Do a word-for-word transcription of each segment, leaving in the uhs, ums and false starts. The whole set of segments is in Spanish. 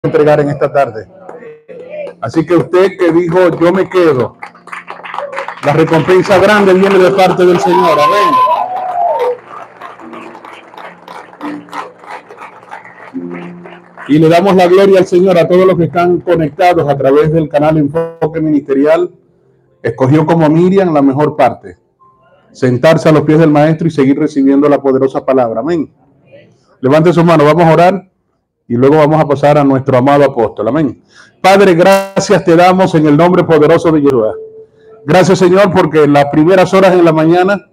entregar en esta tarde. Así que usted que dijo yo me quedo, la recompensa grande viene de parte del Señor. Amén. Y le damos la gloria al Señor a todos los que están conectados a través del canal Enfoque Ministerial. Escogió como Miriam la mejor parte, sentarse a los pies del Maestro y seguir recibiendo la poderosa palabra. Amén. Levante su mano, vamos a orar y luego vamos a pasar a nuestro amado apóstol. Amén. Padre, gracias te damos en el nombre poderoso de Yeshua. Gracias, Señor, porque en las primeras horas de la mañana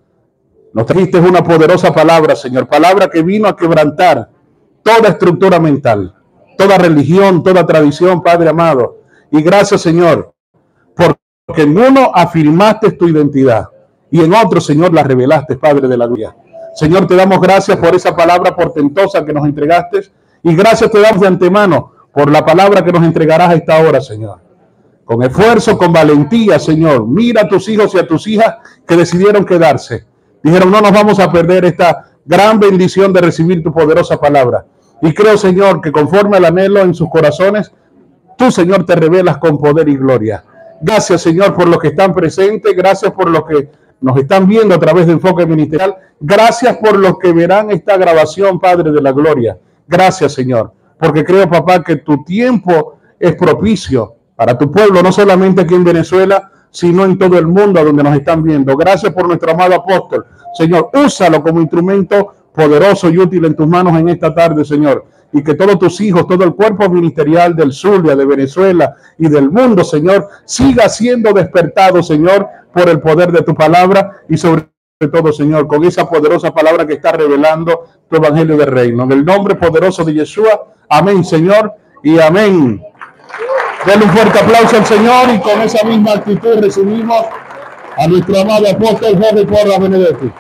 nos trajiste una poderosa palabra, Señor. Palabra que vino a quebrantar toda estructura mental, toda religión, toda tradición, Padre amado. Y gracias, Señor, porque en uno afirmaste tu identidad y en otro, Señor, la revelaste, Padre de la gloria. Señor, te damos gracias por esa palabra portentosa que nos entregaste y gracias te damos de antemano por la palabra que nos entregarás a esta hora, Señor. Con esfuerzo, con valentía, Señor. Mira a tus hijos y a tus hijas que decidieron quedarse. Dijeron, no nos vamos a perder esta gran bendición de recibir tu poderosa palabra. Y creo, Señor, que conforme al anhelo en sus corazones, tú, Señor, te revelas con poder y gloria. Gracias, Señor, por los que están presentes. Gracias por los que nos están viendo a través de Enfoque Ministerial. Gracias por los que verán esta grabación, Padre de la gloria. Gracias, Señor, porque creo, papá, que tu tiempo es propicio para tu pueblo, no solamente aquí en Venezuela, sino en todo el mundo donde nos están viendo. Gracias por nuestro amado apóstol. Señor, úsalo como instrumento poderoso y útil en tus manos en esta tarde, Señor. Y que todos tus hijos, todo el cuerpo ministerial del Zulia, de Venezuela y del mundo, Señor, siga siendo despertado, Señor, por el poder de tu palabra y sobre todo, Señor, con esa poderosa palabra que está revelando tu evangelio del reino. En el nombre poderoso de Yeshua, amén, Señor, y amén. Denle un fuerte aplauso al Señor y con esa misma actitud recibimos a nuestro amado apóstol Jorge Porras Benedetti.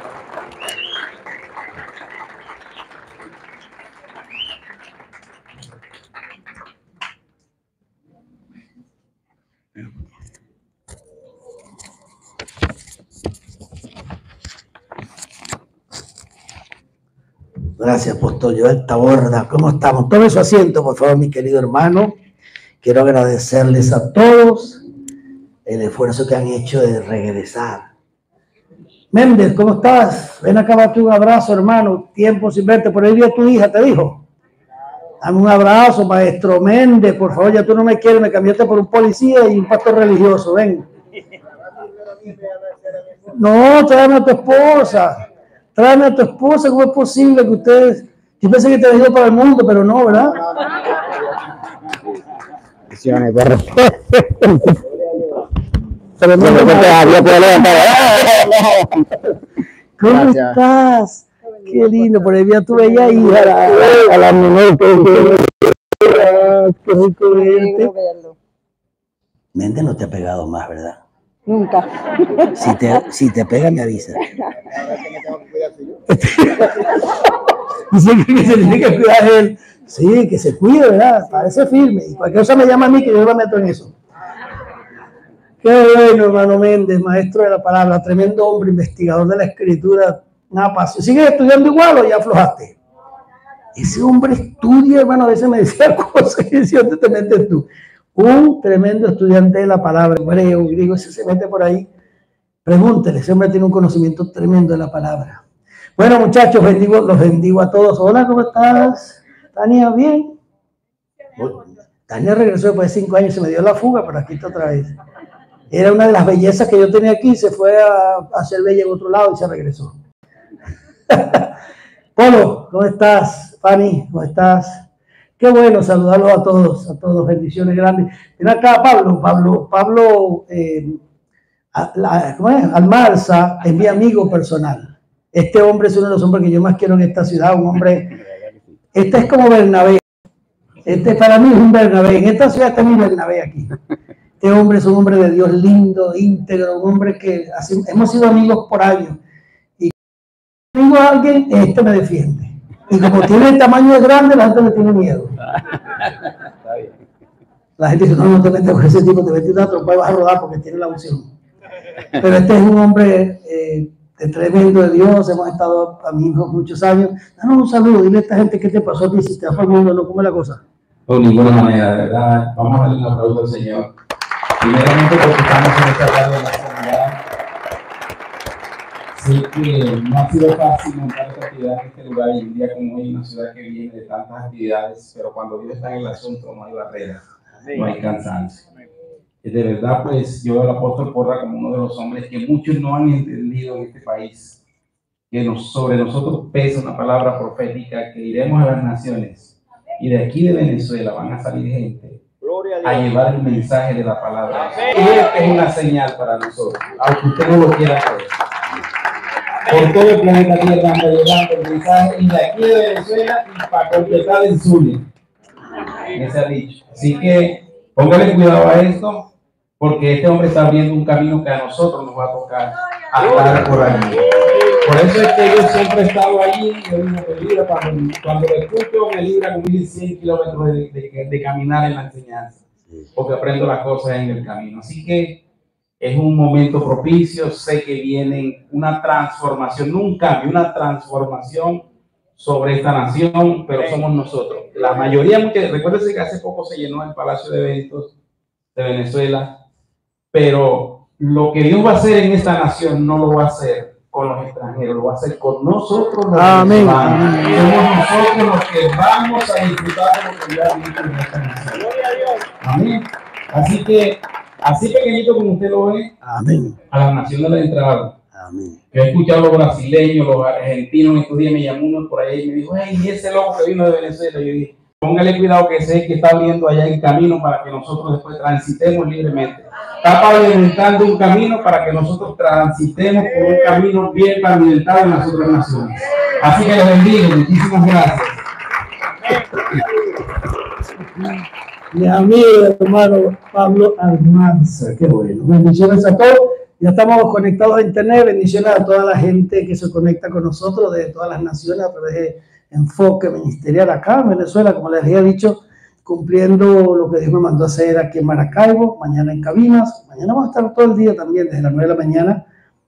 Gracias, apóstol Joel Taborda. ¿Cómo estamos? Tome su asiento, por favor, mi querido hermano. Quiero agradecerles a todos el esfuerzo que han hecho de regresar. Méndez, ¿cómo estás? Ven acá, date un abrazo, hermano. Tiempo sin verte. Por ahí vi a tu hija, te dijo. Dame un abrazo, maestro Méndez. Por favor, ya tú no me quieres, me cambiaste por un policía y un pastor religioso. Ven. No, tráeme a tu esposa. Tráeme a tu esposa. ¿Cómo es posible que ustedes... Yo pensé que te había ido para el mundo, pero no, ¿verdad? ¿Cómo Gracias. Estás? Qué lindo, por ahí ya tú veías ahí a la, a la menor. Qué rico verte. Mente no te ha pegado más, ¿verdad? Nunca. Si te, si te pega, me avisa. Dice que se tiene que cuidar él. Sí, que se cuide, ¿verdad? Parece firme. Y cualquier cosa me llama a mí que yo me meto en eso. Qué bueno, hermano Méndez, maestro de la palabra, tremendo hombre, investigador de la escritura, una pasión. ¿Sigues estudiando igual o ya aflojaste? Ese hombre estudia, hermano, a veces me decía cosas y decía, ¿dónde te metes tú? Un tremendo estudiante de la palabra, hebreo, griego, ese se mete por ahí. Pregúntele, ese hombre tiene un conocimiento tremendo de la palabra. Bueno, muchachos, bendigo, los bendigo a todos. Hola, ¿cómo estás? Tania, ¿bien? Bueno, Tania regresó después de cinco años, se me dio la fuga, pero aquí está otra vez. Era una de las bellezas que yo tenía aquí, se fue a, a hacer bella en otro lado y se regresó. Polo, ¿cómo estás? Fanny, ¿cómo estás? Qué bueno saludarlos a todos, a todos, bendiciones grandes. Mira acá, Pablo, Pablo, Pablo, eh, a, la, ¿cómo es? Almarza es mi amigo personal. Este hombre es uno de los hombres que yo más quiero en esta ciudad, un hombre, este es como Bernabé, este para mí es un Bernabé, en esta ciudad está mi Bernabé aquí. Este hombre es un hombre de Dios lindo, íntegro, un hombre que así, hemos sido amigos por años. Y cuando digo a alguien, este me defiende. Y como tiene el tamaño de grande, la gente me tiene miedo. La gente dice, no, no te metes con ese tipo, te metes una trompa y vas a rodar porque tiene la unción. Pero este es un hombre eh, de tremendo de Dios, hemos estado amigos muchos años. Danos un saludo, dile a esta gente qué te pasó a ti, si te vas al mundo, no come la cosa. con ninguna manera, de verdad. Vamos a darle un aplauso al Señor. Primeramente porque estamos en esta tarde de la sanidad. Sé que no ha sido fácil montar esta actividad en este lugar y un día como hoy, una ciudad que viene de tantas actividades, pero cuando Dios está en el asunto no hay barreras, no hay cansancio. De verdad, pues yo veo al apóstol Porra como uno de los hombres que muchos no han entendido en este país, que nos, sobre nosotros pesa una palabra profética, que iremos a las naciones y de aquí de Venezuela van a salir gente a llevar el mensaje de la palabra. Esta es una señal para nosotros, aunque usted no lo quiera creer. Por todo el planeta Tierra anda llevando el mensaje y de aquí de Venezuela y para completar el Zulia. Ese ha dicho. Así que póngale cuidado a esto, porque este hombre está abriendo un camino que a nosotros nos va a tocar andar por ahí. Por eso es que yo siempre he estado allí, yo me libra, cuando, cuando lo escucho me libra con mil cien kilómetros de, de, de caminar en la enseñanza, porque aprendo las cosas en el camino. Así que es un momento propicio, sé que viene una transformación, no un cambio, una transformación sobre esta nación, pero somos nosotros. La mayoría, recuérdense que hace poco se llenó el Palacio de Eventos de Venezuela, pero lo que Dios va a hacer en esta nación no lo va a hacer con los extranjeros, lo va a hacer con nosotros los amén, venezolanos. amén. Somos nosotros los que vamos a disfrutar de lo que Dios ha dicho en esta nación. Gloria a Dios. Amén. Así que, así pequeñito como usted lo ve, Amén. a las naciones le entraron. Amén. Yo he escuchado a los brasileños, los argentinos, estos días me llamó uno por ahí y me dijo, hey, ¿y ese loco que vino de Venezuela? Yo dije, póngale cuidado que sé que está abriendo allá el camino para que nosotros después transitemos libremente. Está pavimentando un camino para que nosotros transitemos por un camino bien pavimentado en las otras naciones. Así que les bendigo, muchísimas gracias. Mi amigo, hermano Pablo Almanza, qué bueno. Bendiciones a todos. Ya estamos conectados a internet. Bendiciones a toda la gente que se conecta con nosotros de todas las naciones a través de Enfoque Ministerial acá en Venezuela, como les había dicho, cumpliendo lo que Dios me mandó a hacer aquí en Maracaibo, mañana en Cabimas. Mañana vamos a estar todo el día también, desde las nueve de la mañana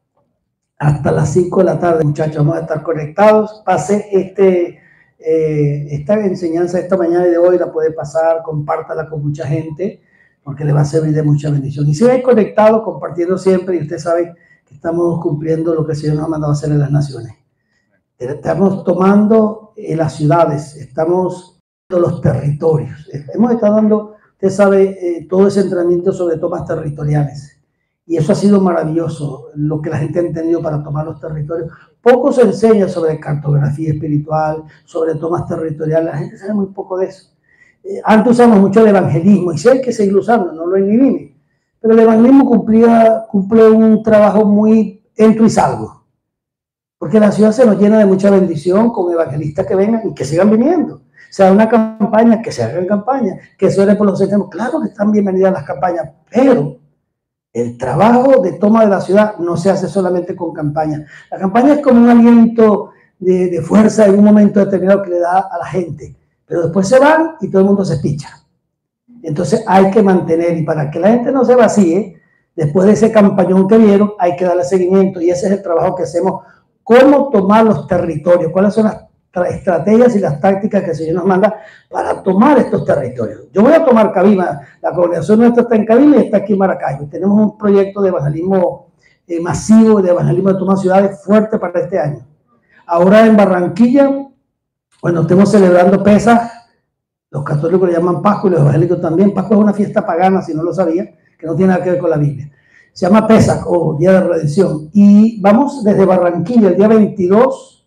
hasta las cinco de la tarde, muchachos. Vamos a estar conectados. Pase este, eh, esta enseñanza esta mañana y de hoy, la puede pasar, compártala con mucha gente, porque le va a servir de mucha bendición. Y sigan conectados, compartiendo siempre, y usted sabe que estamos cumpliendo lo que el Señor nos ha mandado a hacer en las naciones. Estamos tomando eh, las ciudades, estamos tomando los territorios. Hemos estado dando, usted sabe, eh, todo ese entrenamiento sobre tomas territoriales. Y eso ha sido maravilloso, lo que la gente ha entendido para tomar los territorios. Poco se enseña sobre cartografía espiritual, sobre tomas territoriales. La gente sabe muy poco de eso. Eh, antes usamos mucho el evangelismo, y sí hay que seguir usando, no lo inhibimos. Pero el evangelismo cumplía, cumple un trabajo muy entro y salvo. Porque la ciudad se nos llena de mucha bendición con evangelistas que vengan y que sigan viniendo. O sea, una campaña, que se hagan campañas, que suene por los enfermos. Claro que están bienvenidas las campañas, pero el trabajo de toma de la ciudad no se hace solamente con campañas. La campaña es como un aliento de, de fuerza en un momento determinado que le da a la gente. Pero después se van y todo el mundo se picha. Entonces hay que mantener, y para que la gente no se vacíe, después de ese campañón que vieron, hay que darle seguimiento, y ese es el trabajo que hacemos. Cómo tomar los territorios, cuáles son las estrategias y las tácticas que el Señor nos manda para tomar estos territorios. Yo voy a tomar Cabimas, la congregación nuestra está en Cabimas y está aquí en Maracaibo. Tenemos un proyecto de evangelismo eh, masivo, de evangelismo de toma de ciudades fuerte para este año. Ahora en Barranquilla, bueno, estamos celebrando Pesaj, los católicos le llaman Pascua y los evangélicos también. Pascua es una fiesta pagana, si no lo sabía, que no tiene nada que ver con la Biblia. Se llama Pesaj, o Día de Redención. Y vamos desde Barranquilla, el día veintidós,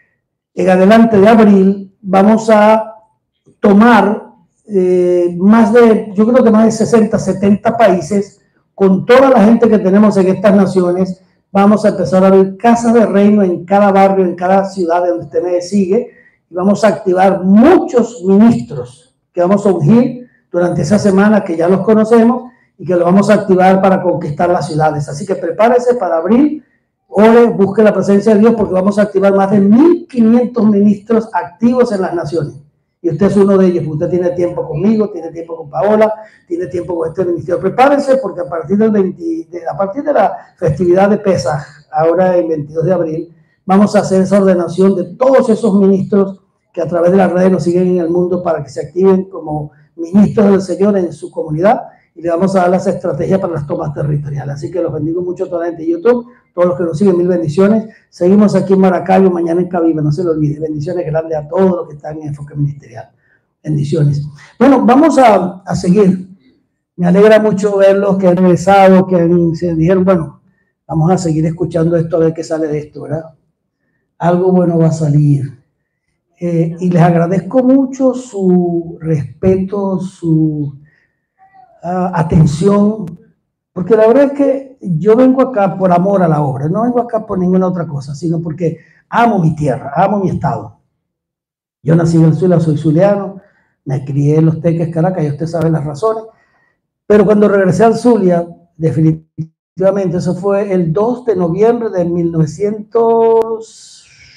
en adelante de abril, vamos a tomar eh, más de, yo creo que más de sesenta, setenta países, con toda la gente que tenemos en estas naciones. Vamos a empezar a abrir casas de reino en cada barrio, en cada ciudad donde usted me sigue, y vamos a activar muchos ministros que vamos a ungir durante esa semana, que ya los conocemos, y que lo vamos a activar para conquistar las ciudades. Así que prepárese para abril, ore, busque la presencia de Dios, porque vamos a activar más de mil quinientos ministros activos en las naciones. Y usted es uno de ellos, porque usted tiene tiempo conmigo, tiene tiempo con Paola, tiene tiempo con este ministerio. Prepárense, porque a partir, del veinte, de, a partir de la festividad de Pesaj, ahora el veintidós de abril, vamos a hacer esa ordenación de todos esos ministros que a través de las redes nos siguen en el mundo, para que se activen como ministros del Señor en su comunidad y le vamos a dar las estrategias para las tomas territoriales. Así que los bendigo mucho a toda la gente de YouTube, todos los que nos siguen, mil bendiciones. Seguimos aquí en Maracaibo, mañana en Cabiba, no se lo olvide. Bendiciones grandes a todos los que están en Enfoque Ministerial. Bendiciones. Bueno, vamos a, a seguir. Me alegra mucho verlos que han regresado, que han, se dijeron, bueno, vamos a seguir escuchando esto, a ver qué sale de esto, ¿verdad? Algo bueno va a salir. Eh, y les agradezco mucho su respeto, su uh, atención, porque la verdad es que yo vengo acá por amor a la obra, no vengo acá por ninguna otra cosa, sino porque amo mi tierra, amo mi estado. Yo nací en el Zulia, soy zuliano, me crié en Los Teques, Caracas, y usted sabe las razones, pero cuando regresé al Zulia, definitivamente, eso fue el dos de noviembre de mil novecientos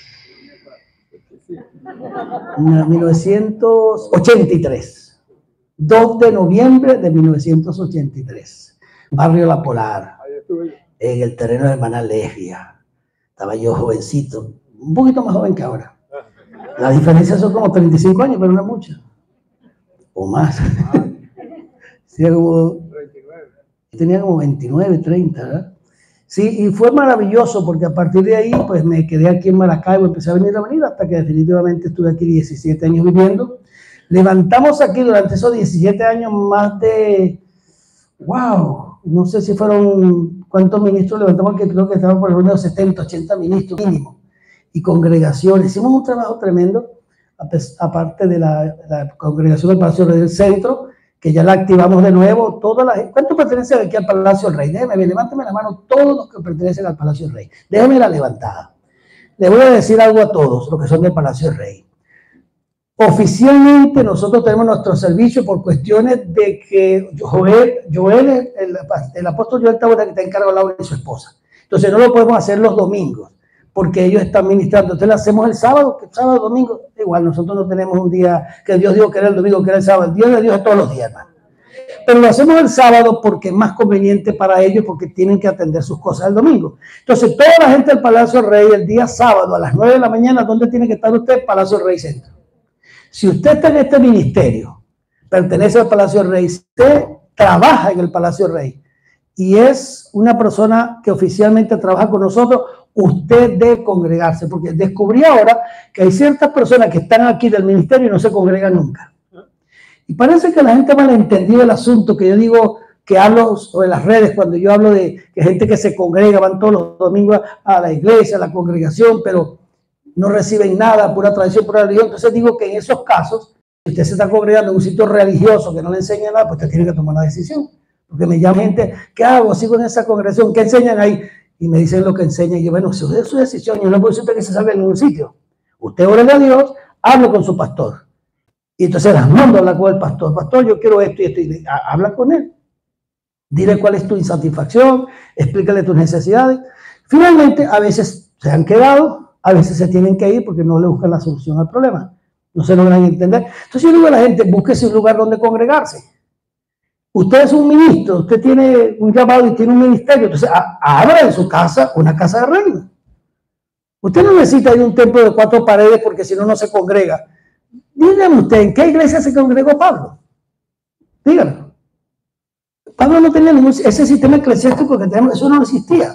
ochenta y tres. dos de noviembre de mil novecientos ochenta y tres. Barrio La Polar, en el terreno de Manalevia. Estaba yo jovencito, un poquito más joven que ahora. La diferencia son como treinta y cinco años, pero no mucho. O más. Sí, como, tenía como veintinueve, treinta, ¿verdad? Sí, y fue maravilloso porque a partir de ahí pues me quedé aquí en Maracaibo, empecé a venir a venir hasta que definitivamente estuve aquí diecisiete años viviendo. Levantamos aquí durante esos diecisiete años más de, wow, no sé si fueron, ¿cuántos ministros levantamos? Que creo que estaban por el orden de setenta, ochenta ministros mínimo y congregaciones. Hicimos un trabajo tremendo, aparte de la, la congregación del Palacio del Centro, que ya la activamos de nuevo. Toda la, ¿cuántos pertenecen aquí al Palacio del Rey? Déjenme, levántame la mano todos los que pertenecen al Palacio del Rey. Déjenme la levantada. Les voy a decir algo a todos los que son del Palacio del Rey. Oficialmente nosotros tenemos nuestro servicio por cuestiones de que Joel, Joel el, el apóstol Joel Tabora, que está encargado Laura y su esposa. Entonces no lo podemos hacer los domingos, porque ellos están ministrando. Entonces lo hacemos el sábado, que sábado, domingo, igual nosotros no tenemos un día que Dios dijo que era el domingo, que era el sábado. El día de Dios es todos los días, hermano. Pero lo hacemos el sábado porque es más conveniente para ellos, porque tienen que atender sus cosas el domingo. Entonces toda la gente del Palacio Rey el día sábado a las nueve de la mañana, ¿dónde tiene que estar usted? Palacio Rey Centro. Si usted está en este ministerio, pertenece al Palacio Rey, usted trabaja en el Palacio Rey y es una persona que oficialmente trabaja con nosotros, usted debe congregarse, porque descubrí ahora que hay ciertas personas que están aquí del ministerio y no se congregan nunca. Y parece que la gente ha malentendido el asunto, que yo digo que hablo sobre las redes, cuando yo hablo de que gente que se congrega, van todos los domingos a la iglesia, a la congregación, pero no reciben nada, pura tradición, pura religión. Entonces digo que en esos casos, si usted se está congregando en un sitio religioso que no le enseña nada, pues usted tiene que tomar una decisión. Porque me llama gente, ¿qué hago? Sigo en esa congregación, ¿qué enseñan ahí? Y me dicen lo que enseñan. Y yo, bueno, eso es su decisión. Yo no puedo decirte que se salga en ningún sitio. Usted ore a Dios, hable con su pastor. Y entonces las mando a hablar con el pastor. Pastor, yo quiero esto y esto. Y habla con él. Dile cuál es tu insatisfacción, explícale tus necesidades. Finalmente, a veces se han quedado, a veces se tienen que ir porque no le buscan la solución al problema. No se logran entender. Entonces yo digo a la gente, búsquese un lugar donde congregarse. Usted es un ministro, usted tiene un llamado y tiene un ministerio, entonces abra en su casa una casa de reino. Usted no necesita ir a un templo de cuatro paredes porque si no, no se congrega. Dígame usted, ¿en qué iglesia se congregó Pablo? Díganlo. Pablo no tenía ningún, ese sistema eclesiástico que tenemos, eso no existía.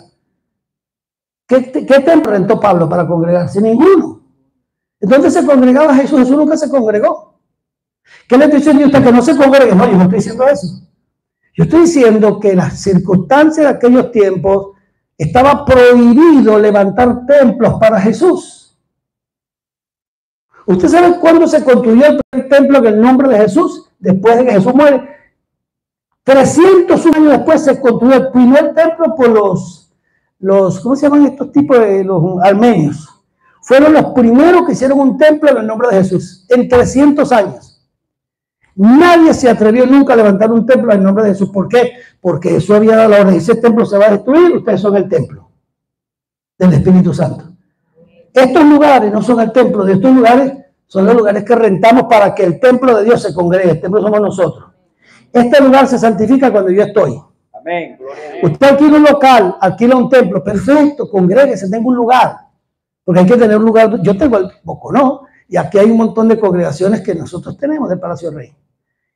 ¿Qué, qué templo rentó Pablo para congregarse? Ninguno. Entonces se congregaba Jesús, Jesús nunca se congregó. ¿Qué le estoy diciendo a usted? Que no se congregue. No, yo no estoy diciendo eso. Yo estoy diciendo que en las circunstancias de aquellos tiempos estaba prohibido levantar templos para Jesús. ¿Usted sabe cuándo se construyó el primer templo en el nombre de Jesús? Después de que Jesús muere. trescientos años después se construyó el primer templo por los, los ¿cómo se llaman estos tipos de los armenios? Fueron los primeros que hicieron un templo en el nombre de Jesús, en trescientos años. Nadie se atrevió nunca a levantar un templo en nombre de Jesús. ¿Por qué? Porque Jesús había dado la orden, ese templo se va a destruir, ustedes son el templo del Espíritu Santo. Estos lugares no son el templo, de estos lugares son los lugares que rentamos para que el templo de Dios se congregue, el templo somos nosotros. Este lugar se santifica cuando yo estoy. Amén. Usted alquila un local, alquila un templo, perfecto, congréguese, tenga un lugar. Porque hay que tener un lugar, yo tengo el Boconó, y aquí hay un montón de congregaciones que nosotros tenemos del Palacio Rey.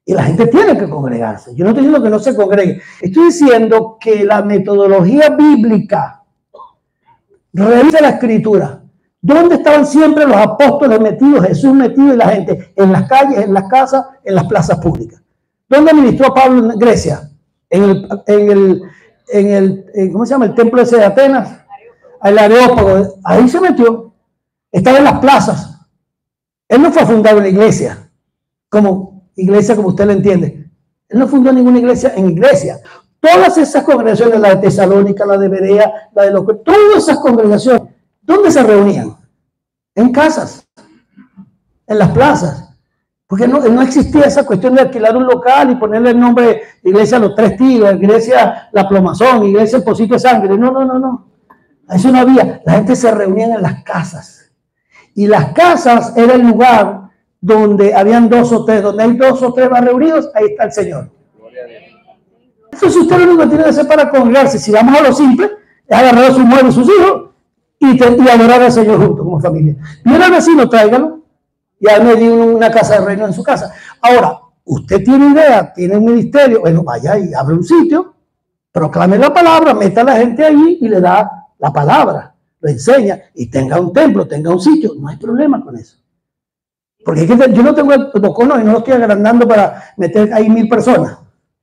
Y la gente tiene que congregarse. Yo no estoy diciendo que no se congregue. Estoy diciendo que la metodología bíblica revisa la escritura. ¿Dónde estaban siempre los apóstoles metidos, Jesús metido y la gente? En las calles, en las casas, en las plazas públicas. ¿Dónde ministró Pablo en Grecia? En el, en el, en el en, ¿cómo se llama? El templo ese de Atenas. El Areópago. Ahí se metió. Estaba en las plazas. Él no fue a fundar una iglesia, como iglesia como usted lo entiende. Él no fundó ninguna iglesia en iglesia. Todas esas congregaciones, la de Tesalónica, la de Berea, la de los... Todas esas congregaciones, ¿dónde se reunían? En casas, en las plazas. Porque no, no existía esa cuestión de alquilar un local y ponerle el nombre Iglesia Los Tres Tigres, Iglesia La Plomazón, Iglesia El Pocito de Sangre. No, no, no, no. Eso no había. La gente se reunía en las casas. Y las casas era el lugar donde habían dos o tres. Donde hay dos o tres más reunidos, ahí está el Señor. Entonces usted lo único que tiene que hacer para congregarse, si vamos a lo simple, es agarrar a su mujer y sus hijos y, te, y adorar al Señor juntos como familia. Viene al vecino, tráigalo. Ya me di una casa de reino en su casa. Ahora, usted tiene idea, tiene un ministerio, bueno, vaya y abre un sitio, proclame la palabra, meta a la gente allí y le da la palabra, lo enseña y tenga un templo, tenga un sitio, no hay problema con eso. Porque yo no tengo el cono y no lo estoy agrandando para meter ahí mil personas.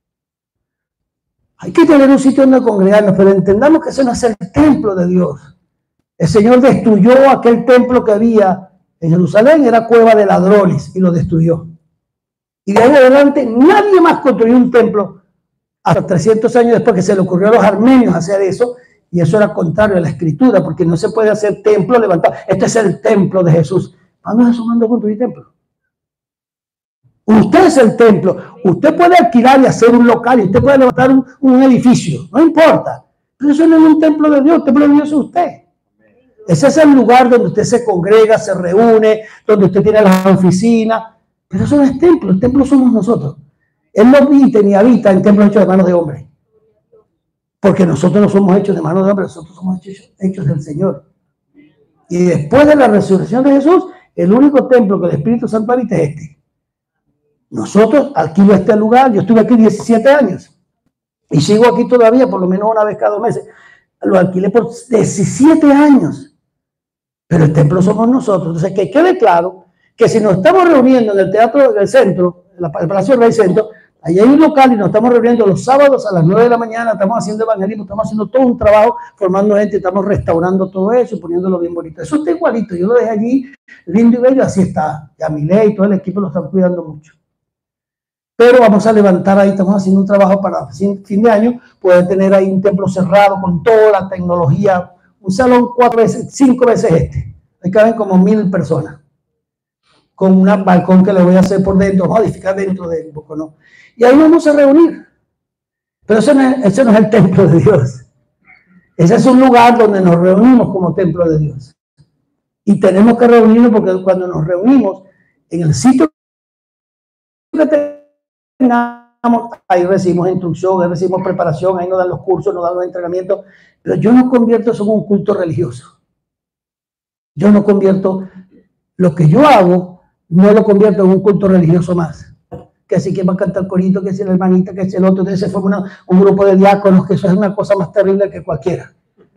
Hay que tener un sitio donde congregarnos, pero entendamos que ese no es el templo de Dios. El Señor destruyó aquel templo que había en Jerusalén, era cueva de ladrones y lo destruyó. Y de ahí en adelante nadie más construyó un templo hasta trescientos años después que se le ocurrió a los armenios hacer eso. Y eso era contrario a la escritura, porque no se puede hacer templo levantado. Este es el templo de Jesús. ¿Cuándo Jesús mandó a construir templo? Usted es el templo. Usted puede alquilar y hacer un local, y usted puede levantar un, un edificio, no importa. Pero eso no es un templo de Dios, el templo de Dios es usted. Ese es el lugar donde usted se congrega, se reúne, donde usted tiene las oficinas. Pero eso no es templo, el templo somos nosotros. Él no habita ni habita en templos hechos de manos de hombres. Porque nosotros no somos hechos de manos de hombres, nosotros somos hechos, hechos del Señor. Y después de la resurrección de Jesús, el único templo que el Espíritu Santo habita es este. Nosotros alquilo este lugar, yo estuve aquí diecisiete años y sigo aquí todavía por lo menos una vez cada dos meses. Lo alquilé por diecisiete años, pero el templo somos nosotros. Entonces que quede claro que si nos estamos reuniendo en el Teatro del Centro, en el Palacio del Centro, allí hay un local y nos estamos reuniendo los sábados a las nueve de la mañana, estamos haciendo evangelismo, estamos haciendo todo un trabajo, formando gente, estamos restaurando todo eso y poniéndolo bien bonito. Eso está igualito, yo lo dejé allí, lindo y bello, así está. Ya Milei y todo el equipo lo están cuidando mucho. Pero vamos a levantar ahí, estamos haciendo un trabajo para fin, fin de año, poder tener ahí un templo cerrado con toda la tecnología, un salón cuatro veces, cinco veces este. Ahí caben como mil personas. Con un balcón que le voy a hacer por dentro, vamos a edificar dentro de un poco, ¿no? Y ahí vamos a reunir. Pero ese no, es, ese no es el templo de Dios. Ese es un lugar donde nos reunimos como templo de Dios. Y tenemos que reunirnos porque cuando nos reunimos en el sitio que tengamos, ahí recibimos instrucción, ahí recibimos preparación, ahí nos dan los cursos, nos dan los entrenamientos. Pero yo no convierto eso en un culto religioso. Yo no convierto lo que yo hago, no lo convierto en un culto religioso más. Que si quien va a cantar corito, que si la hermanita, que si el otro, entonces se forma una, un grupo de diáconos, que eso es una cosa más terrible que cualquiera.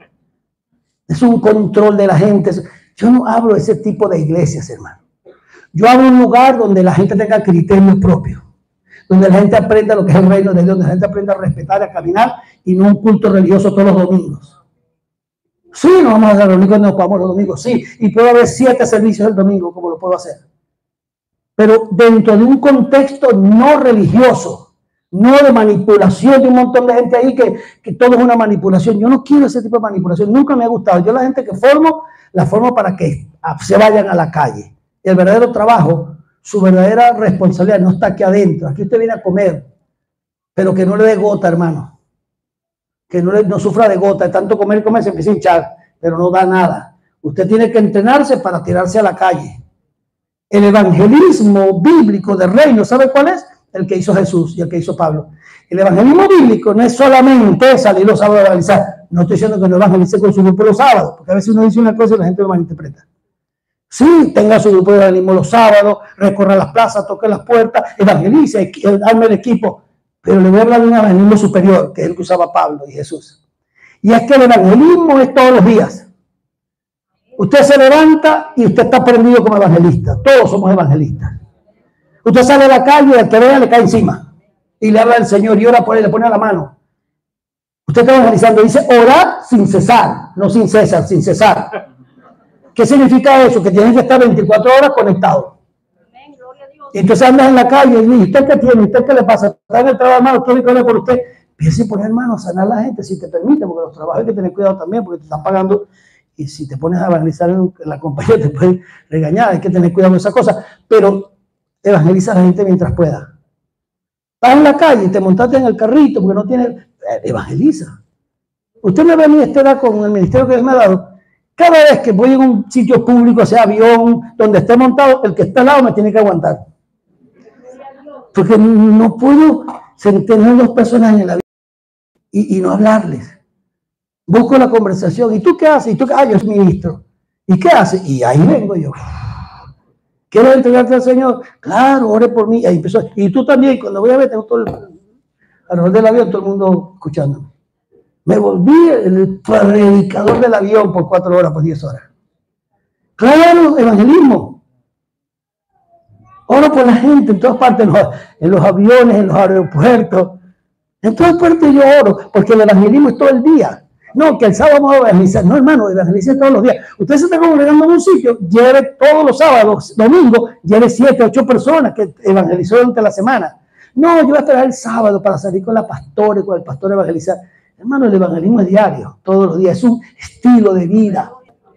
Es un control de la gente. Yo no hablo de ese tipo de iglesias, hermano. Yo hablo de un lugar donde la gente tenga criterios propios, donde la gente aprenda lo que es el reino de Dios, donde la gente aprenda a respetar, a caminar, y no un culto religioso todos los domingos. Sí, nos vamos a reunir cuando nos podamos los domingos, sí, y puedo haber siete servicios el domingo, como lo puedo hacer. Pero dentro de un contexto no religioso, no de manipulación de un montón de gente ahí que, que todo es una manipulación. Yo no quiero ese tipo de manipulación, nunca me ha gustado. Yo la gente que formo, la formo para que se vayan a la calle. El verdadero trabajo, su verdadera responsabilidad no está aquí adentro. Aquí usted viene a comer, pero que no le dé gota, hermano. Que no, le, no sufra de gota, de tanto comer y comer se empieza a hinchar, pero no da nada. Usted tiene que entrenarse para tirarse a la calle. El evangelismo bíblico del reino, ¿sabe cuál es? El que hizo Jesús y el que hizo Pablo. El evangelismo bíblico no es solamente salir los sábados a evangelizar. No estoy diciendo que no evangelice con su grupo los sábados, porque a veces uno dice una cosa y la gente lo malinterpreta. Sí, tenga su grupo de evangelismo los sábados, recorra las plazas, toque las puertas, evangelice, arme el equipo. Pero le voy a hablar de un evangelismo superior, que es el que usaba Pablo y Jesús. Y es que el evangelismo es todos los días. Usted se levanta y usted está prendido como evangelista. Todos somos evangelistas. Usted sale a la calle y al que vea le cae encima. Y le habla al Señor y ora por él, le pone la mano. Usted está evangelizando, dice orar sin cesar, no sin cesar, sin cesar. ¿Qué significa eso? Que tienes que estar veinticuatro horas conectado. Y entonces andas en la calle y dices, ¿usted qué tiene? ¿Usted qué le pasa? Está en el trabajo, hermano, quiero que hable por usted. Empieza a poner hermano a sanar a la gente, si te permite, porque los trabajos hay que tener cuidado también, porque te están pagando. Y si te pones a evangelizar en la compañía, te pueden regañar, hay que tener cuidado con esas cosas. Pero evangeliza a la gente mientras pueda. Estás en la calle y te montaste en el carrito porque no tiene... Evangeliza. Usted me ve a mí esta edad con el ministerio que Dios me ha dado. Cada vez que voy en un sitio público, sea avión, donde esté montado, el que está al lado me tiene que aguantar. Porque no puedo tener dos personas en el avión y, y no hablarles. Busco la conversación. ¿Y tú qué haces? ¿Y tú qué? Ah, yo soy ministro. ¿Y qué haces? Y ahí vengo yo. ¿Quieres entregarte al Señor? Claro, ore por mí. Ahí empezó. Y tú también, cuando voy a ver, tengo todo el, alrededor del avión, todo el mundo escuchándome. Me volví el predicador del avión por cuatro horas, por diez horas. Claro, evangelismo. Oro por la gente en todas partes, en los, en los aviones, en los aeropuertos. En todas partes yo oro, porque el evangelismo es todo el día. No, que el sábado vamos a evangelizar. No, hermano, evangelice todos los días. Usted se está congregando en un sitio, lleve todos los sábados, domingos, lleve siete, ocho personas que evangelizó durante la semana. No, yo voy a esperar el sábado para salir con la pastora y con el pastor a evangelizar. Hermano, el evangelismo es diario, todos los días. Es un estilo de vida.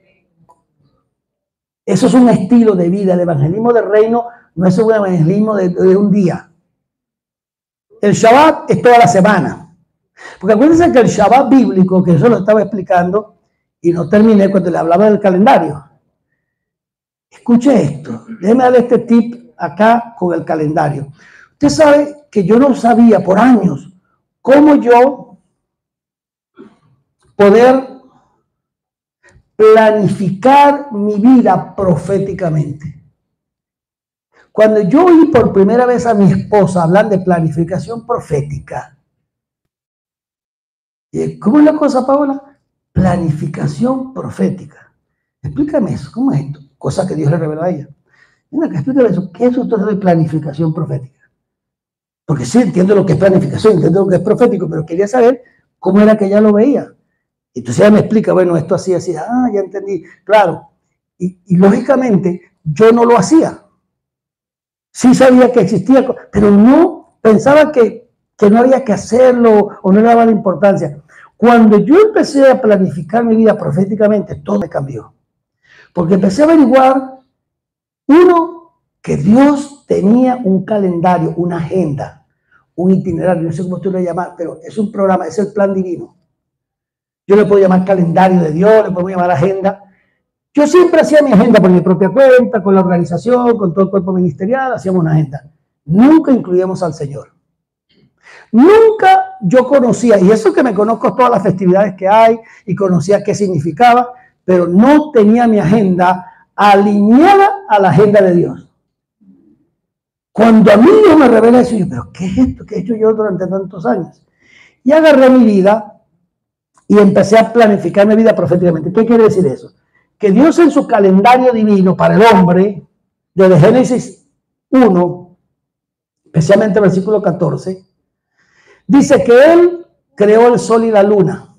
Eso es un estilo de vida. El evangelismo del reino no es un evangelismo de, de un día. El Shabbat es toda la semana. Porque acuérdense que el Shabbat bíblico, que yo lo estaba explicando, y no terminé cuando le hablaba del calendario. Escuche esto, déjeme darle este tip acá con el calendario. Usted sabe que yo no sabía por años cómo yo poder planificar mi vida proféticamente. Cuando yo oí por primera vez a mi esposa hablar de planificación profética, ¿cómo es la cosa, Paola? Planificación profética. Explícame eso, ¿cómo es esto? Cosa que Dios le reveló a ella. Mira, que explícame eso, ¿qué es esto de planificación profética? Porque sí, entiendo lo que es planificación, entiendo lo que es profético, pero quería saber cómo era que ella lo veía. Entonces ella me explica, bueno, esto así, así, ah, ya entendí, claro. Y, y lógicamente yo no lo hacía. Sí sabía que existía, pero no pensaba que, que no había que hacerlo o no le daba la importancia. Cuando yo empecé a planificar mi vida proféticamente, todo me cambió. Porque empecé a averiguar, uno, que Dios tenía un calendario, una agenda, un itinerario, no sé cómo tú lo llamas, pero es un programa, es el plan divino. Yo le puedo llamar calendario de Dios, le puedo llamar agenda. Yo siempre hacía mi agenda por mi propia cuenta, con la organización, con todo el cuerpo ministerial, hacíamos una agenda. Nunca incluíamos al Señor. Nunca yo conocía, y eso que me conozco todas las festividades que hay, y conocía qué significaba, pero no tenía mi agenda alineada a la agenda de Dios. Cuando a mí Dios me revela eso, yo, pero ¿qué es esto que he hecho yo durante tantos años? Y agarré mi vida y empecé a planificar mi vida proféticamente. ¿Qué quiere decir eso? Que Dios en su calendario divino para el hombre, desde Génesis uno, especialmente el versículo catorce, dice que Él creó el sol y la luna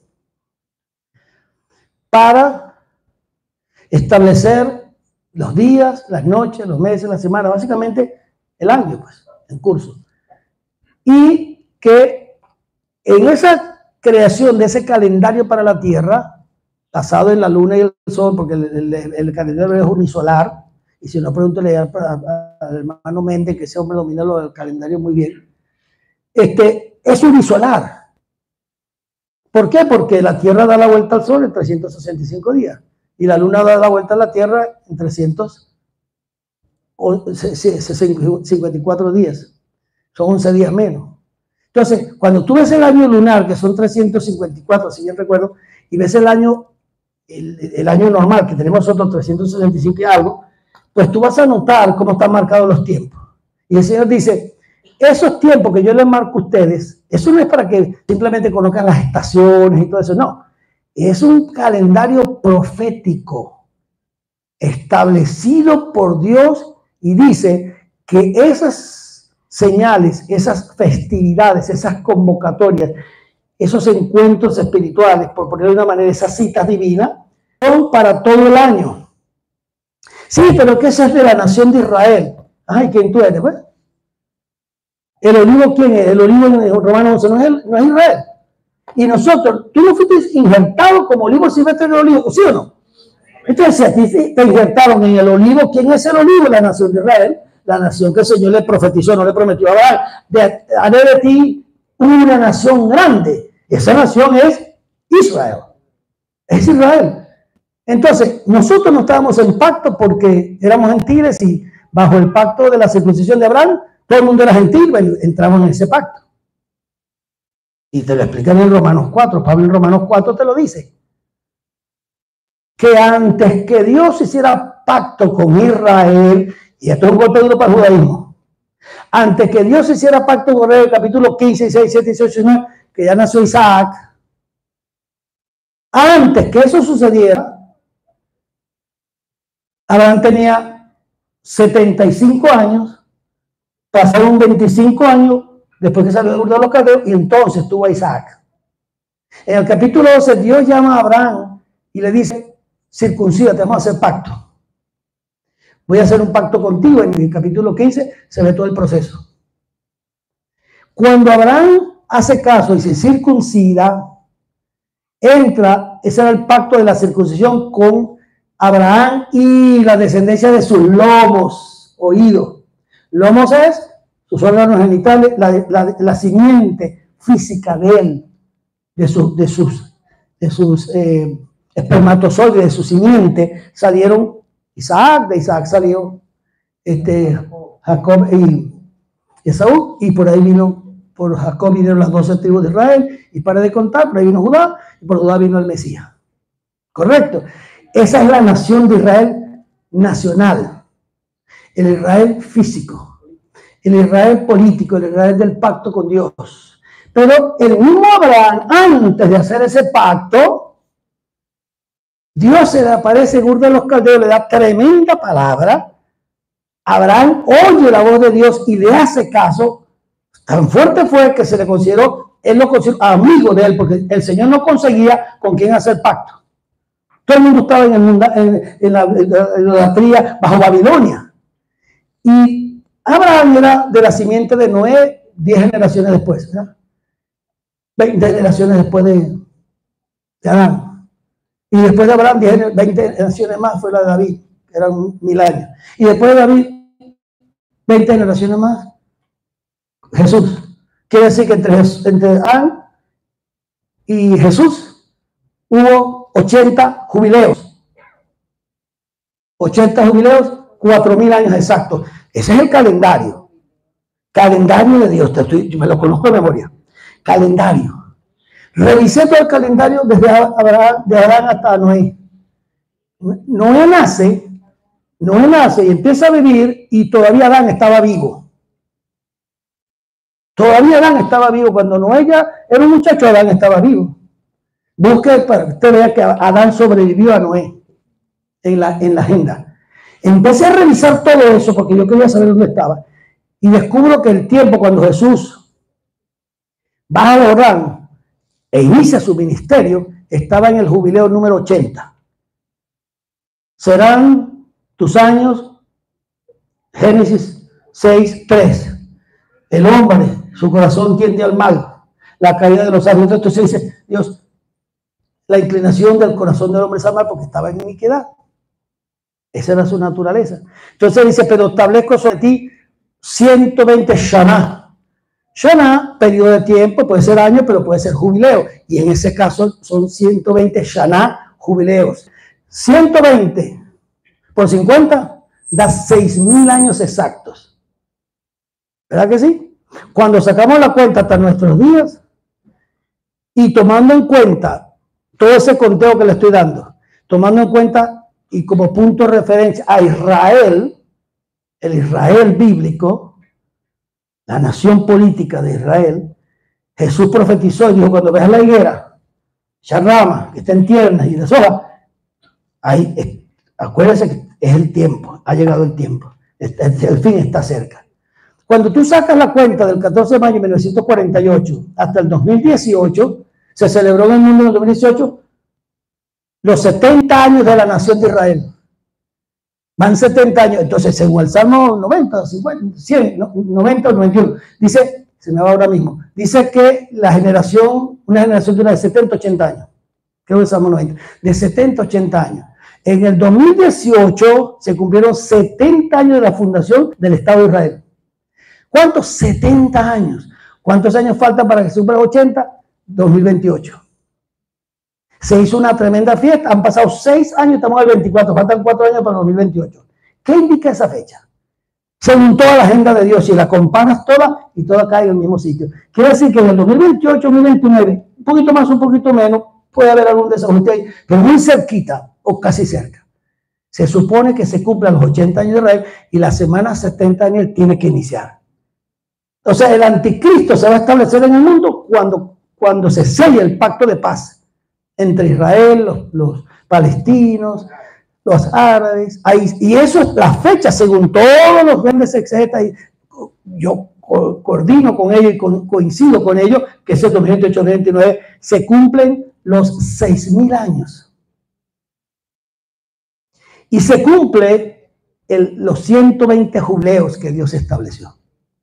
para establecer los días, las noches, los meses, las semanas, básicamente el año, pues, en curso. Y que en esa creación de ese calendario para la Tierra, basado en la luna y el sol, porque el, el, el calendario es unisolar, y si no, pregúntale al hermano Méndez, que ese hombre domina lo del calendario muy bien, este, es unisolar. ¿Por qué? Porque la Tierra da la vuelta al sol en trescientos sesenta y cinco días, y la luna da la vuelta a la Tierra en trescientos cincuenta y cuatro días. Son once días menos. Entonces, cuando tú ves el año lunar, que son trescientos cincuenta y cuatro, si bien recuerdo, y ves el año, el, el año normal, que tenemos nosotros trescientos sesenta y cinco y algo, pues tú vas a notar cómo están marcados los tiempos. Y el Señor dice, esos tiempos que yo les marco a ustedes, eso no es para que simplemente conozcan las estaciones y todo eso, no. Es un calendario profético establecido por Dios y dice que esas señales, esas festividades, esas convocatorias, esos encuentros espirituales, por ponerlo de una manera, esas citas divinas, son para todo el año. Sí, pero que esa es de la nación de Israel. Ay, ¿quién tú eres? Pues? ¿El olivo quién es? El olivo en Romanos once no es, el, no es Israel. Y nosotros, tú no fuiste injertado como olivo silvestre en el olivo, ¿sí o no? Entonces, si a ti te injertaron en el olivo, ¿quién es el olivo? La nación de Israel, la nación que el Señor le profetizó, no le prometió a Abraham. De, haré de ti una nación grande. Esa nación es Israel. Es Israel. Entonces, nosotros no estábamos en pacto porque éramos gentiles y bajo el pacto de la circuncisión de Abraham, todo el mundo era gentil, entramos en ese pacto. Y te lo explican en Romanos cuatro, Pablo en Romanos cuatro te lo dice. Que antes que Dios hiciera pacto con Israel, y esto es un golpe duro para el judaísmo, antes que Dios hiciera pacto con Israel, capítulo quince, dieciséis, diecisiete, dieciocho, diecinueve, que ya nació Isaac, antes que eso sucediera, Abraham tenía setenta y cinco años, pasaron veinticinco años después que salió de Ur de los Caldeos y entonces tuvo a Isaac. En el capítulo doce Dios llama a Abraham y le dice, circuncídate, vamos a hacer pacto. Voy a hacer un pacto contigo. En el capítulo quince se ve todo el proceso. Cuando Abraham hace caso y se circuncida, entra, ese era el pacto de la circuncisión con Abraham y la descendencia de sus lomos, oídos. Lomos es sus órganos genitales, la, la, la simiente física de él, de, su, de sus, de sus eh, espermatozoides, de su simiente, salieron Isaac, de Isaac salió este, Jacob y Esaú, y por ahí vino, por Jacob vinieron las doce tribus de Israel, y para de contar, por ahí vino Judá, y por Judá vino el Mesías. ¿Correcto? Esa es la nación de Israel nacional, el Israel físico, el Israel político, el Israel del pacto con Dios. Pero el mismo Abraham, antes de hacer ese pacto, Dios se le aparece en Ur de los Caldeos, le da tremenda palabra. Abraham oye la voz de Dios y le hace caso. Tan fuerte fue que se le consideró, él lo consideró amigo de él, porque el Señor no conseguía con quién hacer pacto. Todo el mundo estaba en, el mundo, en, en, la, en la idolatría bajo Babilonia. Y Abraham era de la simiente de Noé diez generaciones después, ¿verdad? veinte generaciones después de, de Adán. Y después de Abraham, diez, veinte generaciones más fue la de David, que eran mil años. Y después de David, veinte generaciones más, Jesús. Quiere decir que entre, entre Adán y Jesús hubo ochenta jubileos. ochenta jubileos, cuatro mil años exactos. Ese es el calendario. Calendario de Dios. Te estoy, yo me lo conozco de memoria. Calendario. Revisé todo el calendario desde Abraham, de Adán hasta Noé. Noé nace, Noé nace y empieza a vivir y todavía Adán estaba vivo. Todavía Adán estaba vivo. Cuando Noé ya era un muchacho, Adán estaba vivo. Busque para que usted vea que Adán sobrevivió a Noé en la, en la agenda. Empecé a revisar todo eso porque yo quería saber dónde estaba. Y descubro que el tiempo cuando Jesús baja al Jordán e inicia su ministerio estaba en el jubileo número ochenta. Serán tus años, Génesis seis, tres. El hombre, su corazón tiende al mal, la caída de los ángeles. Entonces dice Dios, la inclinación del corazón del hombre es al mal porque estaba en iniquidad. Esa era su naturaleza. Entonces dice, pero establezco sobre ti ciento veinte Shana. Shana, periodo de tiempo, puede ser año, pero puede ser jubileo. Y en ese caso son ciento veinte Shana, jubileos. ciento veinte por cincuenta da seis mil años exactos. ¿Verdad que sí? Cuando sacamos la cuenta hasta nuestros días y tomando en cuenta todo ese conteo que le estoy dando, tomando en cuenta y como punto de referencia a Israel, el Israel bíblico, la nación política de Israel, Jesús profetizó y dijo, cuando veas la higuera, esa rama que está en tiernas y deshoja, ahí, acuérdense que es el tiempo, ha llegado el tiempo, el fin está cerca. Cuando tú sacas la cuenta del catorce de mayo de mil novecientos cuarenta y ocho hasta el dos mil dieciocho, se celebró en el mundo en el dos mil dieciocho los setenta años de la nación de Israel. Van setenta años, entonces según el Salmo noventa, cincuenta, cien, noventa o noventa y uno, dice, se me va ahora mismo, dice que la generación, una generación dura de setenta, ochenta años, creo que el Salmo noventa, de setenta, ochenta años. En el dos mil dieciocho se cumplieron setenta años de la fundación del Estado de Israel. ¿Cuántos? setenta años. ¿Cuántos años faltan para que se cumplan ochenta? dos mil veintiocho. Se hizo una tremenda fiesta. Han pasado seis años, estamos al veinticuatro. Faltan cuatro años para dos mil veintiocho. ¿Qué indica esa fecha? Según toda la agenda de Dios, si la comparas toda y toda cae en el mismo sitio. Quiere decir que en el dos mil veintiocho, dos mil veintinueve, un poquito más, un poquito menos, puede haber algún desajuste ahí, pero muy cerquita o casi cerca. Se supone que se cumplan los ochenta años de Israel y la semana setenta años tiene que iniciar. O sea, el anticristo se va a establecer en el mundo cuando, cuando se selle el pacto de paz entre Israel, los, los palestinos, los árabes. Ahí, y eso es la fecha, según todos los grandes exegetas. Yo co coordino con ellos y co coincido con ellos, que es el dos mil veintiocho, dos mil veintinueve, se cumplen los seis mil años. Y se cumple el, los ciento veinte jubileos que Dios estableció.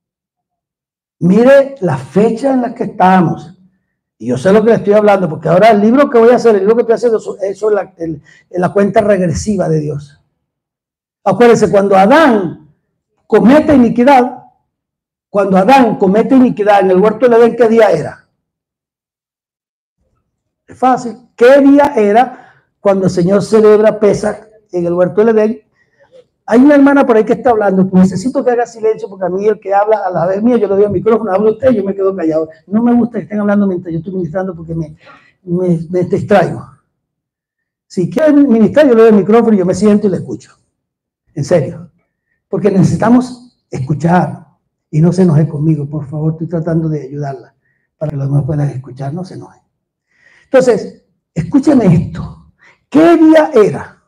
Mire la fecha en la que estamos. Y yo sé lo que le estoy hablando, porque ahora el libro que voy a hacer, el libro que estoy haciendo, eso es la, el, la cuenta regresiva de Dios. Acuérdense, cuando Adán comete iniquidad, cuando Adán comete iniquidad en el huerto del Edén, ¿qué día era? Es fácil. ¿Qué día era cuando el Señor celebra Pesaj en el huerto del Edén? Hay una hermana por ahí que está hablando. Necesito que haga silencio porque a mí el que habla a la vez mía, yo le doy el micrófono, habla usted, yo me quedo callado. No me gusta que estén hablando mientras yo estoy ministrando porque me, me, me distraigo. Si quiere ministrar, yo le doy el micrófono y yo me siento y le escucho. En serio. Porque necesitamos escuchar. Y no se enoje conmigo, por favor. Estoy tratando de ayudarla para que los demás puedan escuchar. No se enoje. Entonces, escúcheme esto. ¿Qué día era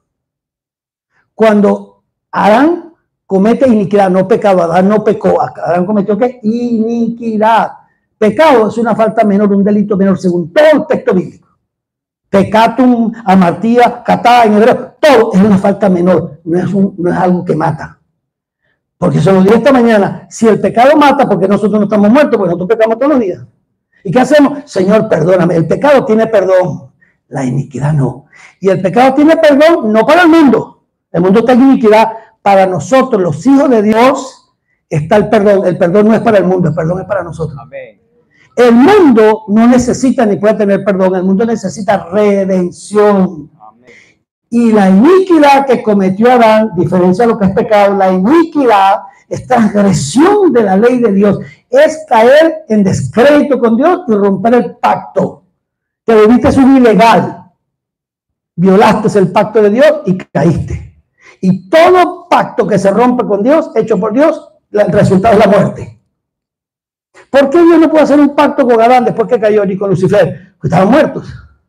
cuando Adán comete iniquidad, no pecado? Adán no pecó. Adán cometió ¿qué? Iniquidad. Pecado es una falta menor, un delito menor, según todo el texto bíblico. Pecatum, amartía, catá, en hebreo, todo es una falta menor, no es, un, no es algo que mata. Porque se lo dije esta mañana, si el pecado mata, porque nosotros no estamos muertos, porque nosotros pecamos todos los días. ¿Y qué hacemos? Señor, perdóname. El pecado tiene perdón, la iniquidad no. Y el pecado tiene perdón no para el mundo. El mundo está en iniquidad. Para nosotros, los hijos de Dios, está el perdón. El perdón no es para el mundo, el perdón es para nosotros. Amén. El mundo no necesita ni puede tener perdón, el mundo necesita redención. Amén. Y la iniquidad que cometió Adán, diferencia de lo que es pecado, la iniquidad es transgresión de la ley de Dios, es caer en descrédito con Dios y romper el pacto. Te volviste un ilegal, violaste el pacto de Dios y caíste. Y todo pacto que se rompe con Dios, hecho por Dios, el resultado es la muerte. ¿Por qué Dios no puede hacer un pacto con Adán después que cayó ni con Lucifer? Porque estaban muertos.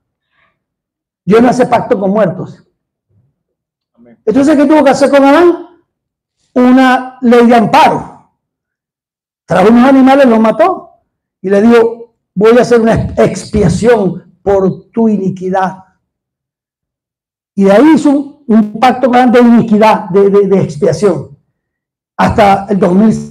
Dios no hace pacto con muertos. Amén. Entonces, ¿qué tuvo que hacer con Adán? Una ley de amparo. Trajo unos animales, los mató y le dijo, voy a hacer una expiación por tu iniquidad. Y de ahí hizo un, un pacto grande de iniquidad, de, de, de expiación. Hasta el dos mil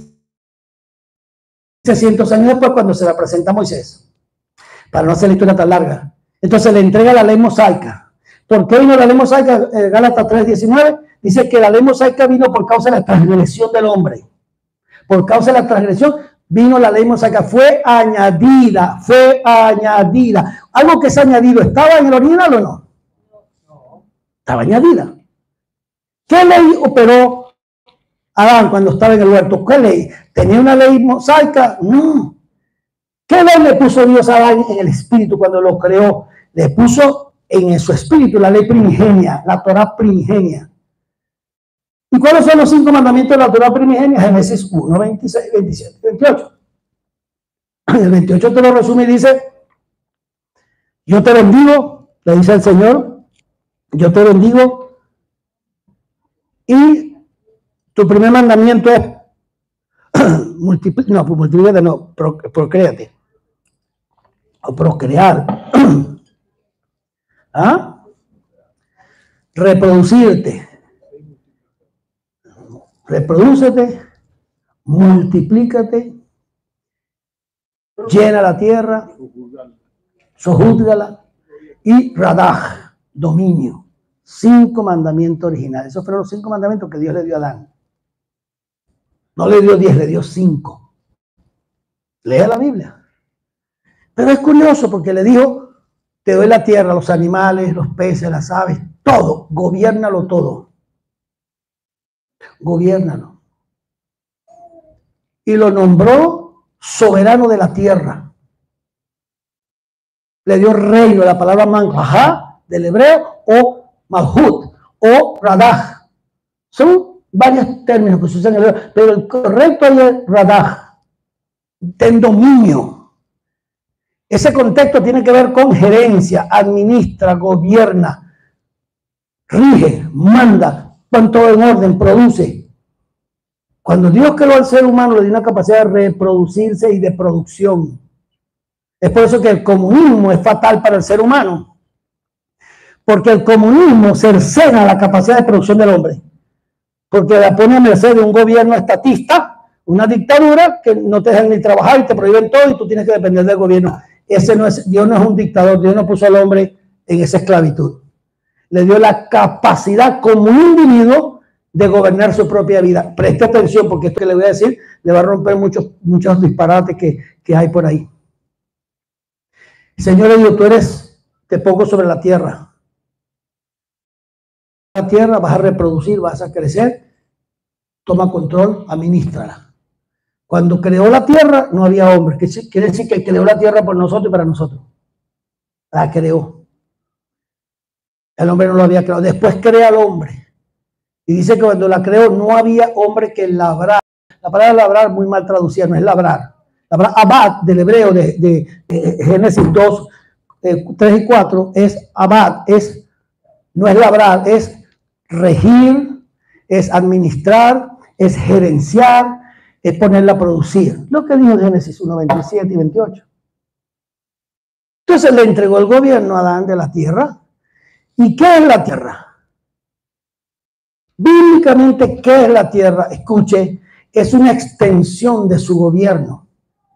seiscientos años después, cuando se la presenta a Moisés, para no hacer la historia tan larga. Entonces le entrega la ley mosaica. ¿Por qué vino la ley mosaica? Eh, Gálatas tres diecinueve dice que la ley mosaica vino por causa de la transgresión del hombre. Por causa de la transgresión vino la ley mosaica. Fue añadida, fue añadida. Algo que es añadido, ¿estaba en el original o no? Estaba añadida. ¿Qué ley operó Adán cuando estaba en el huerto? ¿Qué ley? ¿Tenía una ley mosaica? No. ¿Qué ley le puso Dios a Adán en el espíritu cuando lo creó? Le puso en su espíritu la ley primigenia, la Torah primigenia. ¿Y cuáles son los cinco mandamientos de la Torah primigenia? Génesis uno, veintiséis, veintisiete, veintiocho. El veintiocho te lo resume y dice: yo te bendigo, le dice el Señor, yo te bendigo, y tu primer mandamiento es multiplícate, no, multiplícate, no, pro, procréate, o procrear, ¿ah? Reproducirte, reprodúcete, multiplícate, llena la tierra, sojúzgala, y radaj, dominio. Cinco mandamientos originales. Esos fueron los cinco mandamientos que Dios le dio a Adán. No le dio diez, le dio cinco. Lea la Biblia. Pero es curioso porque le dijo: te doy la tierra, los animales, los peces, las aves, todo, gobiérnalo todo. Gobiérnalo. Y lo nombró soberano de la tierra. Le dio reino, la palabra manjajá del hebreo, o malhut, o radaj. Son varios términos que se usan en el hebreo, pero el correcto es radaj, ten dominio. Ese contexto tiene que ver con gerencia, administra, gobierna, rige, manda, pon todo en orden, produce. Cuando Dios creó al ser humano, le dio una capacidad de reproducirse y de producción. Es por eso que el comunismo es fatal para el ser humano. Porque el comunismo cercena la capacidad de producción del hombre. Porque la pone a merced de un gobierno estatista, una dictadura que no te dejan ni trabajar y te prohíben todo y tú tienes que depender del gobierno. Ese no es, Dios no es un dictador, Dios no puso al hombre en esa esclavitud. Le dio la capacidad como un individuo de gobernar su propia vida. Preste atención porque esto que le voy a decir le va a romper muchos, muchos disparates que, que hay por ahí. El Señor le dijo: tú eres, te pongo sobre la tierra. La tierra, vas a reproducir, vas a crecer, toma control, administrala. Cuando creó la tierra no había hombre, que quiere decir que creó la tierra por nosotros y para nosotros. La creó. El hombre no lo había creado. Después crea al hombre. Y dice que cuando la creó no había hombre que labrar. La palabra labrar muy mal traducida, no es labrar. La palabra abad del hebreo de, de, de Génesis dos, eh, tres y cuatro es abad, es, no es labrar, es regir, es administrar, es gerenciar, es ponerla a producir. Lo que dijo en Génesis uno, veintisiete y veintiocho. Entonces le entregó el gobierno a Adán de la tierra. ¿Y qué es la tierra? Bíblicamente, ¿qué es la tierra? Escuche, es una extensión de su gobierno.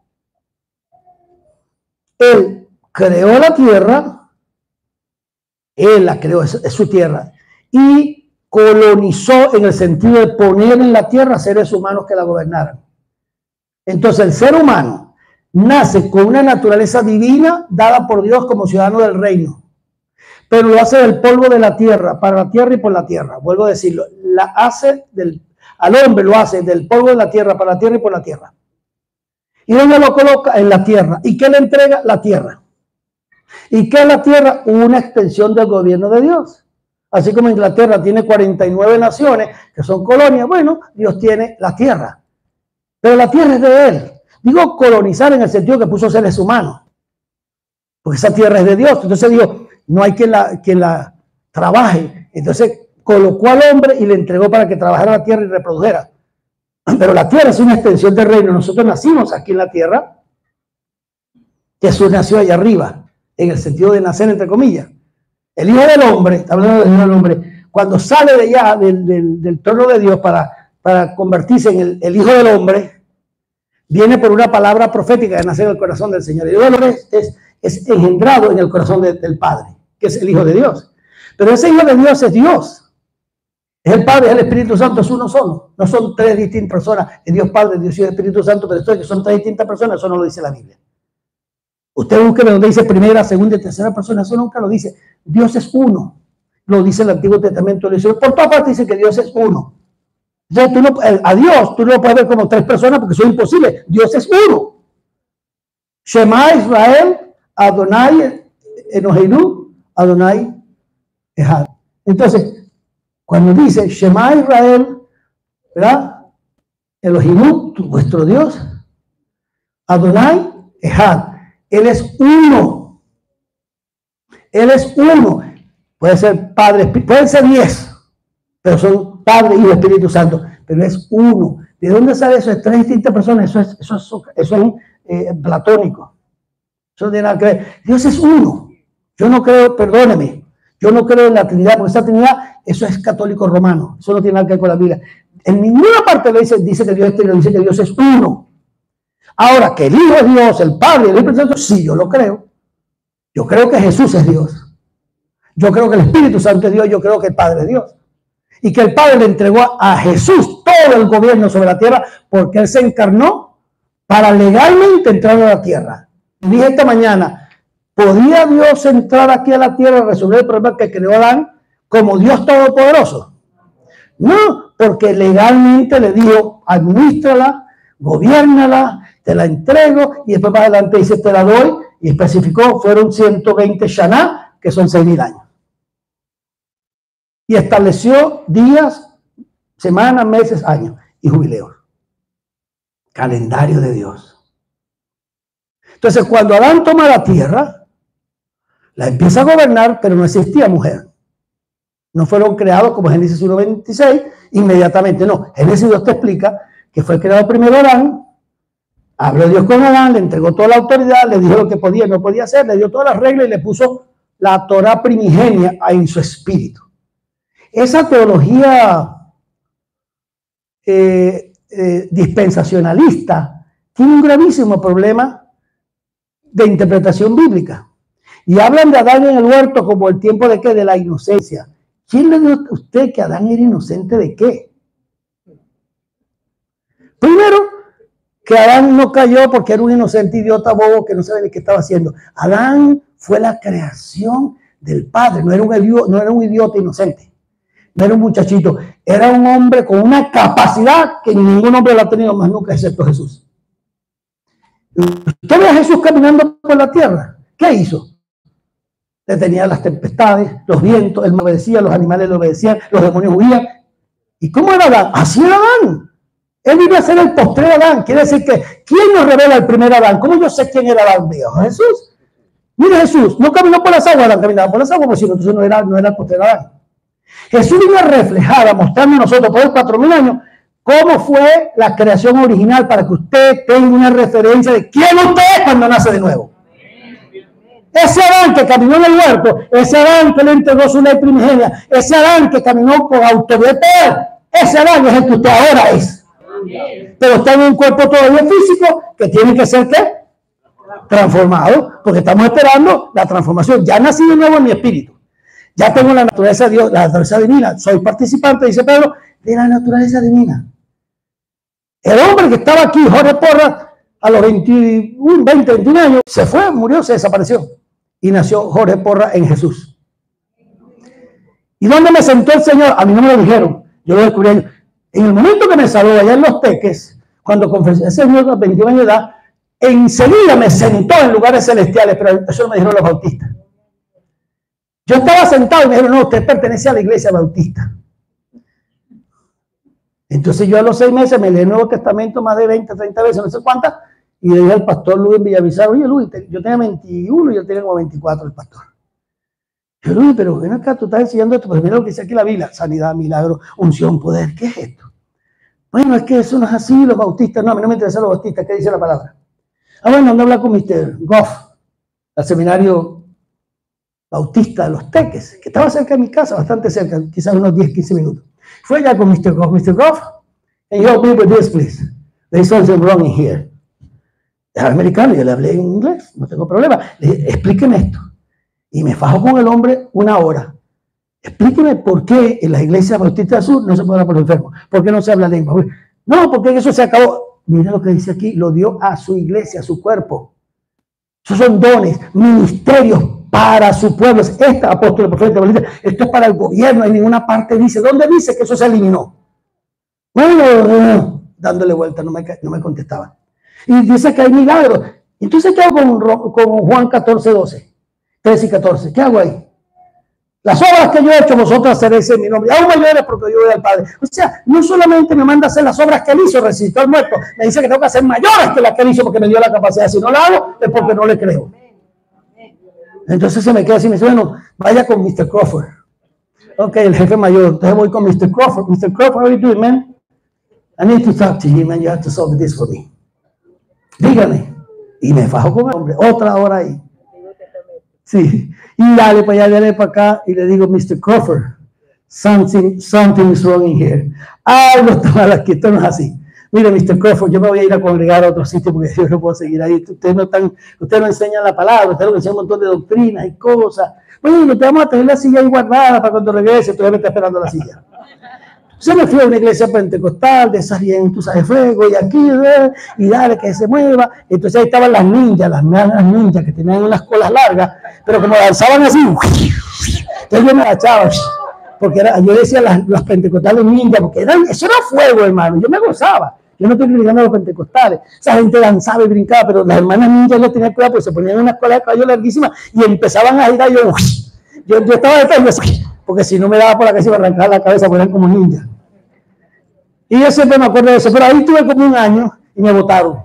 Él creó la tierra, él la creó, es, es su tierra, y colonizó en el sentido de poner en la tierra seres humanos que la gobernaran. Entonces el ser humano nace con una naturaleza divina dada por Dios como ciudadano del reino, pero lo hace del polvo de la tierra, para la tierra y por la tierra. Vuelvo a decirlo, la hace del, al hombre lo hace del polvo de la tierra, para la tierra y por la tierra. ¿Y dónde lo coloca? En la tierra. ¿Y qué le entrega? La tierra. ¿Y qué es la tierra? Una extensión del gobierno de Dios. Así como Inglaterra tiene cuarenta y nueve naciones que son colonias, bueno, Dios tiene la tierra. Pero la tierra es de Él. Digo colonizar en el sentido que puso seres humanos. Porque esa tierra es de Dios. Entonces digo, no hay quien la, quien la trabaje. Entonces colocó al hombre y le entregó para que trabajara la tierra y reprodujera. Pero la tierra es una extensión del reino. Nosotros nacimos aquí en la tierra. Jesús nació allá arriba, en el sentido de nacer entre comillas. El Hijo del Hombre, está hablando del Hijo del Hombre, cuando sale de allá del, del, del trono de Dios para, para convertirse en el, el Hijo del Hombre, viene por una palabra profética de nacer en el corazón del Señor. El Hijo del Hombre es, es, es engendrado en el corazón de, del Padre, que es el Hijo de Dios. Pero ese Hijo de Dios es Dios. Es el Padre, es el Espíritu Santo, es uno solo. No son tres distintas personas. Es Dios Padre, Dios Hijo y Espíritu Santo, pero esto de que son tres distintas personas, eso no lo dice la Biblia. Usted busque donde dice primera, segunda y tercera persona, eso nunca lo dice. Dios es uno. Lo dice el Antiguo Testamento. Lo dice, por todas partes dice que Dios es uno. Entonces, tú no, a Dios tú no lo puedes ver como tres personas porque eso es imposible. Dios es uno. Shema Israel, Adonai Elohenu, Adonai Ejad. Entonces, cuando dice Shema Israel, ¿verdad? Elohim, vuestro Dios, Adonai Ejad. Él es uno. Él es uno. Puede ser Padre, pueden ser diez, pero son Padre, Hijo, Espíritu Santo. Pero es uno. ¿De dónde sale eso? Es tres distintas personas. Eso es, eso es, eso es eh, platónico. Eso no tiene nada que ver. Dios es uno. Yo no creo, perdóneme, yo no creo en la Trinidad, porque esa Trinidad, eso es católico romano. Eso no tiene nada que ver con la Biblia. En ninguna parte le dice, dice que Dios es trino, dice que Dios es uno. Ahora, que el Hijo es Dios, el Padre, el Espíritu Santo, sí, yo lo creo. Yo creo que Jesús es Dios. Yo creo que el Espíritu Santo es Dios, yo creo que el Padre es Dios. Y que el Padre le entregó a Jesús todo el gobierno sobre la tierra porque Él se encarnó para legalmente entrar a la tierra. Dije esta mañana, ¿podía Dios entrar aquí a la tierra y resolver el problema que creó Adán como Dios Todopoderoso? No, porque legalmente le dijo, administrala, gobiernala, te la entrego, y después más adelante dice, te la doy, y especificó, fueron ciento veinte Shaná, que son seis mil años. Y estableció días, semanas, meses, años y jubileos. Calendario de Dios. Entonces, cuando Adán toma la tierra, la empieza a gobernar, pero no existía mujer. No fueron creados como Génesis uno veintiséis, inmediatamente. No, Génesis dos te explica que fue creado primero Adán, habló Dios con Adán, le entregó toda la autoridad, le dijo lo que podía y no podía hacer, le dio todas las reglas y le puso la Torah primigenia en su espíritu. Esa teología eh, eh, dispensacionalista tiene un gravísimo problema de interpretación bíblica. Y hablan de Adán en el huerto como el tiempo de qué, de la inocencia. ¿Quién le dijo a usted que Adán era inocente de qué? Primero, que Adán no cayó porque era un inocente idiota bobo que no sabe ni qué estaba haciendo. Adán fue la creación del Padre, no era un idiota, no era un idiota inocente. No era un muchachito, era un hombre con una capacidad que ningún hombre la ha tenido más nunca, excepto Jesús. Usted ve a Jesús caminando por la tierra. ¿Qué hizo? Detenía las tempestades, los vientos, él obedecía, los animales le obedecían, los demonios huían. ¿Y cómo era Adán? Así era Adán. Él iba a ser el postrer Adán. Quiere decir que, ¿quién nos revela el primer Adán? ¿Cómo yo sé quién era Adán? Dios, Jesús. Mire, Jesús no caminó por las aguas, Adán caminaba por las aguas, porque si no, entonces no era, no era el postrer Adán. Jesús vino a reflejar, a mostrarnos a nosotros por cuatro mil años cómo fue la creación original para que usted tenga una referencia de quién usted es cuando nace de nuevo. Ese Adán que caminó en el huerto, ese Adán que le entregó su ley primigenia, ese Adán que caminó con autoridad, ese Adán es el que usted ahora es. Pero está en un cuerpo todavía físico que tiene que ser ¿qué? Transformado, porque estamos esperando la transformación. Ya nací de nuevo en mi espíritu. Ya tengo la naturaleza de Dios, la naturaleza divina. Soy participante, dice Pedro, de la naturaleza divina. El hombre que estaba aquí, Jorge Porras, a los veintiuno, veinte, veintiuno años, se fue, murió, se desapareció. Y nació Jorge Porras en Jesús. ¿Y dónde me sentó el Señor? A mí no me lo dijeron, yo lo descubrí. En el momento que me saludó allá en Los Teques, cuando confesé ese Señor a los veintiún años de edad, enseguida me sentó en lugares celestiales, pero eso me dijeron los bautistas. Yo estaba sentado y me dijeron, no, usted pertenece a la iglesia bautista. Entonces yo a los seis meses me leí el Nuevo Testamento más de veinte, treinta veces, no sé cuántas, y le dije al pastor Luis en Villavizar, oye Luis, yo tenía veintiuno y él tenía como veinticuatro el pastor. Yo, Luis, pero ven acá, tú estás enseñando esto, pero mira lo que dice aquí la Biblia, sanidad, milagro, unción, poder, ¿qué es esto? Bueno, es que eso no es así, los bautistas, no, a mí no me interesan los bautistas, ¿qué dice la palabra? Ah, bueno, ando a hablar con mister Goff, al seminario bautista de Los Teques, que estaba cerca de mi casa, bastante cerca, quizás unos diez, quince minutos. Fue allá con mister Goff, mister Goff, and help me with this, please. There's something wrong in here. Era americano, yo le hablé en inglés, no tengo problema. Le dije, explíqueme esto. Y me fajó con el hombre una hora. Explíqueme por qué en las iglesias bautistas del sur no se puede hablar por los enfermos. ¿Por qué no se habla lengua? No, porque eso se acabó. Mira lo que dice aquí, lo dio a su iglesia, a su cuerpo. Esos son dones, ministerios para su pueblo. Esta apóstol, profeta, esto es para el gobierno. En ninguna parte dice, ¿dónde dice que eso se eliminó? Bueno, dándole vuelta, no me, no me contestaban. Y dice que hay milagros. Entonces, ¿qué hago con, con Juan catorce, doce? trece y catorce. ¿Qué hago ahí? Las obras que yo he hecho, vosotros haceréis en mi nombre, aún mayores porque yo voy al Padre. O sea, no solamente me manda a hacer las obras que él hizo, resucitó al muerto, me dice que tengo que hacer mayores que las que él hizo porque me dio la capacidad. Si no la hago, es porque no le creo. Entonces se me queda así, me dice, bueno, vaya con mister Crawford. Ok, el jefe mayor, entonces voy con mister Crawford. mister Crawford, how are you doing, man? I need to talk to him and you have to solve this for me. Dígame. Y me fajo con el hombre, otra hora ahí. Sí, y dale para allá, dale para acá, y le digo, mister Crawford, something, something is wrong in here. Algo está mal aquí, esto no es así. Mire, mister Crawford, yo me voy a ir a congregar a otro sitio porque yo no puedo seguir ahí. Ustedes no, están, ustedes no enseñan la palabra, ustedes no enseñan un montón de doctrinas y cosas. Bueno, te vamos a tener la silla ahí guardada para cuando regrese, todavía me está esperando la silla. Se me fui a una iglesia pentecostal, de esas bien, tú sabes, fuego, y aquí, y dale que se mueva. Entonces ahí estaban las ninjas, las las ninjas que tenían unas colas largas, pero como danzaban así, entonces yo me agachaba, porque era, yo decía las, las pentecostales ninjas, porque eran, eso era fuego, hermano, yo me gozaba. Yo no estoy criticando a los pentecostales, esa gente danzaba y brincaba, pero las hermanas ninjas no tenían cuidado, porque se ponían unas colas de caballo larguísimas y empezaban a girar, yo, yo, yo estaba detrás, yo, porque si no me daba por la cabeza, iba a arrancar la cabeza, porque eran como ninjas. Y yo siempre me acuerdo de eso, pero ahí tuve como un año y me votaron.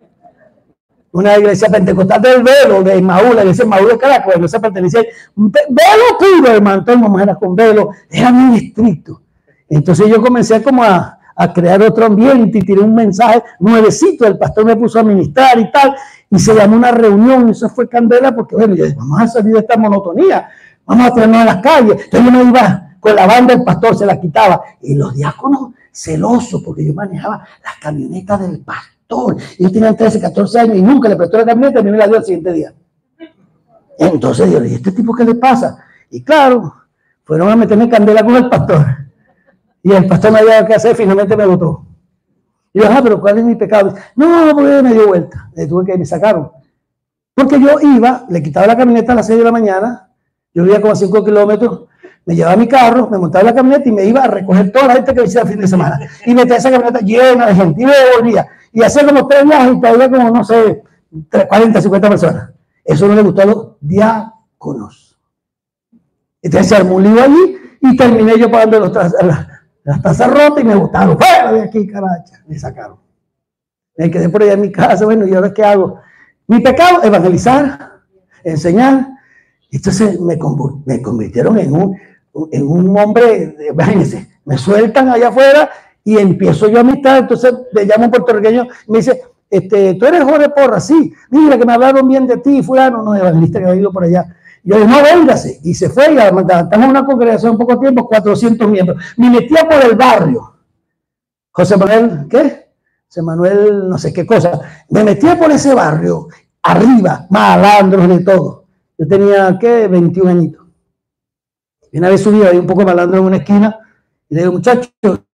Una iglesia pentecostal del Velo, de Maúl, la iglesia Maúl de Caracas, no se pertenecía. Velo puro, hermano, todas las mujeres con velo, era muy estricto. Entonces yo comencé como a, a crear otro ambiente y tiré un mensaje nuevecito, el pastor me puso a ministrar y tal, y se llamó una reunión, y eso fue candela, porque bueno, yo dije, vamos a salir de esta monotonía, vamos a tenernos en las calles. Entonces yo me iba con la banda, el pastor se la quitaba, y los diáconos celosos, porque yo manejaba las camionetas del pastor. Ellos tenían trece, catorce años y nunca le prestó la camioneta y me la dio el siguiente día. Entonces yo le dije, ¿este tipo qué le pasa? Y claro, fueron a meterme candela con el pastor. Y el pastor me había qué hacer, finalmente me votó. Y yo, ah, pero ¿cuál es mi pecado? No, porque me dio vuelta. Le tuve que me sacaron. Porque yo iba, le quitaba la camioneta a las seis de la mañana, yo vivía como a cinco kilómetros, me llevaba mi carro, me montaba en la camioneta y me iba a recoger toda la gente que visitaba el fin de semana. Y metía esa camioneta llena de gente y me devolvía. Y hacía como tres viajes y todavía como, no sé, cuarenta, cincuenta personas. Eso no le gustó a los diáconos. Entonces se armó un lío allí y terminé yo pagando los las, las tazas rotas y me botaron. ¡Fuera de aquí, caracha! Me sacaron. Me quedé por allá en mi casa. Bueno, ¿y ahora qué hago? Mi pecado, evangelizar, enseñar. Entonces me, me convirtieron en un, en un hombre, imagínense, me sueltan allá afuera y empiezo yo a amistad. Entonces le llamo a un puertorriqueño y me dice, este, tú eres Jorge Porras, sí, mira que me hablaron bien de ti, fulano, no, evangelista que ha ido por allá. Y yo dije, no, véngase. Y se fue, y estamos en una congregación en poco tiempo, cuatrocientos miembros. Me metía por el barrio. José Manuel, ¿qué? José Manuel, no sé qué cosa. Me metía por ese barrio, arriba, malandros de todo. Yo tenía, ¿qué? veintiún añitos. Y una vez subí, había un poco malandro en una esquina, y le digo, muchachos,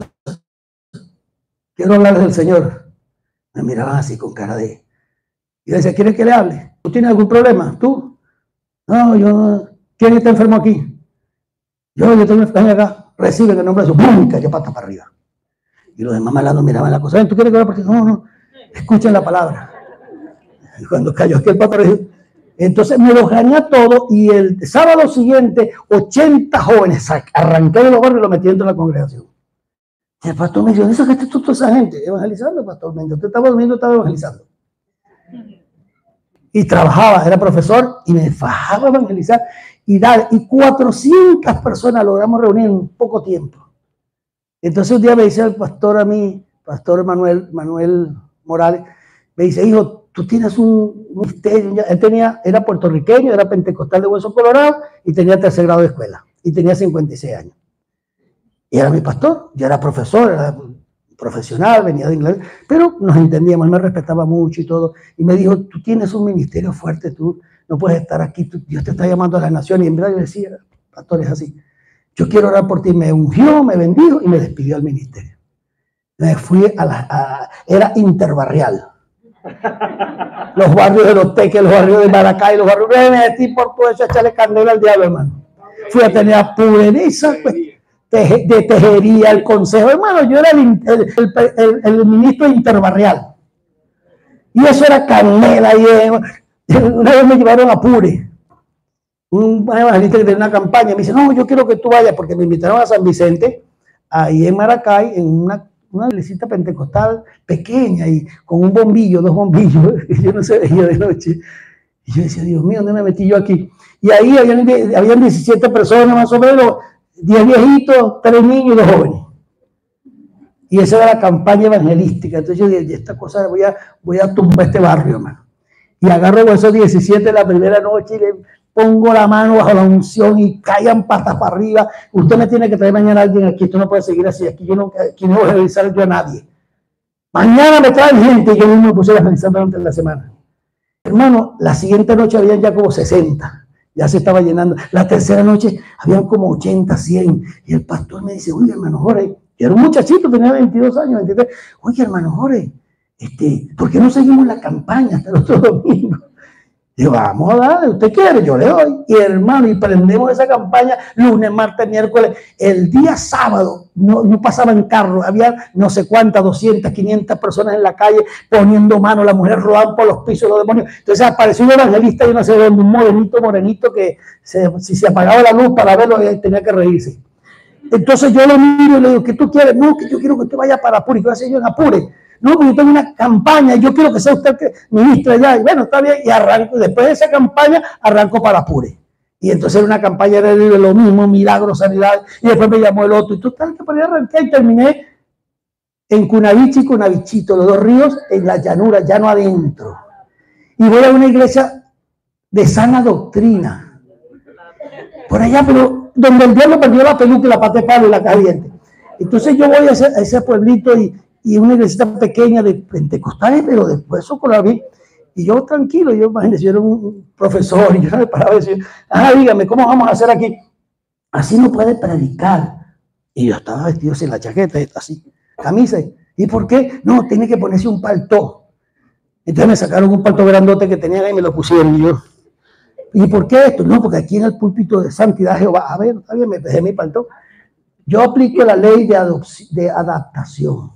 quiero hablarles del Señor. Me miraban así con cara de... Y yo decía, ¿quieres que le hable? ¿Tú tienes algún problema? ¿Tú? No, yo no. ¿Quién está enfermo aquí? Yo, yo tengo enfermo acá. Reciben el nombre de su ¡pum! Cayó pata para arriba. Y los demás malandros miraban la cosa. ¿Tú quieres que hable? No, no. Escuchen la palabra. Y cuando cayó aquel pata arriba, entonces me los gané a todos y el sábado siguiente, ochenta jóvenes arranqué de los barrios y los metí dentro de la congregación. Y el pastor me dijo, ¿eso que está toda esa gente? Evangelizando, pastor. Mientras usted estaba durmiendo, estaba evangelizando. Y trabajaba, era profesor y me fajaba a evangelizar y dar. Y cuatrocientas personas logramos reunir en poco tiempo. Entonces un día me dice el pastor a mí, pastor Manuel, Manuel Morales, me dice, hijo, tú tienes un misterio. Él tenía, era puertorriqueño, era pentecostal de Hueso Colorado y tenía tercer grado de escuela. Y tenía cincuenta y seis años. Y era mi pastor, yo era profesor, era profesional, venía de inglés, pero nos entendíamos, él me respetaba mucho y todo. Y me dijo, tú tienes un ministerio fuerte, tú no puedes estar aquí, tú, Dios te está llamando a las naciones. Y en verdad yo decía, pastor, es así. Yo quiero orar por ti. Me ungió, me bendijo y me despidió al ministerio. Me fui a la... A, era interbarrial. Los barrios de Los Teques, los barrios de Maracay, los barrios de Metí, por todo eso, echarle candela al diablo, hermano. Fui a tener a Pureza, pues, de, de tejería, el consejo. Hermano, yo era el, el, el, el, el ministro interbarrial. Y eso era canela. Y, una vez me llevaron a Pure. un evangelista que tiene una campaña, me dice, no, yo quiero que tú vayas, porque me invitaron a San Vicente, ahí en Maracay, en una, una iglesita pentecostal pequeña, y con un bombillo, dos bombillos, y yo no se veía de noche. Y yo decía, Dios mío, ¿dónde me metí yo aquí? Y ahí habían, habían diecisiete personas más o menos, diez viejitos, tres niños y dos jóvenes. Y esa era la campaña evangelística. Entonces yo dije, esta cosa, voy a, voy a tumbar este barrio, hermano. Y agarro esos diecisiete la primera noche y le pongo la mano bajo la unción y caigan patas para arriba. Usted me tiene que traer mañana a alguien aquí, esto no puede seguir así, aquí yo no, aquí no voy a revisar yo a nadie. Mañana me traen gente y yo mismo me puse a revisar durante la semana. Hermano, la siguiente noche habían ya como sesenta, ya se estaba llenando. La tercera noche habían como ochenta, cien. Y el pastor me dice, oye, hermano Jorge, y era un muchachito, tenía veintidós años, veintitrés. Oye, hermano Jorge, este, ¿por qué no seguimos la campaña hasta el otro domingo? Digo, vamos a dar, usted quiere, yo le doy. Y hermano, y prendemos esa campaña lunes, martes, miércoles. El día sábado no, no pasaban carros, había no sé cuántas, doscientas, quinientas personas en la calle poniendo mano, la mujer rodando por los pisos, los demonios. Entonces apareció un evangelista y no sé dónde, un morenito, morenito, que se, si se apagaba la luz para verlo, tenía que reírse. Entonces yo lo miro y le digo, ¿qué tú quieres? No, que yo quiero que usted vaya para Apure. ¿Qué va a hacer yo en Apure? No, porque yo tengo una campaña y yo quiero que sea usted que ministre allá. Y bueno, está bien. Y arranco, después de esa campaña, arranco para Apure. Y entonces era una campaña de lo mismo, milagros, sanidad. Y después me llamó el otro. Y tú sabes que para allá arranqué y terminé en Cunavichi y Cunavichito, los dos ríos, en la llanura, llano adentro. Y voy a una iglesia de sana doctrina. Por allá, pero donde el diablo perdió la peluca y la pata de palo y la caliente. Entonces yo voy a ese, a ese pueblito y, y una iglesia pequeña de pentecostales, pero después eso con la vi. Y yo tranquilo, yo imagínense, yo era un profesor y yo no me paraba y decía, ah, dígame, ¿cómo vamos a hacer aquí? Así no puede predicar. Y yo estaba vestido sin la chaqueta, así, camisa. ¿Y por qué? No, tiene que ponerse un paltó. Entonces me sacaron un paltó grandote que tenía ahí y me lo pusieron y yo. ¿Y por qué esto? No, porque aquí en el púlpito de Santidad Jehová, a ver, está bien, me dejé mi paltó. Yo aplico la ley de, de adaptación.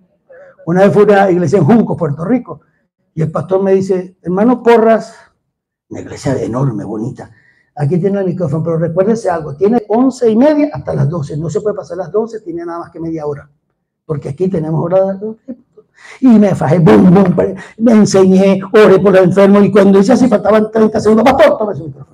Una vez fui a una iglesia en Junco, Puerto Rico, y el pastor me dice, hermano Porras, una iglesia enorme, bonita, aquí tiene el micrófono, pero recuérdese algo, tiene once y media hasta las doce, no se puede pasar las doce, tiene nada más que media hora, porque aquí tenemos hora de doce. Y me fajé, boom, boom, me enseñé, oré por el enfermo, y cuando hice así faltaban treinta segundos, pastor, tome su micrófono.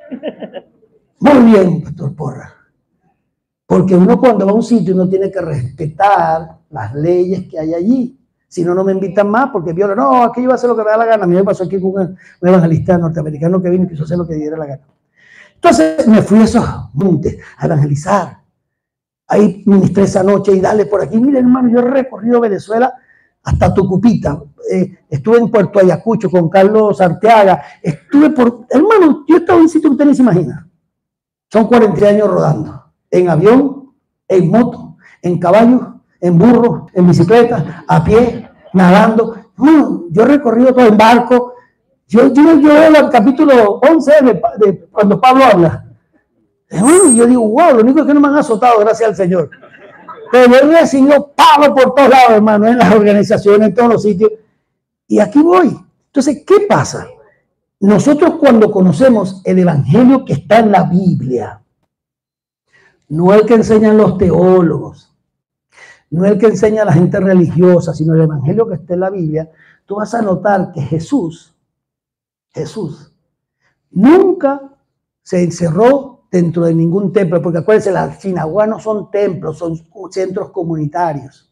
Muy bien, pastor Porras. Porque uno cuando va a un sitio uno tiene que respetar las leyes que hay allí. Si no, no me invitan más porque viola. No, aquí yo voy a hacer lo que me da la gana. A mí me pasó aquí con un, un evangelista norteamericano que vino y quiso hacer lo que diera la gana. Entonces me fui a esos montes a evangelizar. Ahí ministré esa noche y dale por aquí. Mire, hermano, yo he recorrido Venezuela hasta Tucupita. Eh, estuve en Puerto Ayacucho con Carlos Arteaga. Estuve por... Hermano, yo estaba en un sitio que usted ni se imagina. Son cuarenta años rodando. En avión, en moto, en caballo, en burro, en bicicleta, a pie, nadando. Bueno, yo he recorrido todo en barco. Yo, yo, yo veo el capítulo once de, de cuando Pablo habla. Bueno, yo digo, wow, lo único es que no me han azotado, gracias al Señor. Pero yo he recibido Pablo por todos lados, hermano, en las organizaciones, en todos los sitios. Y aquí voy. Entonces, ¿qué pasa? Nosotros cuando conocemos el evangelio que está en la Biblia, no el que enseñan los teólogos, no el que enseña a la gente religiosa, sino el evangelio que está en la Biblia, tú vas a notar que Jesús, Jesús, nunca se encerró dentro de ningún templo, porque acuérdense, las sinagogas no son templos, son centros comunitarios.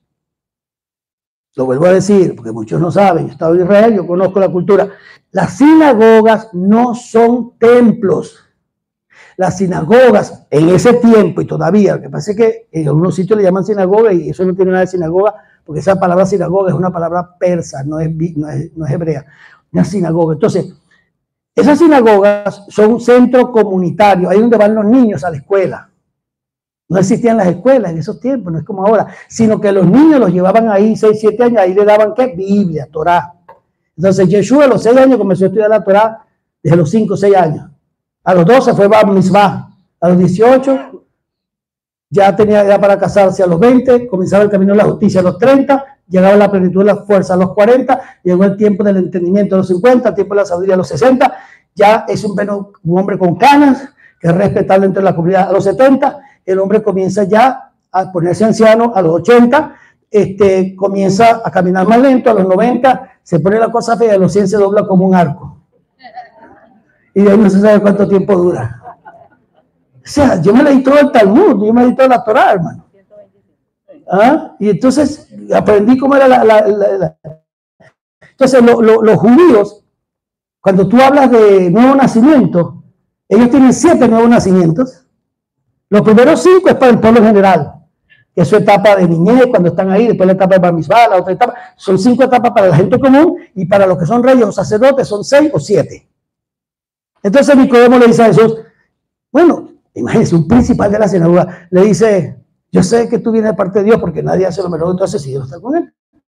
Lo vuelvo a decir, porque muchos no saben, yo he estado en Israel, yo conozco la cultura. Las sinagogas no son templos. Las sinagogas en ese tiempo y todavía, lo que pasa es que en algunos sitios le llaman sinagoga y eso no tiene nada de sinagoga, porque esa palabra sinagoga es una palabra persa, no es, no es, no es hebrea, una sinagoga. Entonces, esas sinagogas son un centro comunitario, ahí donde van los niños a la escuela. No existían las escuelas en esos tiempos, no es como ahora, sino que los niños los llevaban ahí seis, siete años, ahí le daban ¿qué? Biblia, Torá. Entonces, Yeshua a los seis años comenzó a estudiar la Torá, desde los cinco, seis años. A los doce fue Bar Mitzvah. A los dieciocho ya tenía edad para casarse. A los veinte comenzaba el camino de la justicia. A los treinta llegaba la plenitud de la fuerza. A los cuarenta llegó el tiempo del entendimiento. A los cincuenta el tiempo de la sabiduría. A los sesenta ya es un, un hombre con canas, que es respetable entre la comunidad. A los setenta, el hombre comienza ya a ponerse anciano. A los ochenta, este, comienza a caminar más lento. A los noventa, se pone la cosa fea. A los cien se dobla como un arco. Y de ahí no se sabe cuánto tiempo dura. O sea, yo me leí todo el Talmud, yo me leí toda la Torá, hermano. ¿Ah? Y entonces aprendí cómo era la... la, la, la. Entonces lo, lo, los judíos, cuando tú hablas de nuevo nacimiento, ellos tienen siete nuevos nacimientos. Los primeros cinco es para el pueblo en general, que es su etapa de niñez, cuando están ahí, después la etapa de Bar Mitzvah, la otra etapa. Son cinco etapas para la gente común, y para los que son reyes o sacerdotes son seis o siete. Entonces Nicodemo le dice a Jesús, bueno, imagínense, un principal de la sinagoga le dice, yo sé que tú vienes de parte de Dios porque nadie hace lo mejor, entonces si Dios está con él.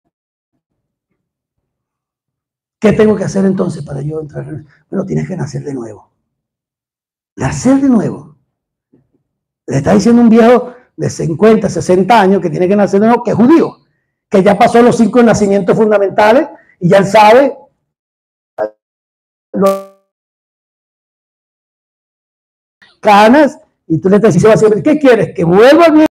¿Qué tengo que hacer entonces para yo entrar? Bueno, tienes que nacer de nuevo. Nacer de nuevo. Le está diciendo un viejo de cincuenta, sesenta años que tiene que nacer de nuevo, que es judío, que ya pasó los cinco nacimientos fundamentales y ya él sabe los canas, y tú le estás diciendo, ¿qué quieres? Que vuelva a mi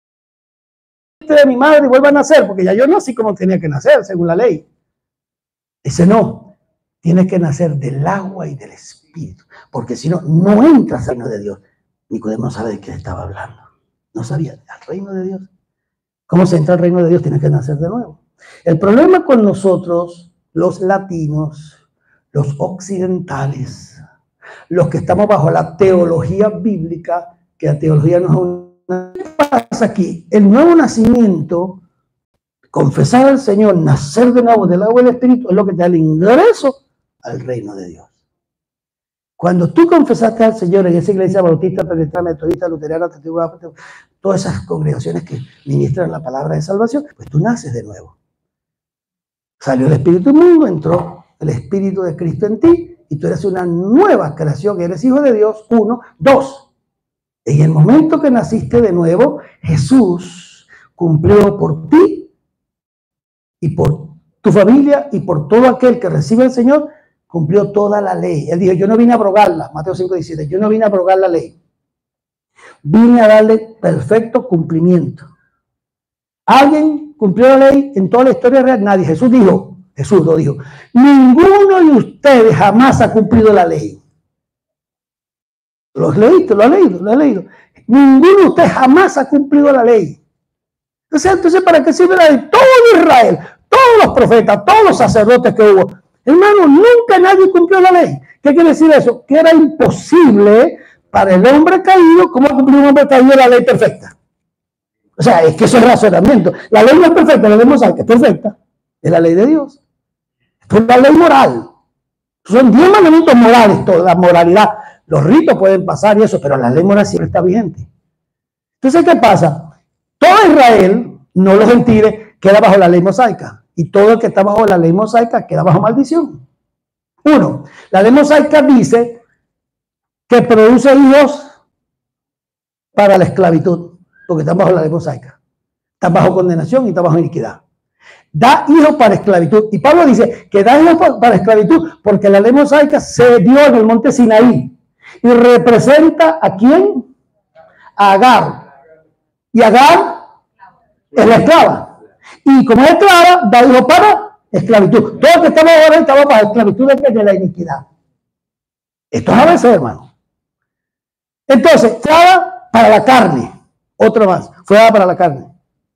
de mi madre y vuelva a nacer, porque ya yo nací como tenía que nacer, según la ley. Dice, no, tienes que nacer del agua y del espíritu, porque si no, no entras al reino de Dios. Nicodemo no sabe de qué estaba hablando. No sabía, al reino de Dios. ¿Cómo se entra al reino de Dios? Tienes que nacer de nuevo. El problema con nosotros, los latinos, los occidentales, los que estamos bajo la teología bíblica, que la teología no es una... ¿Qué pasa aquí? El nuevo nacimiento, confesar al Señor, nacer de nuevo del agua y del espíritu, es lo que te da el ingreso al reino de Dios. Cuando tú confesaste al Señor en esa iglesia bautista, presbiteriana, metodista, luterana, todas esas congregaciones que ministran la palabra de salvación, pues tú naces de nuevo. Salió el espíritu inmundo, entró el espíritu de Cristo en ti, y tú eres una nueva creación, eres hijo de Dios, uno. Dos, en el momento que naciste de nuevo, Jesús cumplió por ti y por tu familia y por todo aquel que recibe al Señor, cumplió toda la ley. Él dijo, yo no vine a abrogarla, Mateo cinco diecisiete, yo no vine a abrogar la ley, vine a darle perfecto cumplimiento. ¿Alguien cumplió la ley en toda la historia real? Nadie. Jesús dijo, Jesús lo dijo, ninguno de ustedes jamás ha cumplido la ley. ¿Lo has leído? ¿Lo has leído? ¿Lo has leído? Ninguno de ustedes jamás ha cumplido la ley. Entonces, entonces ¿para qué sirve la ley? Todo Israel, todos los profetas, todos los sacerdotes que hubo, hermano, nunca nadie cumplió la ley. ¿Qué quiere decir eso? Que era imposible para el hombre caído, ¿cómo cumplir un hombre caído la ley perfecta? O sea, es que eso es razonamiento. La ley no es perfecta, la ley mosaica es perfecta. Es la ley de Dios. Es la ley moral. Son diez mandamientos morales, toda la moralidad. Los ritos pueden pasar y eso, pero la ley moral siempre está vigente. Entonces, ¿qué pasa? Todo Israel, no los gentiles, queda bajo la ley mosaica. Y todo el que está bajo la ley mosaica queda bajo maldición. Uno, la ley mosaica dice que produce hijos para la esclavitud, porque están bajo la ley mosaica. Están bajo condenación y están bajo iniquidad. Da hijos para esclavitud. Y Pablo dice que da hijos para esclavitud porque la ley mosaica se dio en el monte Sinaí. Y representa ¿a quién? A Agar. Y Agar es la esclava. Y como es esclava, da hijos para esclavitud. Todo lo que estaba ahora estaba para esclavitud de la iniquidad. Esto es a veces, hermano. Entonces, fue dada para la carne. Otro más. Fue dada para la carne.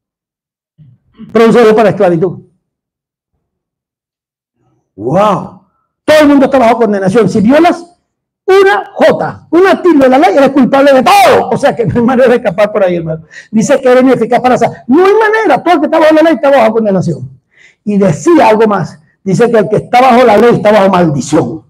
Producido para esclavitud. ¡Wow! Todo el mundo está bajo condenación. Si violas una jota, una tilde de la ley, eres culpable de todo. O sea que no hay manera de escapar por ahí, hermano. Dice que eres ineficaz para hacer. No hay manera. Todo el que está bajo la ley está bajo condenación. Y decía algo más. Dice que el que está bajo la ley está bajo maldición.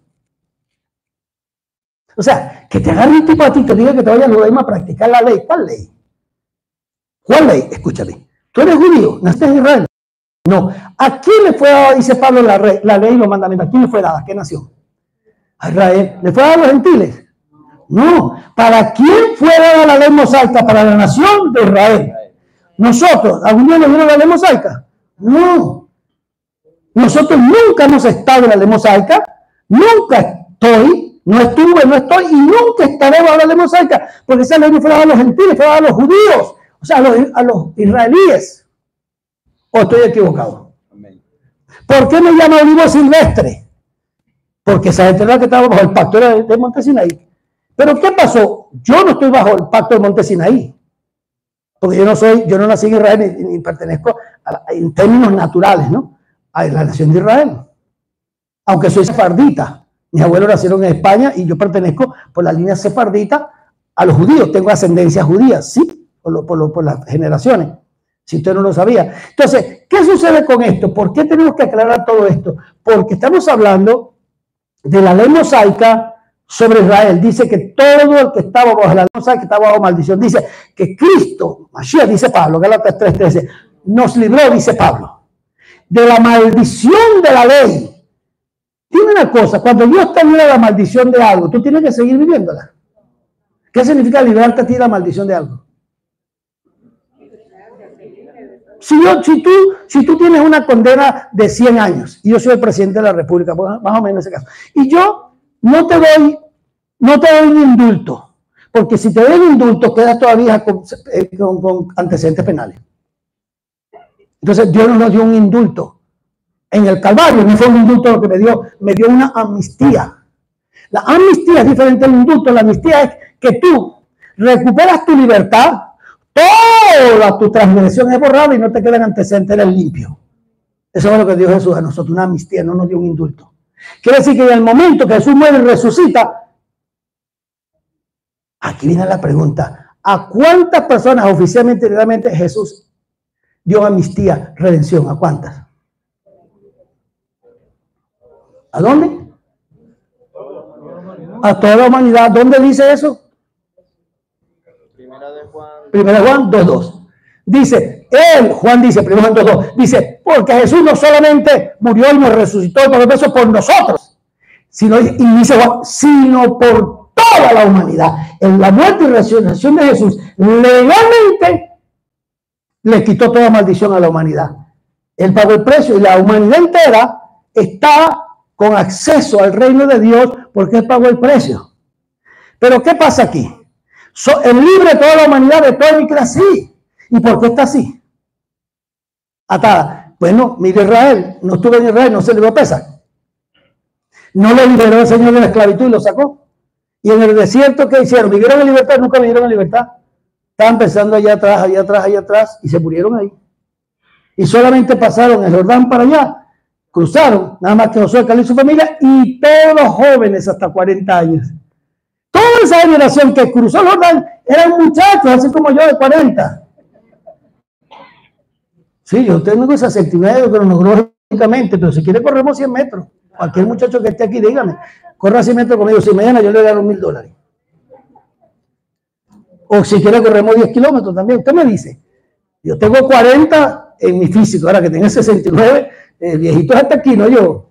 O sea, que te agarre un tipo a ti, te diga que te vayas a Judaísmo a practicar la ley. ¿Cuál ley? ¿Cuál ley? Escúchame. ¿Tú eres judío? ¿Naciste en Israel? No. ¿A quién le fue dada, dice Pablo, la, re, la ley y los mandamientos? ¿A quién le fue dada? ¿A qué nación? A Israel. ¿Le fue dada a los gentiles? No. ¿Para quién fue dada la ley mosaica? Para la nación de Israel. Nosotros, ¿algún día nos dieron la ley mosaica? No. Nosotros nunca hemos estado en la ley mosaica. Nunca estoy. No estuve, no estoy y nunca estaré bajo la ley mosaica, porque esa ley no fue dada a los gentiles, fue dada a los judíos, o sea, a los, a los israelíes. ¿O estoy equivocado? ¿Por qué me llama olivo silvestre? Porque esa gente era que estaba bajo el pacto de, de Monte Sinaí. Pero ¿qué pasó? Yo no estoy bajo el pacto de Monte Sinaí, porque yo no soy, yo no nací en Israel ni, ni pertenezco a, en términos naturales, ¿no?, a la nación de Israel. Aunque soy sefardita, mis abuelos nacieron en España y yo pertenezco por la línea sefardita a los judíos. Tengo ascendencia judía, sí, por, lo, por, lo, por las generaciones, si usted no lo sabía. Entonces, ¿qué sucede con esto? ¿Por qué tenemos que aclarar todo esto? Porque estamos hablando de la ley mosaica sobre Israel. Dice que todo el que estaba bajo la ley mosaica estaba bajo maldición. Dice que Cristo, Mashiach, dice Pablo, Gálatas tres trece, nos libró, dice Pablo, de la maldición de la ley. Dime una cosa, cuando Dios te libra de la maldición de algo, tú tienes que seguir viviéndola. ¿Qué significa librarte a ti de la maldición de algo? Si, yo, si, tú, si tú tienes una condena de cien años y yo soy el presidente de la República, más o menos en ese caso, y yo no te doy, no te doy un indulto, porque si te doy un indulto quedas todavía con, con, con antecedentes penales. Entonces Dios no nos dio un indulto. En el Calvario no fue un indulto lo que me dio, me dio una amnistía. La amnistía es diferente al indulto. La amnistía es que tú recuperas tu libertad, toda tu transgresión es borrada y no te quedan antecedentes, eres limpio. Eso es lo que dio Jesús a nosotros, una amnistía, no nos dio un indulto. Quiere decir que en el momento que Jesús muere y resucita, aquí viene la pregunta: ¿a cuántas personas oficialmente, realmente Jesús dio amnistía, redención? ¿A cuántas? ¿A dónde? A toda la humanidad. ¿Dónde dice eso? Primera de Juan, Primera de Juan dos dos. Dice, él, Juan dice, Primera de Juan dos dos, dice, porque Jesús no solamente murió y nos resucitó y todo eso por nosotros, sino, y dice Juan, sino por toda la humanidad. En la muerte y resurrección de Jesús, legalmente le quitó toda maldición a la humanidad. Él pagó el precio y la humanidad entera está con acceso al reino de Dios porque él pagó el precio. Pero ¿qué pasa aquí? So, el libre de toda la humanidad de todo y que así. ¿Y por qué está así? Atada. Bueno, mire Israel, no estuvo en Israel, no se libró pesa. No lo liberó el Señor de la esclavitud y lo sacó. Y en el desierto, ¿qué hicieron? ¿Vivieron en libertad? Nunca vivieron en libertad. Estaban pensando allá atrás, allá atrás, allá atrás y se murieron ahí. Y solamente pasaron el Jordán para allá. Cruzaron, nada más que Josué, Caleb y su familia, y todos los jóvenes hasta cuarenta años. Toda esa generación que cruzó el Jordán eran muchachos, así como yo, de cuarenta. Sí, yo tengo esa centinela cronológicamente, pero si quiere corremos cien metros. Cualquier muchacho que esté aquí, dígame, corra cien metros conmigo, si mañana yo le gano mil dólares. O si quiere corremos diez kilómetros también. Usted me dice, yo tengo cuarenta en mi físico, ahora que tengo sesenta y nueve, el viejito hasta aquí, no yo.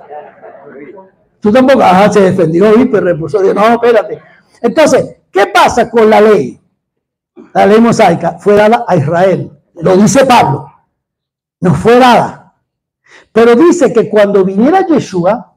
Tú tampoco, ajá, se defendió y pues repuso, no, espérate. Entonces, ¿qué pasa con la ley? La ley mosaica fue dada a Israel, lo dice Pablo, no fue dada. Pero dice que cuando viniera Yeshua,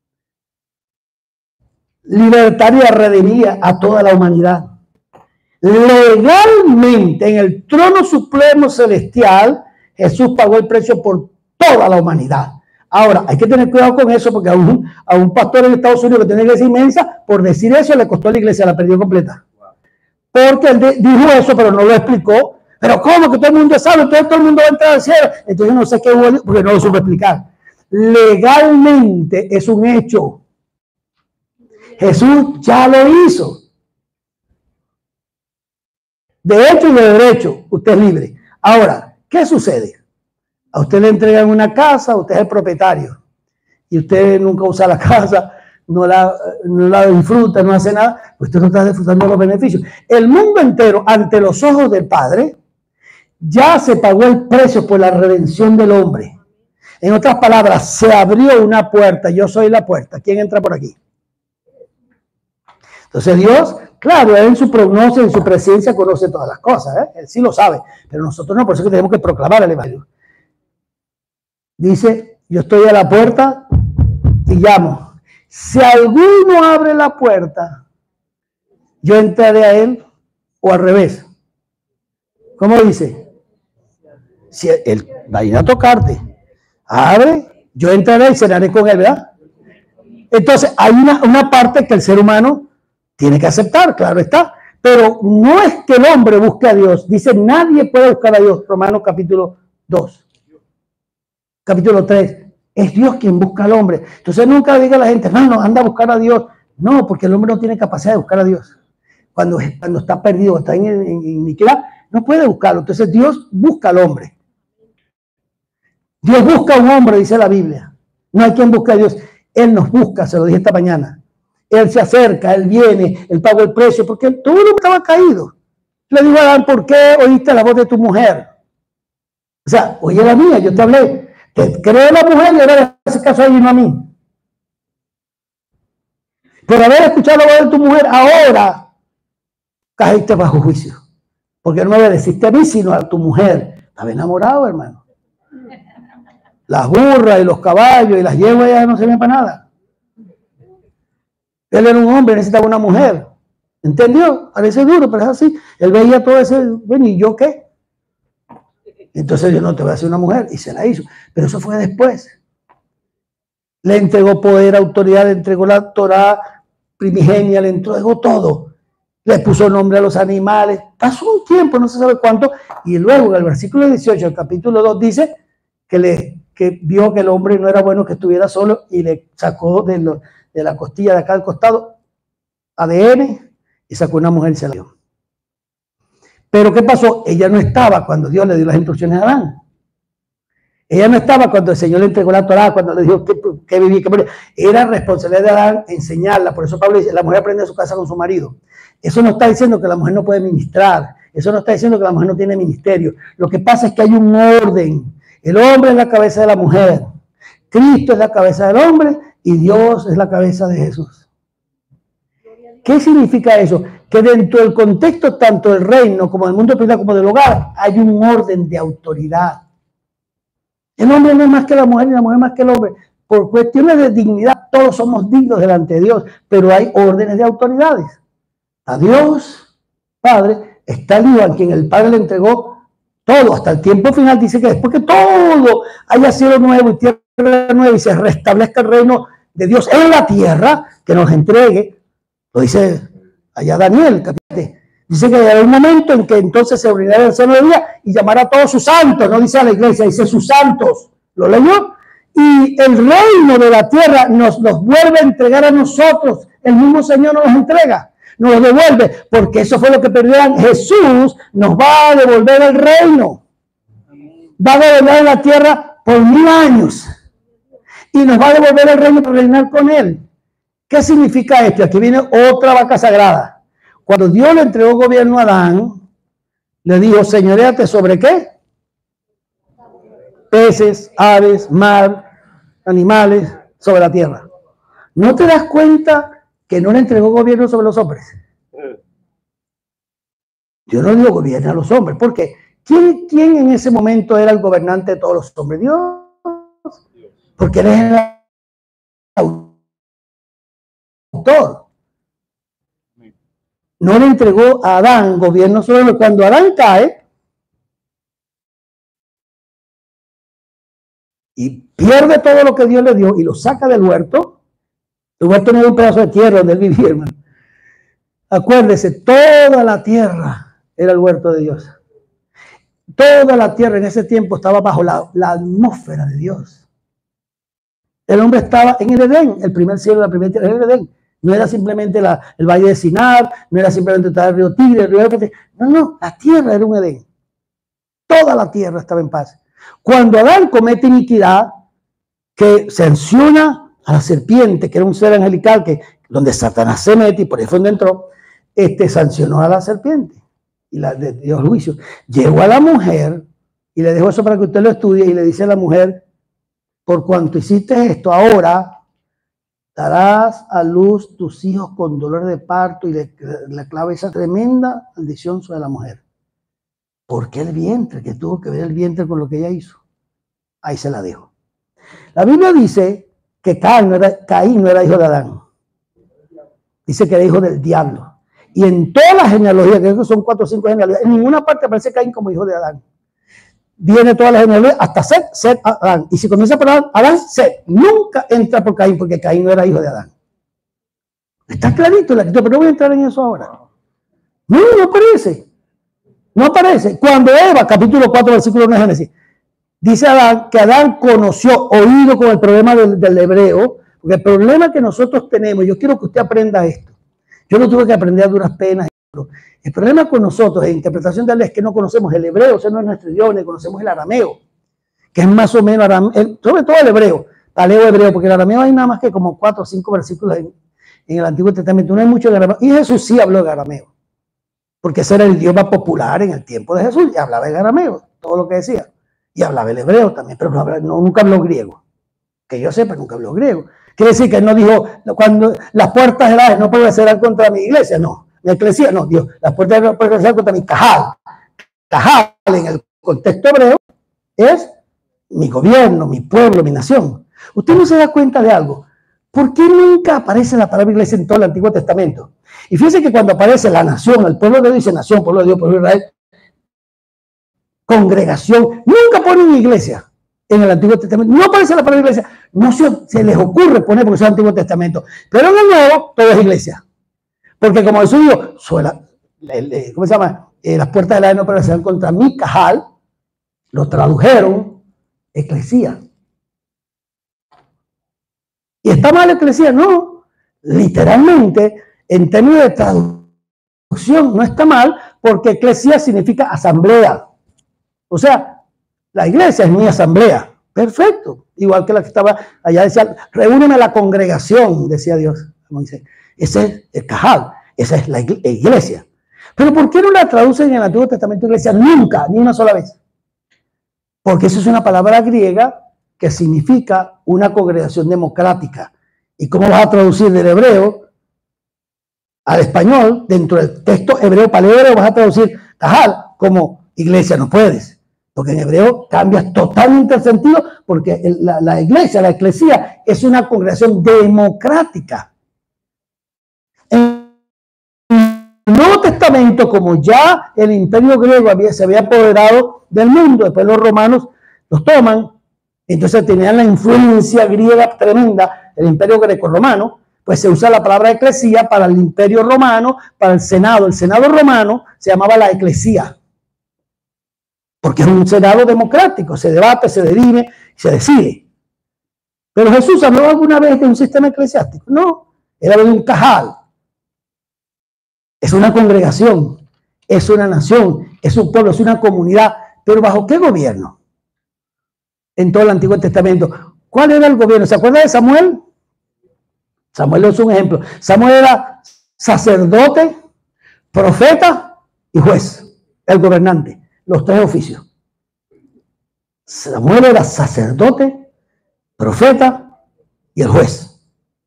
libertaría, redimiría a toda la humanidad. Legalmente, en el trono supremo celestial, Jesús pagó el precio por toda la humanidad. Ahora, hay que tener cuidado con eso porque a un, a un pastor en Estados Unidos que tiene una iglesia inmensa, por decir eso le costó a la iglesia, la perdió completa. Porque él de, dijo eso, pero no lo explicó. Pero ¿cómo que todo el mundo sabe? Entonces todo el mundo va a entrar al cielo. Entonces no sé qué hubo, porque no lo supe explicar. Legalmente es un hecho. Jesús ya lo hizo. De hecho y de derecho, usted es libre. Ahora, ¿qué sucede? A usted le entregan una casa, usted es el propietario. Y usted nunca usa la casa, no la, no la disfruta, no hace nada. Usted no está disfrutando los beneficios. El mundo entero, ante los ojos del Padre, ya se pagó el precio por la redención del hombre. En otras palabras, se abrió una puerta. Yo soy la puerta. ¿Quién entra por aquí? Entonces Dios, claro, Él en su prognosis, en su presencia conoce todas las cosas, ¿eh? Él sí lo sabe, pero nosotros no, por eso es que tenemos que proclamar el Evangelio. Dice, yo estoy a la puerta y llamo. si alguno abre la puerta, yo entraré a él, o al revés. ¿Cómo dice? Si él va a ir a tocarte, abre, yo entraré y cenaré con él, ¿verdad? Entonces hay una, una parte que el ser humano tiene que aceptar, claro está. Pero no es que el hombre busque a Dios. Dice, nadie puede buscar a Dios. Romanos capítulo dos. Capítulo tres. Es Dios quien busca al hombre. Entonces nunca diga a la gente, no, no, anda a buscar a Dios. No, porque el hombre no tiene capacidad de buscar a Dios. Cuando, cuando está perdido, está en, en, en iniquidad, no puede buscarlo. Entonces Dios busca al hombre. Dios busca a un hombre, dice la Biblia. No hay quien busque a Dios. Él nos busca, se lo dije esta mañana. Él se acerca, Él viene, Él pagó el precio, porque todo el mundo estaba caído. Le digo a Adán, ¿por qué oíste la voz de tu mujer? O sea, oye la mía, yo te hablé. Te creó la mujer y ahora le hace caso a ella y no a mí. Por haber escuchado la voz de tu mujer, ahora caíste bajo juicio. Porque no me obedeciste a mí, sino a tu mujer. Estaba enamorado, hermano. Las burras y los caballos y las yeguas ya no servían para nada. Él era un hombre, necesitaba una mujer. ¿Entendió? Parece duro, pero es así. Él veía todo ese, bueno, ¿y yo qué? Entonces yo no te voy a hacer una mujer. Y se la hizo. Pero eso fue después. Le entregó poder, autoridad, le entregó la Torá primigenia, le entregó todo. Le puso nombre a los animales. Pasó un tiempo, no se sabe cuánto. Y luego en el versículo dieciocho, el capítulo dos, dice que, le, que vio que el hombre no era bueno que estuviera solo y le sacó de los... de la costilla de acá al costado, A D N, y sacó una mujer y se la dio. Pero ¿qué pasó? Ella no estaba cuando Dios le dio las instrucciones a Adán. Ella no estaba cuando el Señor le entregó la Torá, cuando le dijo que, que vivía, que moría. Era responsabilidad de Adán enseñarla. Por eso Pablo dice, la mujer aprende a su casa con su marido. Eso no está diciendo que la mujer no puede ministrar. Eso no está diciendo que la mujer no tiene ministerio. Lo que pasa es que hay un orden. El hombre es la cabeza de la mujer. Cristo es la cabeza del hombre y Dios es la cabeza de Jesús. ¿Qué significa eso? Que dentro del contexto tanto del reino como del mundo espiritual como del hogar hay un orden de autoridad. El hombre no es más que la mujer y la mujer más que el hombre. Por cuestiones de dignidad todos somos dignos delante de Dios, pero hay órdenes de autoridades. A Dios, Padre, está el Hijo a quien el Padre le entregó todo, hasta el tiempo final. Dice que después que todo haya sido nuevo y tierra nueva y se restablezca el reino de Dios en la tierra, que nos entregue, lo dice allá Daniel, capítulo. Dice que hay un momento en que entonces se abrirá el seno de día y llamará a todos sus santos, no dice a la iglesia, dice sus santos, ¿lo leyó? Y el reino de la tierra nos los vuelve a entregar a nosotros, el mismo Señor nos los entrega, nos los devuelve, porque eso fue lo que perdieron. Jesús nos va a devolver el reino, va a gobernar en la tierra por mil años y nos va a devolver el reino para reinar con él. ¿Qué significa esto? Aquí viene otra vaca sagrada. Cuando Dios le entregó gobierno a Adán, le dijo, señoreate sobre qué? Peces, aves, mar, animales, sobre la tierra. ¿No te das cuenta que no le entregó gobierno sobre los hombres? Dios no dio gobierno a los hombres. ¿Por qué? ¿Quién, ¿Quién en ese momento era el gobernante de todos los hombres? Dios. Porque él es el autor. No le entregó a Adán gobierno sobre él. Cuando Adán cae y pierde todo lo que Dios le dio y lo saca del huerto, el huerto no era un pedazo de tierra donde él vivía, hermano. Acuérdese, toda la tierra era el huerto de Dios. Toda la tierra en ese tiempo estaba bajo la, la atmósfera de Dios. El hombre estaba en el Edén, el primer cielo, la primera tierra, en el Edén. No era simplemente la, el valle de Sinar, no era simplemente el río Tigre, el río de... No, no, la tierra era un Edén. Toda la tierra estaba en paz. Cuando Adán comete iniquidad, que sanciona a la serpiente, que era un ser angelical, que donde Satanás se mete, y por ahí fue donde entró, este, sancionó a la serpiente y la de Dios juicio. Llegó a la mujer, y le dejo eso para que usted lo estudie, y le dice a la mujer, por cuanto hiciste esto, ahora darás a luz tus hijos con dolor de parto, y le, le clava esa tremenda maldición sobre la mujer. ¿Por qué el vientre? Que tuvo que ver el vientre con lo que ella hizo. Ahí se la dejo. La Biblia dice que Caín no, era, Caín no era hijo de Adán. Dice que era hijo del diablo. Y en todas las genealogías, creo que son cuatro o cinco genealogías, en ninguna parte aparece Caín como hijo de Adán. Viene todas las genealogías hasta Set, Set, Adán. Y si comienza por Adán, Adán, Set. Nunca entra por Caín, porque Caín no era hijo de Adán. Está clarito la actitud, pero no voy a entrar en eso ahora. No, no aparece. No aparece. Cuando Eva, capítulo cuatro, versículo uno de Génesis, dice Adán que Adán conoció, oído con el problema del, del hebreo, porque el problema que nosotros tenemos, yo quiero que usted aprenda esto. Yo lo tuve que aprender a duras penas. El problema con nosotros en interpretación de la ley es que no conocemos el hebreo, ese no es nuestro idioma, ni conocemos el arameo, que es más o menos, arameo, sobre todo el hebreo, paleo hebreo, porque el arameo hay nada más que como cuatro o cinco versículos en, en el Antiguo Testamento, no hay mucho de arameo, y Jesús sí habló de arameo, porque ese era el idioma popular en el tiempo de Jesús, y hablaba en arameo, todo lo que decía, y hablaba el hebreo también, pero no hablaba, no, nunca habló griego, que yo sepa, nunca habló griego. Quiere decir que él no dijo, cuando las puertas del Hades no prevalecerán contra mi iglesia, no. La iglesia no, Dios, las puertas no prevalecerán contra mi cajal. Cajal en el contexto hebreo es mi gobierno, mi pueblo, mi nación. Usted no se da cuenta de algo. ¿Por qué nunca aparece la palabra iglesia en todo el Antiguo Testamento? Y fíjense que cuando aparece la nación, el pueblo de Dios dice nación, pueblo de Dios, pueblo de Israel, congregación, nunca ponen iglesia. En el Antiguo Testamento no aparece la palabra iglesia, no se, se les ocurre poner porque es el Antiguo Testamento, pero en el Nuevo todo es iglesia, porque como Jesús dijo, suela, ¿cómo se llama? Eh, las puertas del Hades no prevalecerán contra mi cajal, lo tradujeron eclesía. ¿Y está mal eclesía? No, literalmente en términos de traducción no está mal, porque eclesía significa asamblea, o sea, la iglesia es mi asamblea. Perfecto. Igual que la que estaba allá, decía, reúneme a la congregación, decía Dios. Ese es el cajal, esa es la iglesia. Pero ¿por qué no la traducen en el Antiguo Testamento iglesia? Nunca, ni una sola vez. Porque eso es una palabra griega que significa una congregación democrática. ¿Y cómo vas a traducir del hebreo al español? Dentro del texto hebreo, paleo, vas a traducir cajal como iglesia. No puedes. Porque en hebreo cambia totalmente el sentido, porque la, la iglesia, la eclesía, es una congregación democrática. En el Nuevo Testamento, como ya el imperio griego había, se había apoderado del mundo, después los romanos los toman, entonces tenían la influencia griega tremenda, el imperio greco-romano, pues se usa la palabra eclesía para el imperio romano, para el senado. El senado romano se llamaba la eclesía. Porque es un senado democrático, se debate, se dirime, se decide. Pero Jesús habló alguna vez de un sistema eclesiástico. No, era de un cajal. Es una congregación, es una nación, es un pueblo, es una comunidad. Pero ¿bajo qué gobierno? En todo el Antiguo Testamento. ¿Cuál era el gobierno? ¿Se acuerda de Samuel? Samuel es un ejemplo. Samuel era sacerdote, profeta y juez, el gobernante. Los tres oficios. Samuel era sacerdote, profeta y el juez.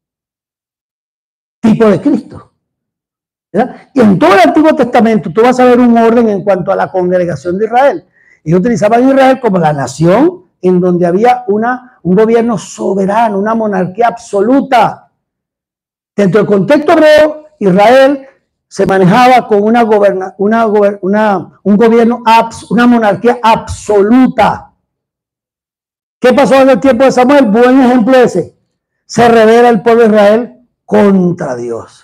Tipo de Cristo. ¿Verdad? Y en todo el Antiguo Testamento tú vas a ver un orden en cuanto a la congregación de Israel. Y utilizaban a Israel como la nación en donde había una, un gobierno soberano, una monarquía absoluta. Dentro del contexto hebreo, Israel se manejaba con una, goberna, una, una un gobierno, una monarquía absoluta. ¿Qué pasó en el tiempo de Samuel? Buen ejemplo ese. Se revela el pueblo de Israel contra Dios.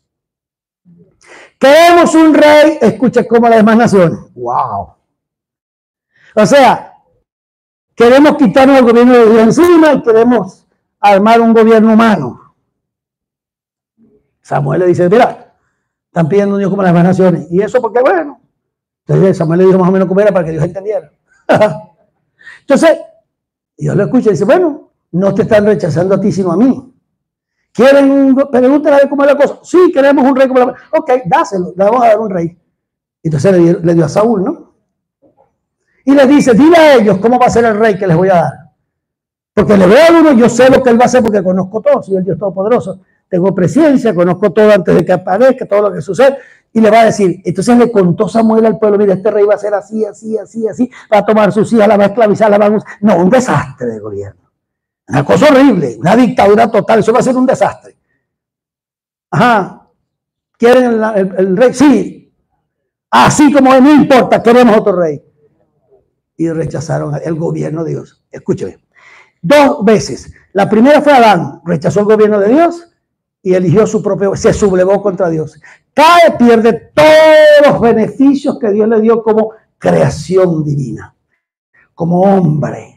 Queremos un rey, escucha como las demás naciones. ¡Wow! O sea, queremos quitarnos el gobierno de Dios encima y queremos armar un gobierno humano. Samuel le dice, mira, están pidiendo a Dios como las demás naciones. ¿Y eso porque bueno? Entonces Samuel le dijo más o menos cómo era para que Dios entendiera. Entonces, Dios lo escucha y dice, bueno, no te están rechazando a ti sino a mí. ¿Quieren un, pregúntale a ver cómo es la cosa? Sí, queremos un rey como la... Ok, dáselo, le vamos a dar un rey. Entonces le dio, le dio a Saúl, ¿no? Y les dice, dile a ellos cómo va a ser el rey que les voy a dar. Porque le veo a uno, yo sé lo que él va a hacer porque conozco todo, soy el Dios Todopoderoso. Tengo presencia, conozco todo antes de que aparezca, todo lo que sucede, y le va a decir, entonces le contó Samuel al pueblo, mira, este rey va a ser así, así, así, así, va a tomar sus hijas, la va a esclavizar, la va a... No, un desastre de gobierno. Una cosa horrible, una dictadura total, eso va a ser un desastre. Ajá, ¿quieren el, el, el rey? Sí, así como no importa, queremos otro rey. Y rechazaron el gobierno de Dios. Escúcheme, dos veces. La primera fue Adán, rechazó el gobierno de Dios y eligió su propio, se sublevó contra Dios. Cae, pierde todos los beneficios que Dios le dio como creación divina, como hombre.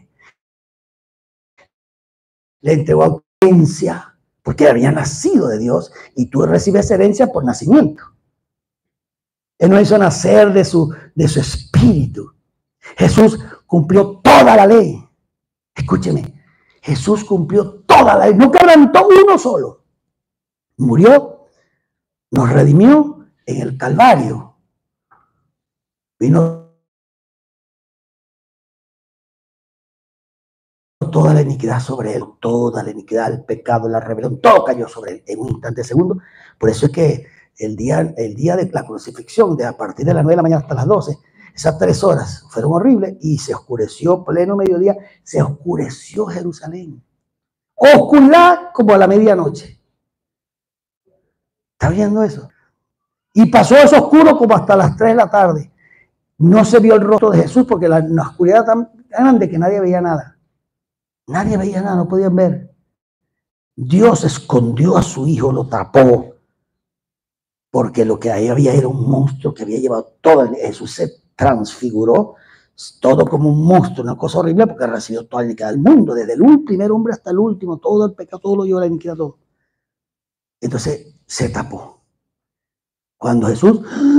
Le entregó herencia, porque había nacido de Dios y tú recibes herencia por nacimiento. Él no hizo nacer de su, de su espíritu. Jesús cumplió toda la ley. Escúcheme, Jesús cumplió toda la ley, no quebrantó uno solo. Murió, nos redimió en el Calvario. Vino toda la iniquidad sobre él, toda la iniquidad, el pecado, la rebelión, todo cayó sobre él en un instante segundo. Por eso es que el día, el día de la crucifixión, de a partir de las nueve de la mañana hasta las doce, esas tres horas fueron horribles y se oscureció pleno mediodía, se oscureció Jerusalén. Oscuridad como a la medianoche. ¿Está viendo eso? Y pasó eso oscuro como hasta las tres de la tarde. No se vio el rostro de Jesús porque la, la oscuridad tan grande que nadie veía nada. Nadie veía nada, no podían ver. Dios escondió a su hijo, lo tapó, porque lo que ahí había era un monstruo que había llevado todo. Jesús se transfiguró, todo como un monstruo, una cosa horrible, porque recibió toda la iniquidad del mundo, desde el primer hombre hasta el último, todo el pecado, todo lo llevó a la iniquidad, todo. Entonces se tapó. Cuando Jesús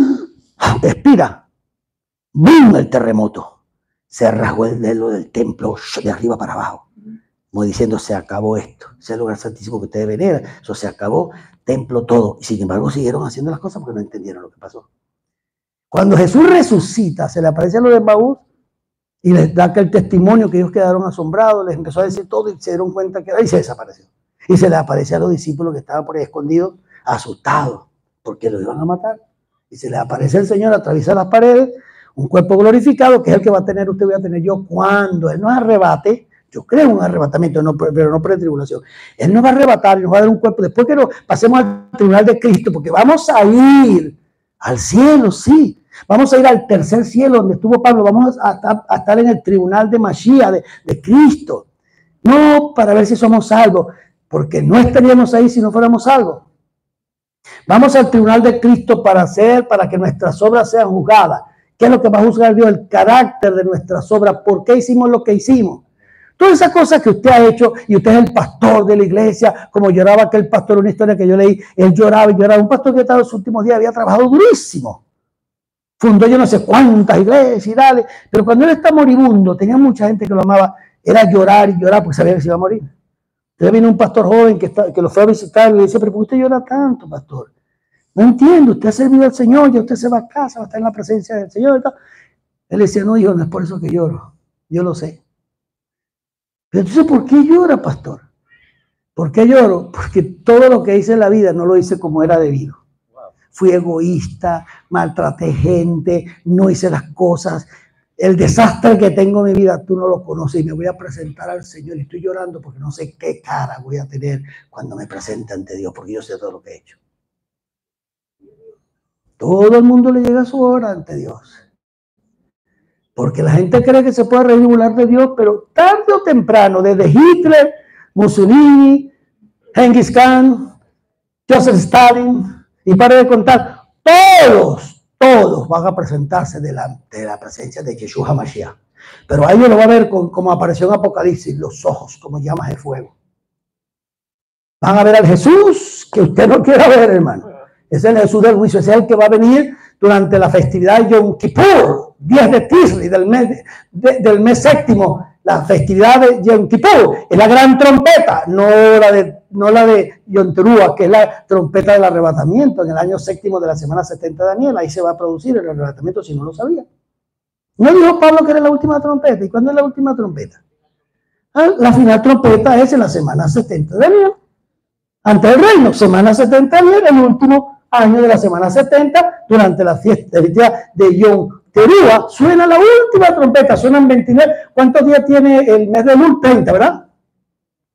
expira, ¡bum!, el terremoto. Se rasgó el velo del templo de arriba para abajo. Como diciendo, se acabó esto. Ese es el lugar santísimo que ustedes veneran. Eso se acabó, templo, todo. Y sin embargo siguieron haciendo las cosas porque no entendieron lo que pasó. Cuando Jesús resucita, se le aparece a los de Emaús y les da aquel testimonio que ellos quedaron asombrados, les empezó a decir todo y se dieron cuenta que ahí se desapareció. Y se le aparece a los discípulos que estaban por ahí escondidos, asustados, porque lo iban a matar. Y se le aparece el Señor, atraviesa las paredes, un cuerpo glorificado, que es el que va a tener usted, voy a tener yo cuando Él nos arrebate. Yo creo en un arrebatamiento, no, pero no pretribulación. Él nos va a arrebatar y nos va a dar un cuerpo. Después que nos pasemos al tribunal de Cristo, porque vamos a ir al cielo, sí. Vamos a ir al tercer cielo donde estuvo Pablo. Vamos a, a estar en el tribunal de Mashiach, de, de Cristo. No para ver si somos salvos, porque no estaríamos ahí si no fuéramos salvos. Vamos al tribunal de Cristo para hacer, para que nuestras obras sean juzgadas. ¿Qué es lo que va a juzgar Dios? El carácter de nuestras obras. ¿Por qué hicimos lo que hicimos? Todas esas cosas que usted ha hecho, y usted es el pastor de la iglesia, como lloraba aquel pastor, una historia que yo leí, él lloraba y lloraba. Un pastor que estaba en los últimos días había trabajado durísimo. Fundó yo no sé cuántas iglesias y dale, pero cuando él está moribundo, tenía mucha gente que lo amaba, era llorar y llorar porque sabía que se iba a morir. Entonces vino un pastor joven que, está, que lo fue a visitar y le dice, pero ¿por qué usted llora tanto, pastor? No entiendo, usted ha servido al Señor, ya usted se va a casa, va a estar en la presencia del Señor. Él decía, no, hijo, no es por eso que lloro, yo lo sé. Pero entonces, ¿por qué llora, pastor? ¿Por qué lloro? Porque todo lo que hice en la vida no lo hice como era debido. Fui egoísta, maltraté gente, no hice las cosas. El desastre que tengo en mi vida, tú no lo conoces y me voy a presentar al Señor y estoy llorando porque no sé qué cara voy a tener cuando me presente ante Dios, porque yo sé todo lo que he hecho. Todo el mundo le llega a su hora ante Dios. Porque la gente cree que se puede reír y burlar de Dios, pero tarde o temprano, desde Hitler, Mussolini, Genghis Khan, Joseph Stalin, y para de contar, todos, todos van a presentarse delante de la presencia de Yeshua Mashiach. Pero a ellos lo va a ver con, como apareció en Apocalipsis, los ojos como llamas de fuego. Van a ver al Jesús que usted no quiera ver, hermano. Es el Jesús del juicio, es el que va a venir durante la festividad de Yom Kippur, diez de Tisri, del mes, de, del mes séptimo, la festividad de Yom Kippur, es la gran trompeta, no la de, no la de Yom Teruah, que es la trompeta del arrebatamiento, en el año séptimo de la semana setenta de Daniel, ahí se va a producir el arrebatamiento si no lo sabía. ¿No dijo Pablo que era la última trompeta? ¿Y cuándo es la última trompeta? Ah, la final trompeta es en la semana setenta de Daniel, ante el reino, semana setenta de Daniel, el último año de la semana setenta, durante la fiesta de Yom Teruah, suena la última trompeta, suenan veintinueve. ¿Cuántos días tiene el mes de Elul? treinta, ¿verdad?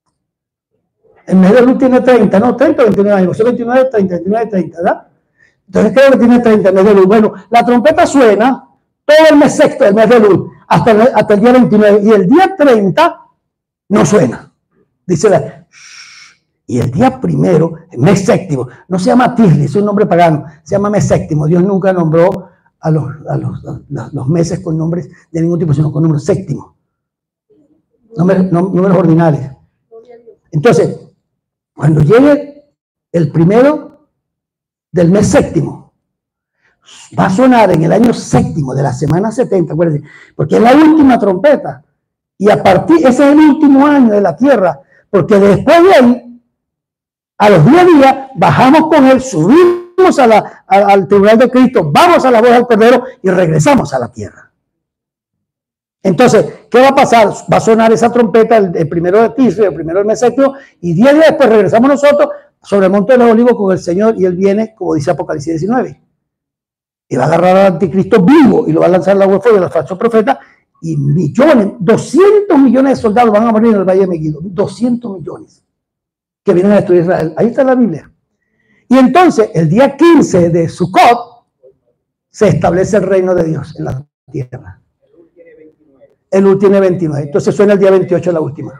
El mes de Lul tiene treinta, no, treinta o veintinueve años. Son veintinueve, treinta, veintinueve, treinta, ¿verdad? Entonces creo que tiene treinta el mes de Lul. Bueno, la trompeta suena todo el mes sexto del mes de Lul, hasta el, hasta el día veintinueve. Y el día treinta no suena. Dice la... Y el día primero, el mes séptimo, no se llama Tisri, es un nombre pagano, se llama mes séptimo. Dios nunca nombró a los, a los, a los meses con nombres de ningún tipo, sino con números séptimos. Números, números ordinales. Entonces, cuando llegue el primero del mes séptimo, va a sonar en el año séptimo de la semana setenta, acuérdense, porque es la última trompeta. Y a partir, ese es el último año de la tierra, porque después de ahí, a los diez días, bajamos con él, subimos a la, a, al tribunal de Cristo, vamos a la voz del Cordero y regresamos a la tierra. Entonces, ¿qué va a pasar? Va a sonar esa trompeta el, el primero de Tisri, el primero del mes séptimo, y diez días después regresamos nosotros sobre el monte de los olivos con el Señor, y él viene, como dice Apocalipsis diecinueve. Y va a agarrar al anticristo vivo y lo va a lanzar al agua de fuego de los falsos profetas, y millones, doscientos millones de soldados van a morir en el Valle de Megiddo. doscientos millones que vienen a destruir Israel. Ahí está la Biblia. Y entonces, el día quince de Sukkot, se establece el reino de Dios en la tierra. El Lul tiene veintinueve. Entonces suena el día veintiocho, la última.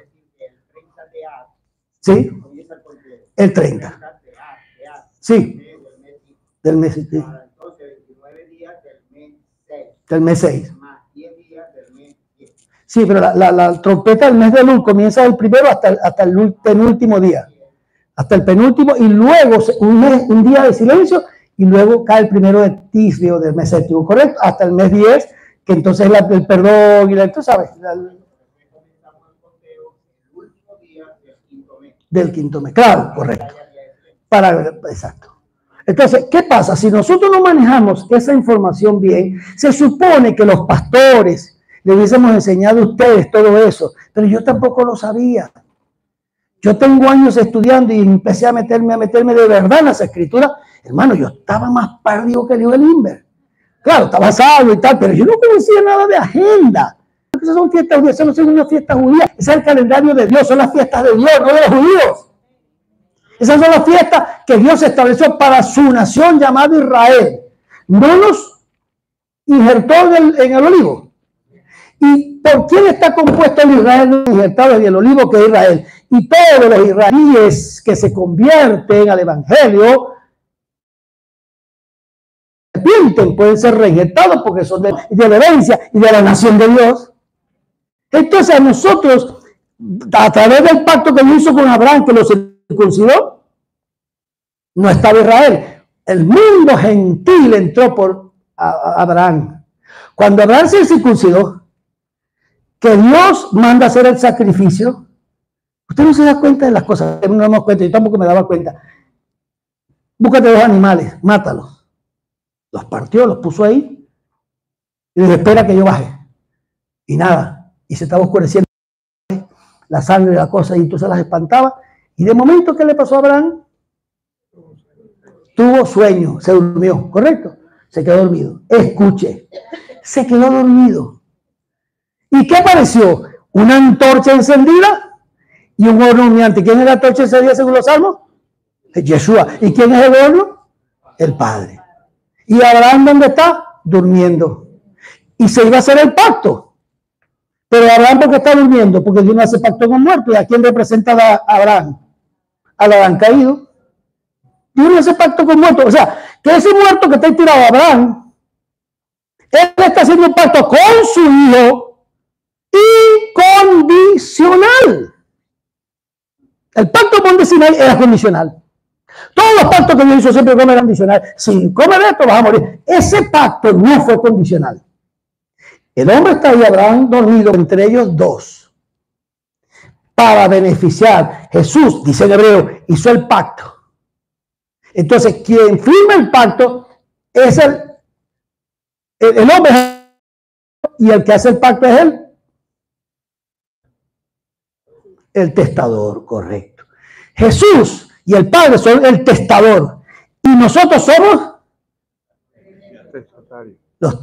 ¿Sí? El treinta. Sí. Del mes, sí. Del mes seis. Sí, pero la, la, la trompeta del mes de Lul comienza del primero hasta el, hasta el penúltimo día. Hasta el penúltimo, y luego un, mes, un día de silencio, y luego cae el primero de Tisri o del mes séptimo, ¿correcto? Hasta el mes diez, que entonces la, el perdón y la, tú sabes, la, del quinto mes, claro, correcto. Para, exacto. Entonces, ¿qué pasa? Si nosotros no manejamos esa información bien, se supone que los pastores le hubiésemos enseñado a ustedes todo eso, pero yo tampoco lo sabía. Yo tengo años estudiando y empecé a meterme, a meterme de verdad en las escrituras. Hermano, yo estaba más perdido que Leo Limber. Claro, estaba salvo y tal, pero yo no conocía nada de agenda. Esas son fiestas judías, esas no son unas fiestas judías. Ese es el calendario de Dios, son las fiestas de Dios, no de los judíos. Esas son las fiestas que Dios estableció para su nación llamada Israel. No los injertó en el, en el olivo. ¿Y por quién está compuesto el Israel injertado en el olivo que es Israel? Y todos los israelíes que se convierten al evangelio pueden ser reinjertados porque son de, de la herencia y de la nación de Dios. Entonces a nosotros, a través del pacto que Dios hizo con Abraham, que lo circuncidó, no estaba Israel. El mundo gentil entró por Abraham. Cuando Abraham se circuncidó, que Dios manda hacer el sacrificio, usted no se da cuenta de las cosas, no nos damos cuenta, yo tampoco me daba cuenta. Búscate dos animales, mátalos. Los partió, los puso ahí y dijo, espera que yo baje. Y nada, y se estaba oscureciendo la sangre y la cosa, y entonces las espantaba. Y de momento, ¿qué le pasó a Abraham? Tuvo sueño, se durmió, ¿correcto? Se quedó dormido. Escuche, se quedó dormido. ¿Y qué apareció? Una antorcha encendida y un horno humeante. ¿Quién es la antorcha encendida según los salmos? Yeshua. ¿Y quién es el horno? El Padre. ¿Y Abraham dónde está? Durmiendo. Y se iba a hacer el pacto. Pero Abraham, ¿por qué está durmiendo? Porque Dios no hace pacto con muertos. ¿Y a quién representa a Abraham? Al Adán caído. Dios no hace pacto con muertos. O sea, que ese muerto que está tirado a Abraham, él está haciendo un pacto con su hijo incondicional. El pacto con Sinai era condicional. Todos los pactos que Dios hizo siempre eran condicionales. Si comes esto vas a morir. Ese pacto no fue condicional. El hombre está ahí, Abraham dormido, entre ellos dos. Para beneficiar. Jesús, dice en hebreo, hizo el pacto. Entonces, quien firma el pacto es el, el, el hombre, y el que hace el pacto es él. El testador, correcto. Jesús y el Padre son el testador. Y nosotros somos los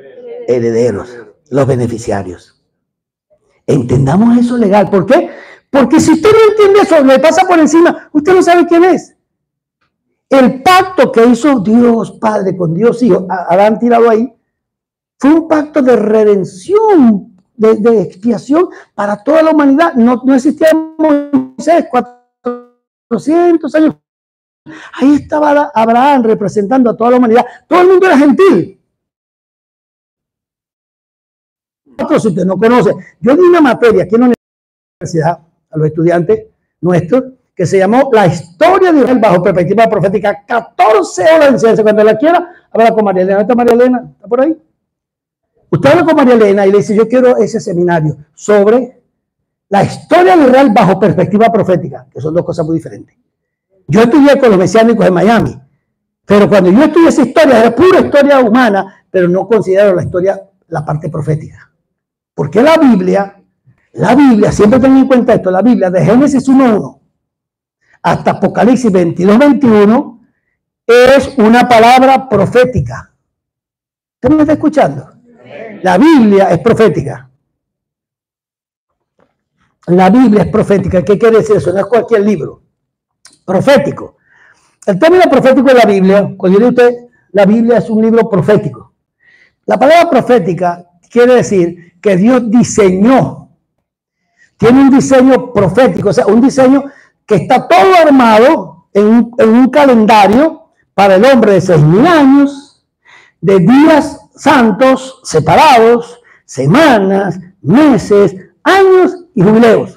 herederos, los beneficiarios. Entendamos eso legal. ¿Por qué? Porque si usted no entiende eso, le pasa por encima, usted no sabe quién es. El pacto que hizo Dios Padre con Dios Hijo, Adán tirado ahí, fue un pacto de redención, de, de expiación para toda la humanidad. No, no existía Moisés, cuatrocientos años. Ahí estaba Abraham representando a toda la humanidad. Todo el mundo era gentil. Si usted no conoce, yo di una materia aquí en la universidad a los estudiantes nuestros que se llamó La historia de Israel bajo perspectiva profética. catorce horas de enseñanza. Cuando la quiera, habla con María Elena. ¿Está María Elena? ¿Está por ahí? Usted habla con María Elena y le dice, yo quiero ese seminario sobre la historia de Israel bajo perspectiva profética, que son dos cosas muy diferentes. Yo estudié con los mesiánicos en Miami, pero cuando yo estudié esa historia, era pura historia humana, pero no considero la historia, la parte profética. Porque la Biblia, la Biblia, siempre tengan en cuenta esto, la Biblia de Génesis uno uno hasta Apocalipsis veintidós veintiuno es una palabra profética. ¿Usted me está escuchando? La Biblia es profética. La Biblia es profética. ¿Qué quiere decir eso? No es cualquier libro. Profético. El término profético de la Biblia, cuando yo digo usted, la Biblia es un libro profético. La palabra profética quiere decir que Dios diseñó, tiene un diseño profético, o sea, un diseño que está todo armado en un, en un calendario para el hombre de seis mil años, de días santos separados, semanas, meses, años y jubileos.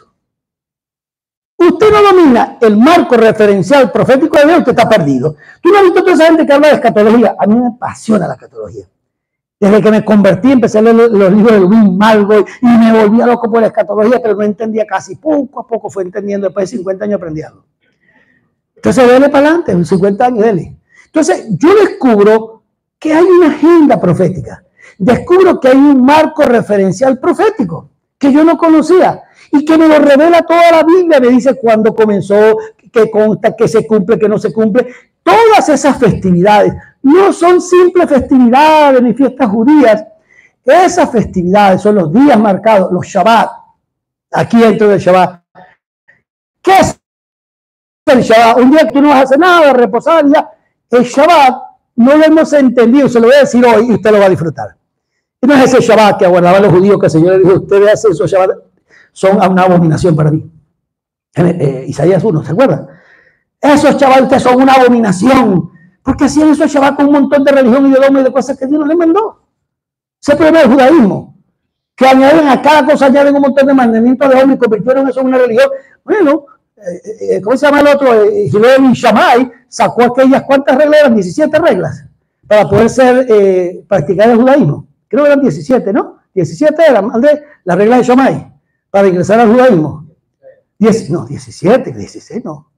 Usted no domina el marco referencial profético de Dios, usted está perdido. Tú no has visto toda esa gente que habla de escatología. A mí me apasiona la escatología. Desde que me convertí, empecé a leer los libros de Luis Malgo y me volvía loco por la escatología, pero no entendía casi. Poco a poco fue entendiendo, después de cincuenta años aprendiendo. Entonces, dele para adelante, en cincuenta años, dele. Entonces, yo descubro que hay una agenda profética. Descubro que hay un marco referencial profético que yo no conocía y que me lo revela toda la Biblia. Me dice cuándo comenzó, qué consta, qué se cumple, qué no se cumple. Todas esas festividades no son simples festividades ni fiestas judías. Esas festividades son los días marcados, los Shabbat. Aquí dentro del Shabbat. ¿Qué es el Shabbat? Un día que tú no vas a hacer nada, reposar ya. El Shabbat no lo hemos entendido, se lo voy a decir hoy y usted lo va a disfrutar. Y no es ese Shabbat que aguardaban los judíos que el Señor le dijo, ustedes hacen esos Shabbat, son una abominación para mí. Eh, Isaías uno, ¿se acuerdan? Esos Shabbat ustedes son una abominación. Porque hacían esos Shabbat con un montón de religión y de dogma y de cosas que Dios no les mandó. Ese es el problema del judaísmo. Que añaden a cada cosa, añaden un montón de mandamientos de hombre y convirtieron eso en una religión. Bueno, eh, eh, ¿cómo se llama el otro? Gilel y Shammai sacó aquellas, ¿cuántas reglas eran? diecisiete reglas para poder ser, eh, practicar el judaísmo. Creo que eran diecisiete, ¿no? diecisiete eran, Andrés, las reglas de Shammai para ingresar al judaísmo. diez, no, diecisiete, dieciséis no.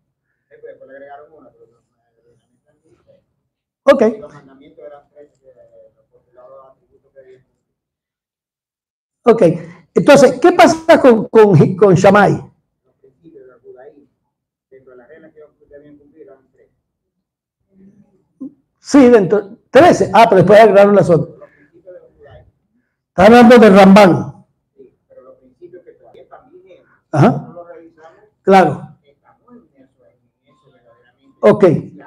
Ok. Ok. Entonces, ¿qué pasa con, con, con Shammai? Sí, dentro. trece. Ah, pero después agregaron las otras. Está hablando de Rambán. Ajá. Claro. Ok.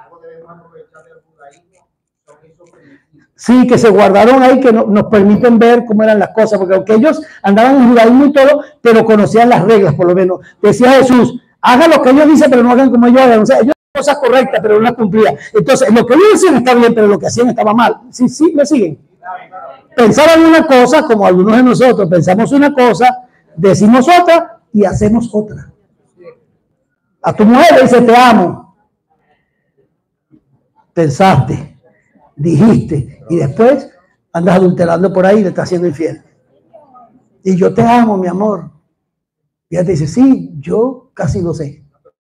Sí, que se guardaron ahí, que no, nos permiten ver cómo eran las cosas, porque aunque ellos andaban en judaísmo y todo, pero conocían las reglas, por lo menos. Decía Jesús, hagan lo que ellos dicen, pero no hagan como ellos hagan. O sea, ellos hacían cosas correctas, pero no las cumplían. Entonces, lo que ellos decían está bien, pero lo que hacían estaba mal. Sí, sí, me siguen. Pensaban una cosa, como algunos de nosotros, pensamos una cosa, decimos otra y hacemos otra. A tu mujer le dice, te amo. Pensaste. Dijiste, y después andas adulterando por ahí y le estás haciendo infiel. Y yo te amo, mi amor. Y ella te dice, sí, yo casi lo sé.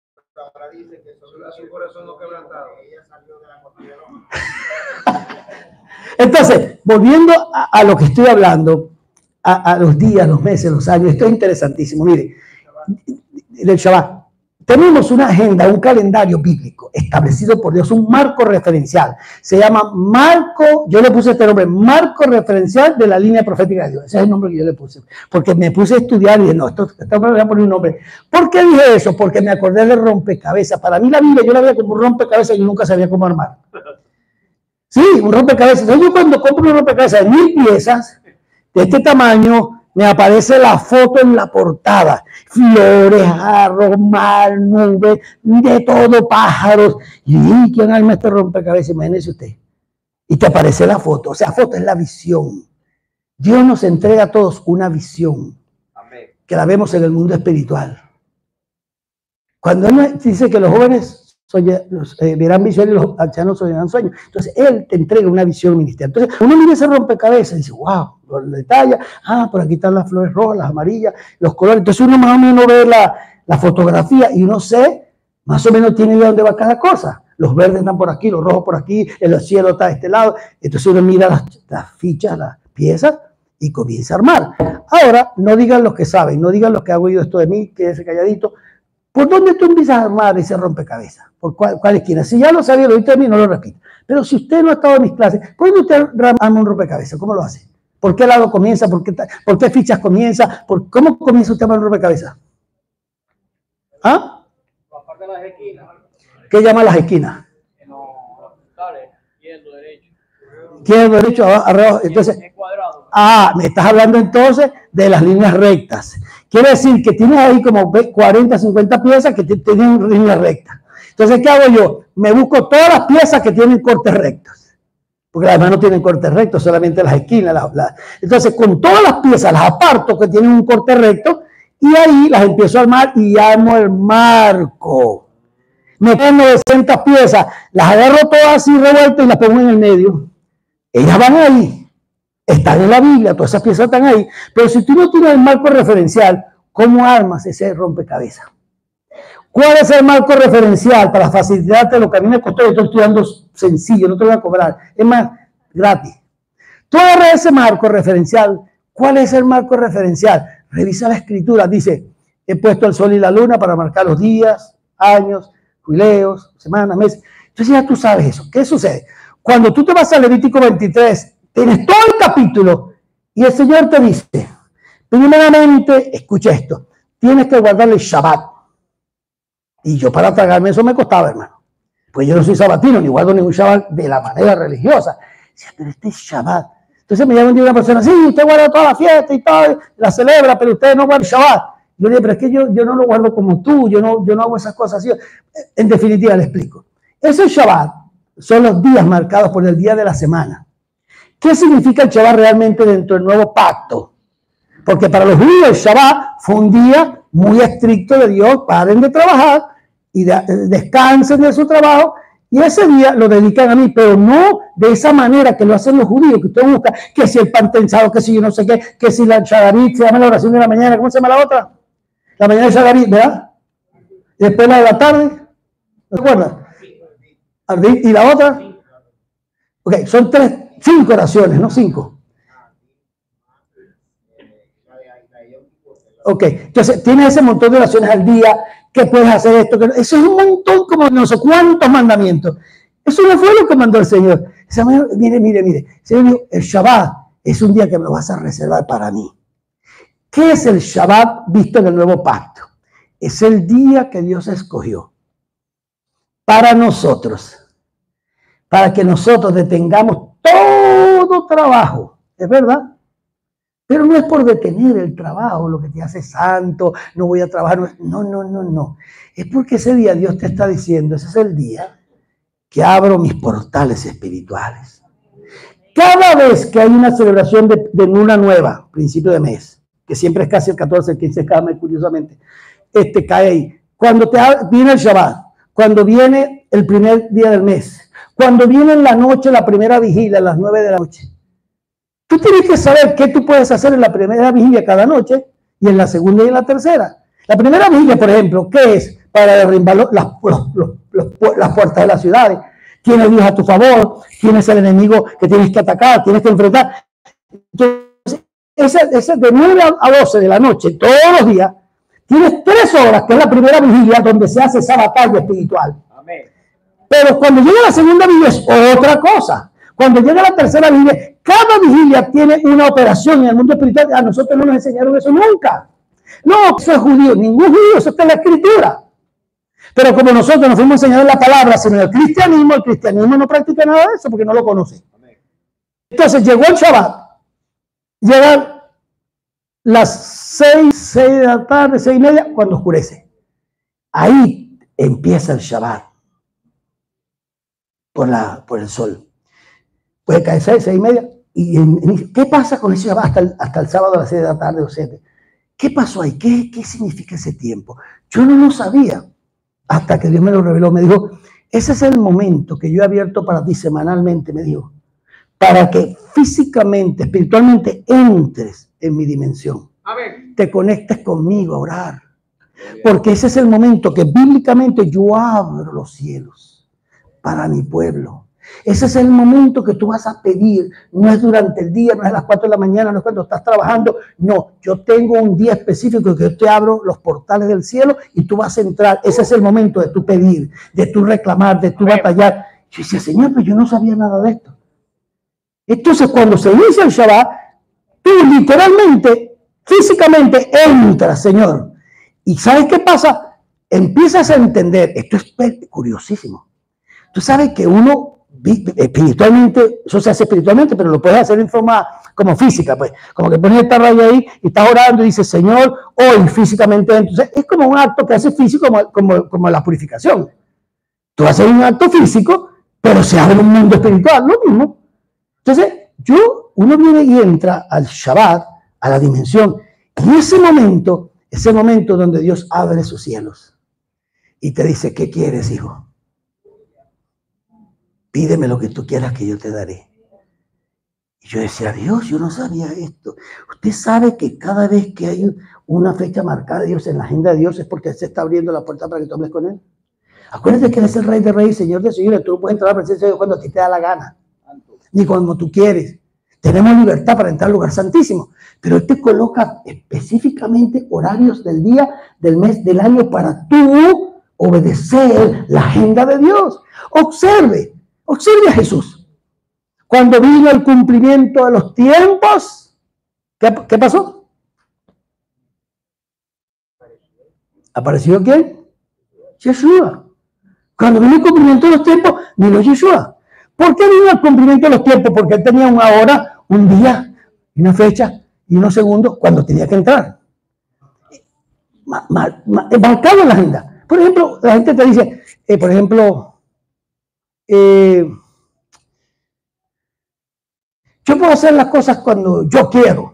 Entonces, volviendo a, a lo que estoy hablando, a, a los días, los meses, los años, esto es interesantísimo. Mire, del Shabbat, Tenemos una agenda, un calendario bíblico establecido por Dios, un marco referencial. Se llama marco, yo le puse este nombre, marco referencial de la línea profética de Dios. Ese es el nombre que yo le puse. Porque me puse a estudiar y dije, no, esto, esto me voy a poner un nombre. ¿Por qué dije eso? Porque me acordé del rompecabezas. Para mí la Biblia yo la veía como un rompecabezas y yo nunca sabía cómo armar. Sí, un rompecabezas. Entonces, yo cuando compro un rompecabezas de mil piezas, de este tamaño, me aparece la foto en la portada. Flores, jarros, mar, nubes, de todo, pájaros. Y ¿quién arma este rompecabezas? Imagínese usted. Y te aparece la foto. O sea, foto es la visión. Dios nos entrega a todos una visión. Amén. Que la vemos en el mundo espiritual. Cuando Él dice que los jóvenes Soña, los, eh, verán visiones y los ancianos soñarán sueños. Entonces, Él te entrega una visión ministerial. Entonces, uno mira ese rompecabezas y dice, wow, lo detalla. Ah, por aquí están las flores rojas, las amarillas, los colores. Entonces, uno más o menos ve la, la fotografía y uno sé, más o menos tiene idea de dónde va cada cosa. Los verdes están por aquí, los rojos por aquí, el cielo está de este lado. Entonces, uno mira las, las fichas, las piezas y comienza a armar. Ahora, no digan los que saben, no digan los que han oído esto de mí, quédese calladito. ¿Por dónde tú empiezas a armar ese rompecabezas? ¿Por cuál, cuál esquina? Si ya lo sabía, lo oíste de mí, no lo repito. Pero si usted no ha estado en mis clases, ¿por dónde usted arma un rompecabezas? ¿Cómo lo hace? ¿Por qué lado comienza? ¿Por qué, por qué fichas comienza? ¿Por cómo comienza usted a armar un rompecabezas? ¿Ah? Aparte de las esquinas. ¿Qué llama las esquinas? No, dale, izquierdo, derecho. Izquierdo, derecho, arriba. Entonces, ah, me estás hablando entonces de las líneas rectas. Quiere decir que tienes ahí como cuarenta, cincuenta piezas que tienen líneas rectas. Entonces, ¿qué hago yo? Me busco todas las piezas que tienen cortes rectos. Porque las demás no tienen cortes rectos, solamente las esquinas. Las, las. Entonces, con todas las piezas las aparto que tienen un corte recto y ahí las empiezo a armar y armo el marco. Me quedan novecientas piezas, las agarro todas así revueltas y las pongo en el medio. Ellas van ahí. Están en la Biblia, todas esas piezas están ahí. Pero si tú no tienes el marco referencial, ¿cómo armas ese rompecabezas? ¿Cuál es el marco referencial para facilitarte lo que a mí me costó? Yo estoy estudiando sencillo, no te voy a cobrar. Es más, gratis. Tú agarras ese marco referencial. ¿Cuál es el marco referencial? Revisa la escritura. Dice, he puesto el sol y la luna para marcar los días, años, jubileos, semanas, meses. Entonces ya tú sabes eso. ¿Qué sucede? Cuando tú te vas a Levítico veintitrés, tienes todo el capítulo y el Señor te dice, primeramente, escucha esto, tienes que guardarle el Shabbat. Y yo para tragarme eso me costaba, hermano. Pues yo no soy sabatino, ni guardo ningún Shabbat de la manera religiosa. Decía, pero este es Shabbat. Entonces me llama un día una persona, sí, usted guarda toda la fiesta y todo, la celebra, pero usted no guarda el Shabbat. Yo le dije, pero es que yo, yo no lo guardo como tú, yo no, yo no hago esas cosas así. En definitiva, le explico. Ese Shabbat son los días marcados por el día de la semana. ¿Qué significa el Shabbat realmente dentro del nuevo pacto? Porque para los judíos el Shabbat fue un día muy estricto de Dios, paren de trabajar y de, descansen de su trabajo y ese día lo dedican a mí, pero no de esa manera que lo hacen los judíos, que usted busca, que si el pan tensado, que si yo no sé qué, que si la shagarit, se llama la oración de la mañana, ¿cómo se llama la otra? La mañana de shagarit, ¿verdad? Y después la de la tarde, ¿no te acuerdas? ¿Y la otra? Ok, son tres, cinco oraciones, no cinco. Ok, entonces tienes ese montón de oraciones al día, que puedes hacer esto, que eso es un montón, como no sé cuántos mandamientos. Eso no fue lo que mandó el Señor. Esa manera, mire, mire, mire. El Señor dijo, el Shabbat es un día que me lo vas a reservar para mí. ¿Qué es el Shabbat visto en el nuevo pacto? Es el día que Dios escogió para nosotros, para que nosotros detengamos todo trabajo. ¿Es verdad? Pero no es por detener el trabajo, lo que te hace santo, no voy a trabajar. No, no, no, no. Es porque ese día Dios te está diciendo, ese es el día que abro mis portales espirituales. Cada vez que hay una celebración de, de luna nueva, principio de mes, que siempre es casi el catorce, el quince cada mes, curiosamente, este cae ahí. Cuando te viene el Shabbat, cuando viene el primer día del mes, cuando viene en la noche la primera vigilia, a las nueve de la noche, tú tienes que saber qué tú puedes hacer en la primera vigilia cada noche y en la segunda y en la tercera. La primera vigilia, por ejemplo, ¿qué es? Para derribar las, los, los, los, las puertas de las ciudades. Tienes Dios a tu favor, tienes el enemigo que tienes que atacar, tienes que enfrentar. Entonces, ese, ese de nueve a doce de la noche, todos los días, Tienes tres horas, que es la primera vigilia, donde se hace esa batalla espiritual. Amén. Pero cuando llega la segunda vigilia es otra cosa. Cuando llega la tercera vigilia, cada vigilia tiene una operación en el mundo espiritual. A nosotros no nos enseñaron eso nunca. No, eso es judío, ningún judío, eso está en la escritura. Pero como nosotros nos fuimos enseñados la palabra, sino el cristianismo, el cristianismo no practica nada de eso porque no lo conoce. Entonces llegó el Shabbat, llegan las seis, seis de la tarde, seis y media, cuando oscurece. Ahí empieza el Shabbat por, la, por el sol. Puede caer seis, seis y media. Y en, en, ¿qué pasa con ese Shabbat hasta el, hasta el sábado a las seis de la tarde o siete? ¿Qué pasó ahí? ¿Qué, ¿Qué significa ese tiempo? Yo no lo sabía hasta que Dios me lo reveló. Me dijo, ese es el momento que yo he abierto para ti semanalmente, me dijo, para que físicamente, espiritualmente entres en mi dimensión. Amén. Te conectes conmigo a orar. Porque ese es el momento que bíblicamente yo abro los cielos para mi pueblo. Ese es el momento que tú vas a pedir. No es durante el día, no es a las cuatro de la mañana, no es cuando estás trabajando. No, yo tengo un día específico que yo te abro los portales del cielo y tú vas a entrar. Ese es el momento de tu pedir, de tu reclamar, de tu batallar. Yo decía, Señor, pero yo no sabía nada de esto. Entonces, cuando se inicia el Shabbat, tú literalmente, físicamente entras, Señor. ¿Y sabes qué pasa? Empiezas a entender, esto es curiosísimo. Tú sabes que uno espiritualmente, eso se hace espiritualmente, pero lo puedes hacer en forma como física, pues, como que pones esta raya ahí y estás orando y dices, Señor, hoy físicamente. Entonces, es como un acto que hace físico, como, como, como la purificación. Tú haces un acto físico, pero se abre un mundo espiritual, lo mismo. Entonces, yo, uno viene y entra al Shabbat, a la dimensión, y ese momento, ese momento donde Dios abre sus cielos y te dice, ¿qué quieres, hijo? Pídeme lo que tú quieras que yo te daré. Y yo decía, Dios, yo no sabía esto. Usted sabe que cada vez que hay una fecha marcada de Dios en la agenda de Dios es porque se está abriendo la puerta para que tú hables con Él. Acuérdate que Él es el Rey de Reyes, Señor de Señores. Tú no puedes entrar a la presencia de Dios cuando a ti te da la gana, ni cuando tú quieres. Tenemos libertad para entrar al lugar santísimo, pero Él te coloca específicamente horarios del día, del mes, del año para tú obedecer la agenda de Dios. Observe. Observe a Jesús. Cuando vino el cumplimiento de los tiempos, ¿qué, qué pasó? ¿Apareció quién? Yeshua. Cuando vino el cumplimiento de los tiempos, vino Yeshua. ¿Por qué vino el cumplimiento de los tiempos? Porque él tenía una hora, un día, una fecha y unos segundos cuando tenía que entrar. Marcado en la agenda. Por ejemplo, la gente te dice, eh, por ejemplo, Eh, yo puedo hacer las cosas cuando yo quiero,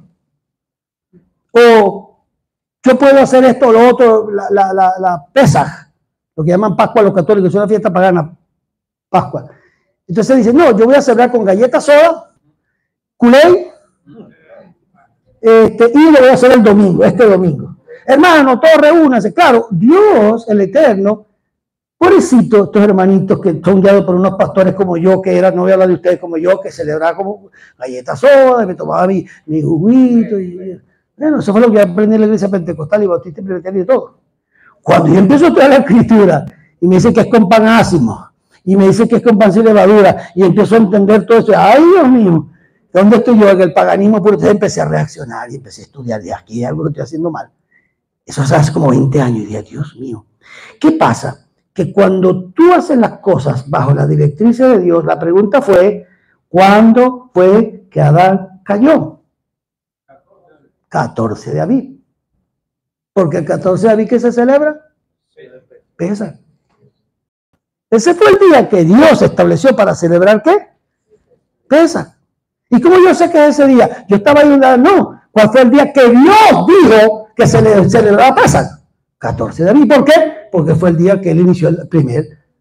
o yo puedo hacer esto o lo otro, la, la, la, la Pesaj, lo que llaman Pascua a los católicos, es una fiesta pagana, Pascua. Entonces dice, no, yo voy a celebrar con galletas soda, culé, este, y lo voy a hacer el domingo, este domingo. Hermano, todos reúnanse. Claro, Dios, el Eterno, pobrecito, estos hermanitos que son guiados por unos pastores como yo, que eran, no voy a hablar de ustedes como yo, que celebraba como galletas soda, me tomaba mi, mi juguito. Y, bueno, eso fue lo que aprendí en la iglesia pentecostal y bautista y presbiteriana y todo. Cuando yo empiezo a estudiar la escritura y me dice que es con pan ácimo, y me dice que es con pan sin levadura, y empiezo a entender todo eso, ay Dios mío, ¿dónde estoy yo? En el paganismo, por entonces empecé a reaccionar y empecé a estudiar, de aquí algo lo estoy haciendo mal. Eso hace como veinte años y dije, Dios mío, ¿qué pasa? Que cuando tú haces las cosas bajo la directriz de Dios, la pregunta fue, ¿cuándo fue que Adán cayó? catorce de Abib. Porque el catorce de Abib, ¿qué se celebra? Pesaj. Ese fue el día que Dios estableció para celebrar ¿qué? Pesaj. ¿Y cómo yo sé que es ese día? Yo estaba ahí, no. ¿Cuál fue el día que Dios dijo que se le celebraba Pesaj? catorce de Abib. ¿Por qué? Porque fue el día que él inició el primer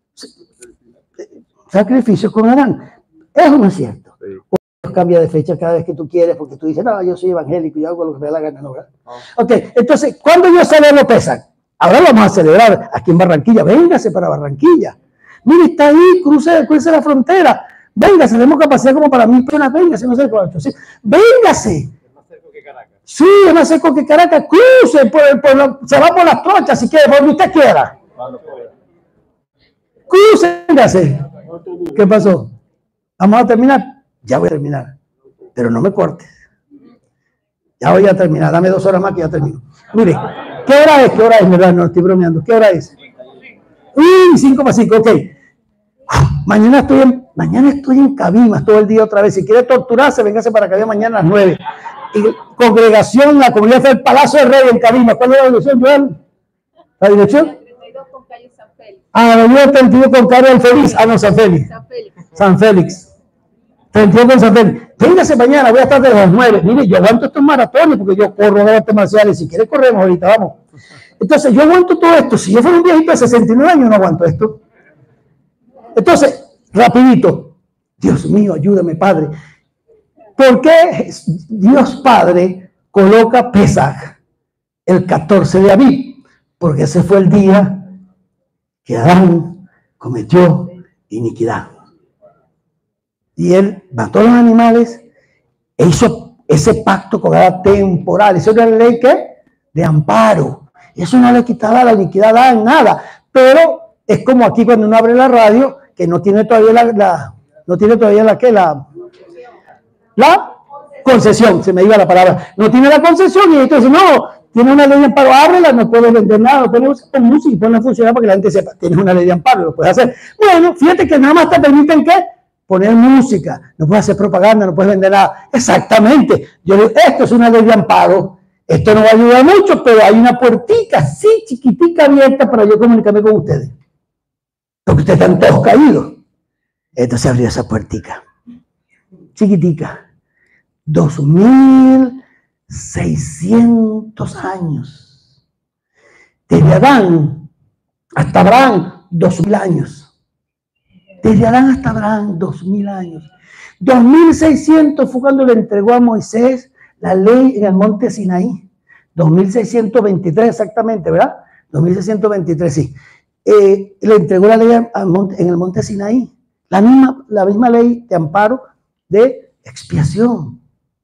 sacrificio con Adán. Eso no es cierto. Sí. Cambia de fecha cada vez que tú quieres, porque tú dices, no, yo soy evangélico, yo hago lo que me da la gana. No, ¿verdad? No. Ok, entonces, ¿cuándo yo celebro Pesaj? Ahora lo vamos a celebrar aquí en Barranquilla. Véngase para Barranquilla. Mire, está ahí, cruce, cruce la frontera. Véngase, tenemos capacidad como para mil personas. Véngase, no sé cuánto. ¿Sí? Véngase. Sí, es más seco que Caracas. Cruce, por, por la, se va por las trochas si quiere, por donde usted quiera. Crucéngase. ¿Qué pasó? ¿Vamos a terminar? Ya voy a terminar. Pero no me cortes. Ya voy a terminar. Dame dos horas más que ya termino. Mire, ¿qué hora es? ¿Qué hora es? ¿Verdad? No estoy bromeando. ¿Qué hora es? Uy, cinco para cinco, ok. Mañana estoy en, mañana estoy en Cabimas todo el día otra vez. Si quiere torturarse, véngase para Cabimas mañana a las nueve. Y congregación, la comunidad del Palacio del Rey en Cabimas. ¿Cuál es la dirección, Joel? ¿La dirección? treinta y dos con calle San Félix. Ah, Avenida treinta y dos con calle Félix. Ah, no, San Félix. San Félix. San Félix. treinta y dos con San Félix. Véngase mañana, voy a estar de las nueve. Mire, yo aguanto estos maratones porque yo corro de artes marciales. Si quiere, corremos ahorita, vamos. Entonces, yo aguanto todo esto. Si yo fuera un viejito de sesenta y nueve años, no aguanto esto. Entonces, rapidito. Dios mío, ayúdame, Padre. ¿Por qué Dios Padre coloca Pesaj el catorce de Abib? Porque ese fue el día que Adán cometió iniquidad. Y él mató a los animales e hizo ese pacto con Adán temporal. Eso era la ley ¿qué? De amparo. Eso no le quitaba la iniquidad a Adán, nada. Pero es como aquí cuando uno abre la radio, que no tiene todavía la, la no tiene todavía la que la la concesión, se me iba la palabra, no tiene la concesión y entonces no, tiene una ley de amparo, ábrela, no puedes vender nada, no puedes usar música y ponla a funcionar para que la gente sepa, tienes una ley de amparo, lo puedes hacer. Bueno, fíjate que nada más te permiten ¿qué? Poner música, no puedes hacer propaganda, no puedes vender nada. Exactamente, yo digo, esto es una ley de amparo, esto no va a ayudar mucho, pero hay una puertica así chiquitica abierta para yo comunicarme con ustedes, porque ustedes están todos caídos. Entonces abrió esa puertica, chiquitica. Dos mil seiscientos años. Desde Adán hasta Abraham, dos mil años. Desde Adán hasta Abraham, dos mil años. Dos mil seiscientos fue cuando le entregó a Moisés la ley en el monte Sinaí. Dos mil seiscientos veintitrés exactamente, ¿verdad? Dos mil seiscientos veintitrés, sí. Eh, le entregó la ley al monte, en el monte Sinaí. La misma, la misma ley de amparo de expiación.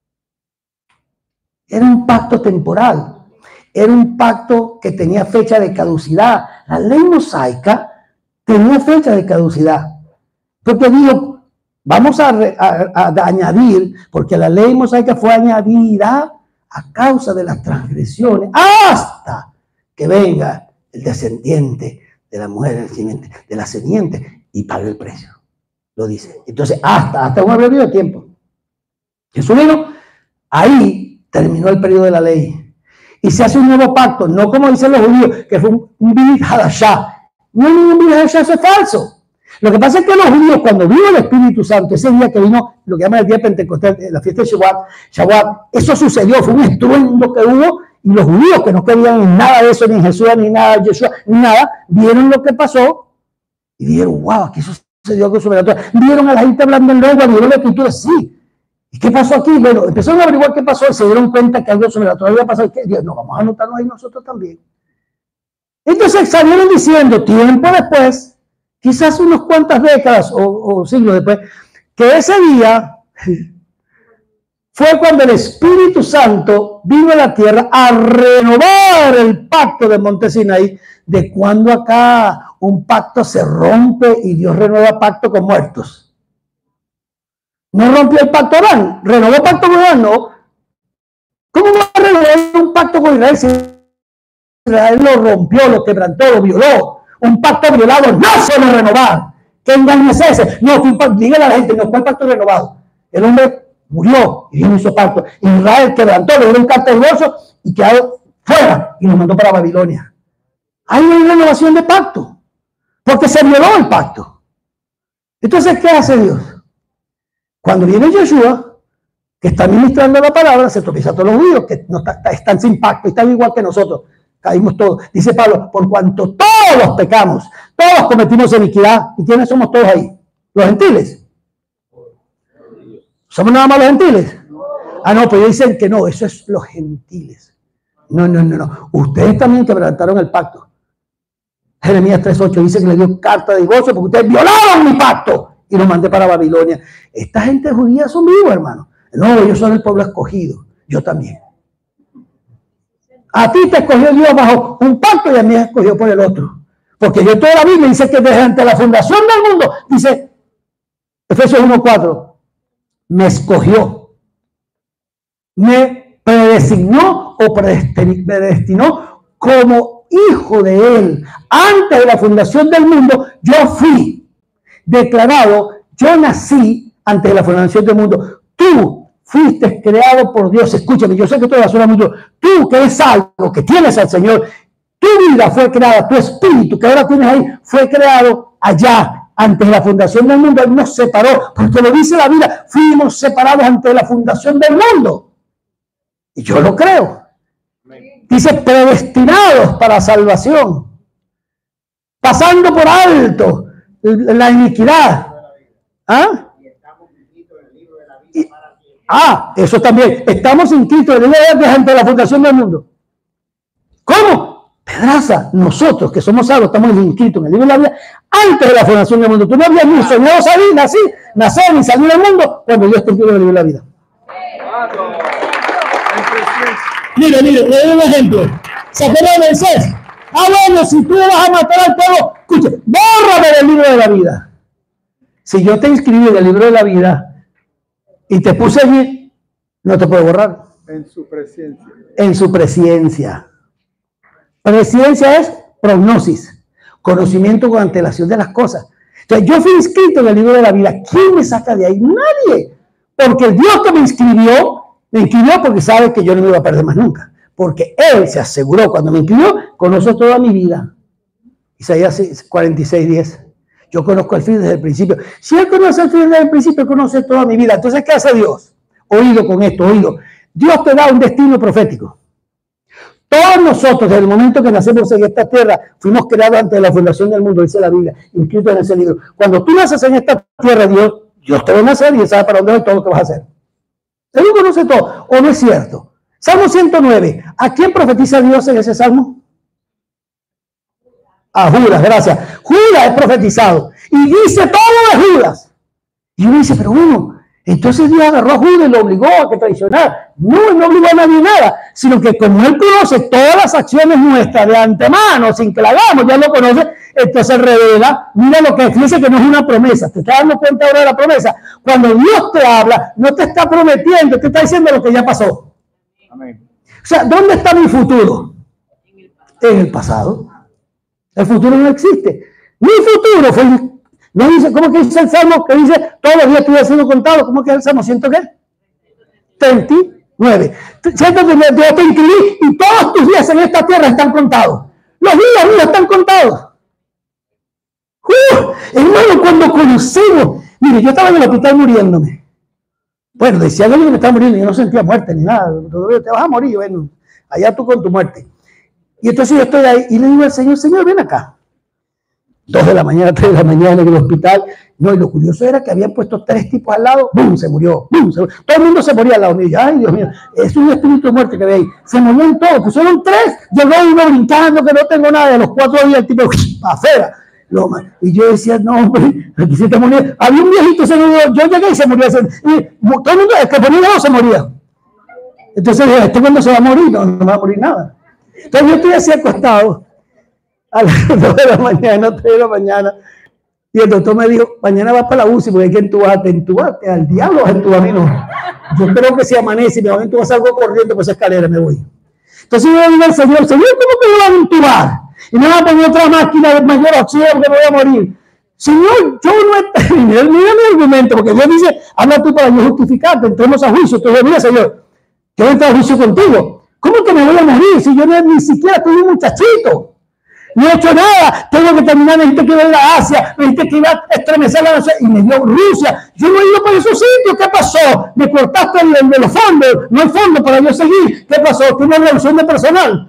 Era un pacto temporal, era un pacto que tenía fecha de caducidad. La ley mosaica tenía fecha de caducidad. Porque dijo, vamos a, a, a añadir, porque la ley mosaica fue añadida a causa de las transgresiones, hasta que venga el descendiente de la mujer, de la simiente, y pague el precio. Lo dice. Entonces, hasta, hasta un abreviado de tiempo. Jesús vino, ahí terminó el periodo de la ley. Y se hace un nuevo pacto, no como dicen los judíos, que fue un, un Brit Hadashah. No es ningún Brit Hadashah, eso es falso. Lo que pasa es que los judíos, cuando vino el Espíritu Santo, ese día que vino, lo que llaman el día de Pentecostés, la fiesta de Shavuot, Shavuot, eso sucedió, fue un estruendo que hubo, y los judíos que no creían en nada de eso, ni en Jesús, ni nada de Yeshua, ni nada, vieron lo que pasó, y dijeron, wow, aquí sucedió algo sobrenatural. Vieron a la gente hablando en lengua, vieron la escritura, sí. ¿Y qué pasó aquí? Bueno, empezaron a averiguar qué pasó y se dieron cuenta que algo sobrenatural había pasado. Y que, no, vamos a anotarnos ahí nosotros también. Entonces salieron diciendo, tiempo después, quizás unas cuantas décadas o, o siglos después, que ese día fue cuando el Espíritu Santo vino a la tierra a renovar el pacto de Monte Sinaí, de cuando acá un pacto se rompe y Dios renueva pacto con muertos. No rompió el pacto Adán, renovó el pacto con Adán, no. ¿Cómo va a renovar un pacto con Israel si Israel lo rompió, lo quebrantó, lo violó? Un pacto violado no se va a renovar. ¿Qué engaño es ese? No, fue un pacto, dígale a la gente, no fue el pacto renovado. El hombre murió y Dios hizo pacto. Israel quebrantó, le dio un carta de divorcio y quedó fuera y nos mandó para Babilonia. Hay una renovación de pacto, porque se violó el pacto. Entonces, ¿qué hace Dios? Cuando viene Yeshua, que está ministrando la palabra, se tropieza a todos los judíos, que no está, están sin pacto, están igual que nosotros, caímos todos. Dice Pablo, por cuanto todos pecamos, todos cometimos iniquidad. ¿Y quiénes somos todos ahí? ¿Los gentiles? ¿Somos nada más los gentiles? Ah, no, pues dicen que no, eso es los gentiles. No, no, no, no. Ustedes también quebrantaron el pacto. Jeremías tres ocho dice que le dio carta de divorcio porque ustedes violaron mi pacto y los mandé para Babilonia. Esta gente judía son vivos, hermano. No, ellos son el pueblo escogido. Yo también. A ti te escogió Dios bajo un pacto y a mí me escogió por el otro. Porque yo toda la Biblia dice que desde ante la fundación del mundo, dice Efesios uno cuatro, me escogió, me predesignó o predestinó como hijo de él. Antes de la fundación del mundo, yo fui declarado, yo nací antes de la fundación del mundo. Tú fuiste creado por Dios. Escúchame, yo sé que todo suena mucho. Tú que eres salvo, que tienes al Señor, tu vida fue creada, tu espíritu que ahora tienes ahí, fue creado allá, antes de la fundación del mundo. Él nos separó, porque lo dice la Biblia, fuimos separados antes de la fundación del mundo. Y yo lo creo. Dice, predestinados para salvación, pasando por alto la iniquidad. ¿Ah? Y, ah, eso también. Estamos inscritos en el libro de la vida desde la fundación del mundo. ¿Cómo? Pedraza, nosotros que somos salvos estamos inscritos en el libro de la vida antes de la fundación del mundo. Tú no habías ni soñado salir, nací, nacer ni salir del mundo cuando Dios te escribió en el libro de la vida. Mire, mire, le doy un ejemplo. ¿Se acuerdan de Moisés? Ah, bueno, si tú vas a matar al pueblo, escuche, bórrame del libro de la vida. Si yo te inscribí en el libro de la vida y te puse allí, no te puedo borrar. En su presencia. En su presencia. Presencia es prognosis, conocimiento con antelación de las cosas. Entonces, yo fui inscrito en el libro de la vida. ¿Quién me saca de ahí? Nadie. Porque el Dios que me inscribió, me inscribió porque sabe que yo no me iba a perder más nunca. Porque Él se aseguró cuando me inscribió, conoce toda mi vida. Isaías cuarenta y seis, diez. Yo conozco el fin desde el principio. Si Él conoce el fin desde el principio, conoce toda mi vida. Entonces, ¿qué hace Dios? Oído con esto, oído. Dios te da un destino profético. Todos nosotros, desde el momento que nacemos en esta tierra, fuimos creados antes de la fundación del mundo, dice la Biblia, inscritos en ese libro. Cuando tú naces en esta tierra, Dios, Dios te va a nacer y Él sabe para dónde va y todo lo que vas a hacer. Él lo conoce todo, ¿o no es cierto? Salmo ciento nueve. ¿A quién profetiza Dios en ese salmo? A Judas, gracias. Judas es profetizado. Y dice todo de Judas. Y uno dice, pero uno, entonces Dios agarró a Judas y lo obligó a que traicionara. No, no obligó a nadie nada, sino que como Él conoce todas las acciones nuestras de antemano, sin que la hagamos, ya lo conoce, entonces revela, mira lo que, fíjese que no es una promesa, te está dando cuenta ahora de la promesa. Cuando Dios te habla, no te está prometiendo, te está diciendo lo que ya pasó. Amén. O sea, ¿dónde está mi futuro? En el pasado. El futuro no existe. Mi futuro fue, no dice, ¿cómo que dice el Salmo? Que dice, todos los días estuve siendo contado. ¿Cómo que es el Salmo? ¿Ciento qué? treinta y nueve. Siento que Dios te inscribí y todos tus días en esta tierra están contados. Los días míos están contados. Uh, hermano, cuando conocemos, mire, yo estaba en el hospital muriéndome. Bueno, decía que me estaba muriendo, yo no sentía muerte ni nada. Te vas a morir, bueno, allá tú con tu muerte. Y entonces yo estoy ahí y le digo al Señor, Señor, ven acá. Dos de la mañana, tres de la mañana en el hospital. No, y lo curioso era que habían puesto tres tipos al lado, ¡bum! Se murió, ¡bum! Se murió. Todo el mundo se moría al lado mío. Ay, Dios mío, es un espíritu de muerte que ve ahí. Se morían todos, pusieron tres, llegó uno brincando que no tengo nada, de los cuatro días el tipo, afuera. Y yo decía, no, hombre, aquí se te moría. Había un viejito, se murió, yo llegué y se murió. Y todo el mundo, el que ponía no se moría. Entonces dije, ¿este cuándo se va a morir? No, no va a morir nada. Entonces yo estoy así acostado a las dos de la mañana, tres de la mañana, y el doctor me dijo, mañana vas para la U C I porque hay que entubarte, entubarte, al diablo vas a entubar a mí, no. Yo creo que si amanece y me van a entubar, salgo corriendo por esa escalera, me voy. Entonces yo le digo al Señor, Señor, ¿cómo que me van a entubar? Y me van a poner otra máquina de mayor oxígeno que me voy a morir. Señor, yo no he... Mira mi argumento, porque Dios dice, habla tú para yo justificarte, entremos a juicio. Entonces, mira, Señor, yo voy a entrar a juicio contigo. ¿Cómo que me voy a morir si yo no, ni siquiera estoy un muchachito? No he hecho nada, tengo que terminar, necesito que ir a Asia, necesito que ir a estremecer la nación, y me dio Rusia. Yo no he ido por esos sitios, ¿qué pasó? Me cortaste el, el de los fondos, no hay fondo para yo seguir. ¿Qué pasó? Tiene una reducción de personal.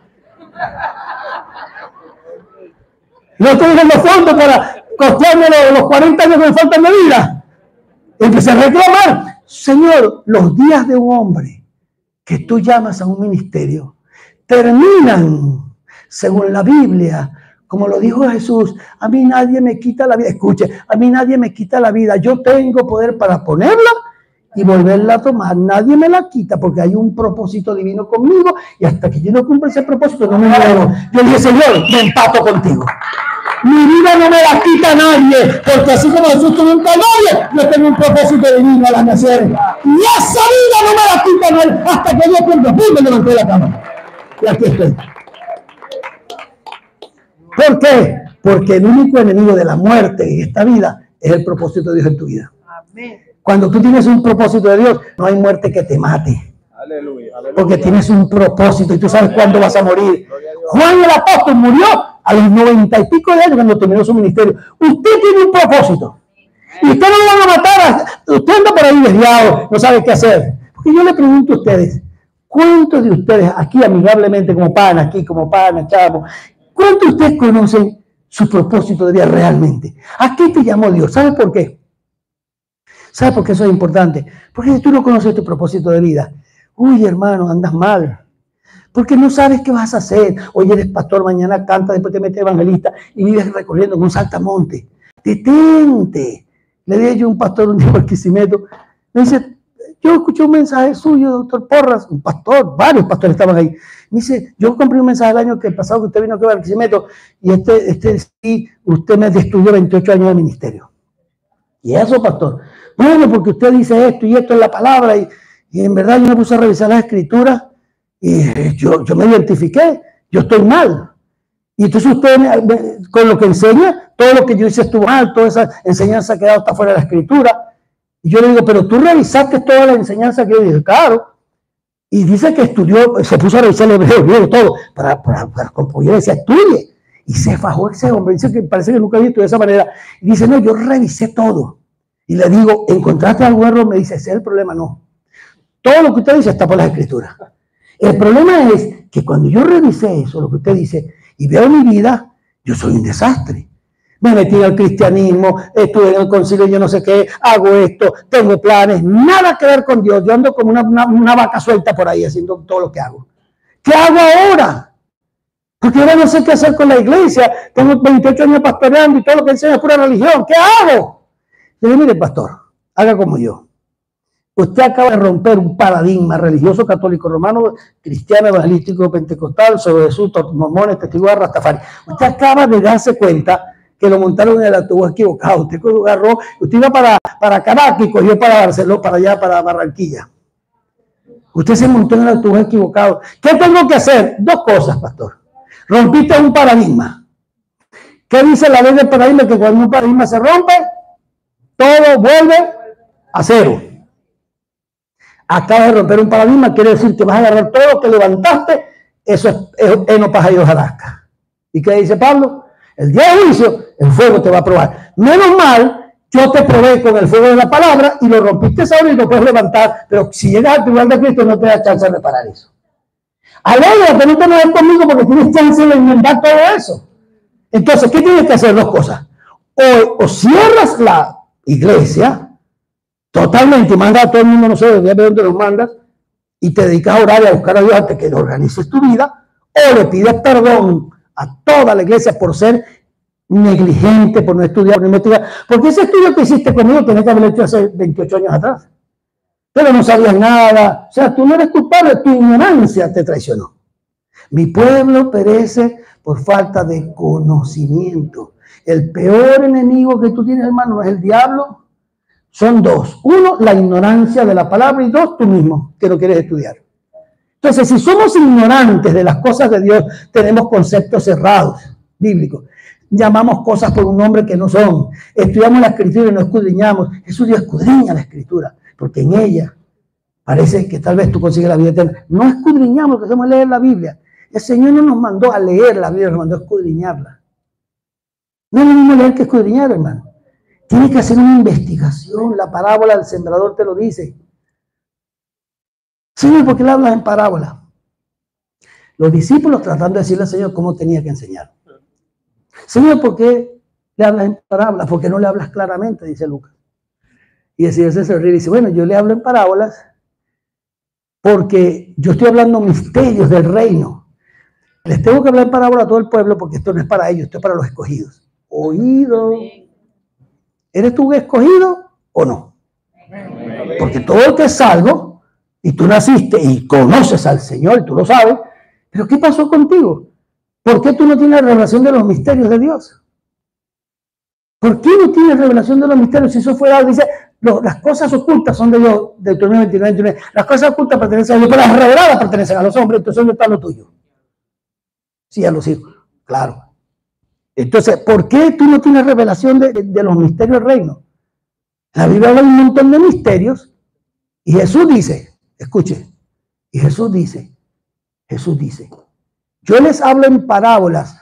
No tengo los fondos para costearme los, los cuarenta años que me faltan de vida. Empecé a reclamar, Señor, los días de un hombre que tú llamas a un ministerio terminan, según la Biblia, como lo dijo Jesús, a mí nadie me quita la vida. Escuche, a mí nadie me quita la vida. Yo tengo poder para ponerla y volverla a tomar. Nadie me la quita porque hay un propósito divino conmigo y hasta que yo no cumpla ese propósito no me muevo. Yo dije, Señor, me empato contigo. Mi vida no me la quita nadie, porque así como Jesús tuvo un nadie, yo tengo un propósito divino a las naciones. Y esa vida no me la quita nadie hasta que yo cumpla. ¡Pum! Me levanté de la cama. Y aquí estoy. ¿Por qué? Porque el único enemigo de la muerte en esta vida es el propósito de Dios en tu vida. Amén. Cuando tú tienes un propósito de Dios, no hay muerte que te mate. Aleluya, aleluya. Porque tienes un propósito y tú sabes cuándo vas a morir. Juan el apóstol murió a los noventa y pico de años cuando terminó su ministerio. Usted tiene un propósito. Y usted no lo van a matar. Usted anda por ahí desviado, no sabe qué hacer. Porque yo le pregunto a ustedes, ¿cuántos de ustedes aquí amigablemente como pana, aquí como pana, chavo, cuántos de ustedes conocen su propósito de vida realmente? ¿A qué te llamó Dios? ¿Sabes por qué? ¿Sabes por qué eso es importante? Porque si tú no conoces tu propósito de vida, uy, hermano, andas mal. Porque no sabes qué vas a hacer. Hoy eres pastor, mañana canta, después te metes evangelista y vives recorriendo con un saltamonte. Detente. Le dije yo a un pastor un día en Barquisimeto, me dice, yo escuché un mensaje suyo, doctor Porras, un pastor, varios pastores estaban ahí. Me dice, yo compré un mensaje el año que pasado que usted vino aquí a Barquisimeto y este, este sí, usted me destruyó veintiocho años de ministerio. ¿Y eso, pastor? Bueno, porque usted dice esto y esto en la palabra y, y en verdad yo me puse a revisar las escrituras y yo, yo me identifiqué, yo estoy mal. Y entonces usted me, me, con lo que enseña, todo lo que yo hice estuvo mal, toda esa enseñanza ha quedado hasta fuera de la escritura. Y yo le digo, pero tú revisaste toda la enseñanza que yo dije, claro. Y dice que estudió, se puso a revisar el hebreo, griego, todo, para, para, para, como yo decía, estudie. Y se fajó ese hombre, dice que parece que nunca había estudiado de esa manera. Y dice, no, yo revisé todo. Y le digo, ¿encontraste algún error? Me dice, ese es el problema, no. Todo lo que usted dice está por las escrituras. El problema es que cuando yo revisé eso, lo que usted dice, y veo mi vida, yo soy un desastre. Me metí en el cristianismo, estuve en el concilio, yo no sé qué, hago esto, tengo planes, nada que ver con Dios. Yo ando como una, una, una vaca suelta por ahí haciendo todo lo que hago. ¿Qué hago ahora? Porque ahora no sé qué hacer con la iglesia. Tengo veintiocho años pastoreando y todo lo que enseño es pura religión. ¿Qué hago? Yo le digo, mire, pastor, haga como yo. Usted acaba de romper un paradigma religioso, católico, romano, cristiano, evangelístico, pentecostal, sobre Jesús, mormones, testigos de Rastafari. Usted acaba de darse cuenta que lo montaron en el autobús equivocado. Usted agarró, usted iba para, para Caracas y cogió para Barcelona, para allá, para Barranquilla. Usted se montó en el autobús equivocado. ¿Qué tengo que hacer? Dos cosas, pastor. Rompiste un paradigma. ¿Qué dice la ley del paradigma? Que cuando un paradigma se rompe, todo vuelve a cero. Acabas de romper un paradigma, quiere decir que vas a agarrar todo lo que levantaste, eso es, es heno, paja y hojarasca. ¿Y qué dice Pablo? El día de juicio, el fuego te va a probar. Menos mal, yo te probé con el fuego de la palabra y lo rompiste solo y lo puedes levantar, pero si llegas al tribunal de Cristo no te da chance de reparar eso. Alégrate, no te enojes conmigo porque tienes chance de enmendar todo eso. Entonces, ¿qué tienes que hacer? Dos cosas. O, o cierras la iglesia totalmente y mandas a todo el mundo, no sé de dónde los mandas, y te dedicas a orar y a buscar a Dios hasta que organices tu vida, o le pides perdón a toda la iglesia por ser negligente, por no estudiar, por no investigar, porque ese estudio que hiciste conmigo tenés que haberlo hecho hace veintiocho años atrás, pero no sabías nada, o sea, tú no eres culpable, tu ignorancia te traicionó. Mi pueblo perece por falta de conocimiento. El peor enemigo que tú tienes, hermano, es el diablo. Son dos. Uno, la ignorancia de la palabra, y dos, tú mismo, que no quieres estudiar. Entonces, si somos ignorantes de las cosas de Dios, tenemos conceptos cerrados, bíblicos. Llamamos cosas por un nombre que no son. Estudiamos la Escritura y no escudriñamos. Jesús Dios escudriña la Escritura, porque en ella parece que tal vez tú consigues la vida eterna. No escudriñamos, lo que hacemos es leer la Biblia. El Señor no nos mandó a leer la Biblia, nos mandó a escudriñarla. No es lo mismo leer que escudriñar, hermano. Tienes que hacer una investigación. La parábola del sembrador te lo dice. Señor, ¿por qué le hablas en parábola? Los discípulos tratando de decirle al Señor cómo tenía que enseñar. Señor, ¿por qué le hablas en parábolas? Porque no le hablas claramente, dice Lucas. Y el Señor se ríe y dice, bueno, yo le hablo en parábolas porque yo estoy hablando misterios del reino. Les tengo que hablar en parábola a todo el pueblo porque esto no es para ellos, esto es para los escogidos. Oído. ¿Eres tú escogido o no? Porque todo el que es salvo, y tú naciste y conoces al Señor, y tú lo sabes, pero ¿qué pasó contigo? ¿Por qué tú no tienes revelación de los misterios de Dios? ¿Por qué no tienes revelación de los misterios? Si eso fue dado, dice, lo, las cosas ocultas son de Dios, Deuteronomio veintinueve, veintinueve. Las cosas ocultas pertenecen a Dios, pero las reveladas pertenecen a los hombres. Entonces, ¿dónde está lo tuyo? Sí, a los hijos, claro. Entonces, ¿por qué tú no tienes revelación de, de, de los misterios del reino? La Biblia habla de un montón de misterios y Jesús dice, escuche, y Jesús dice, Jesús dice, yo les hablo en parábolas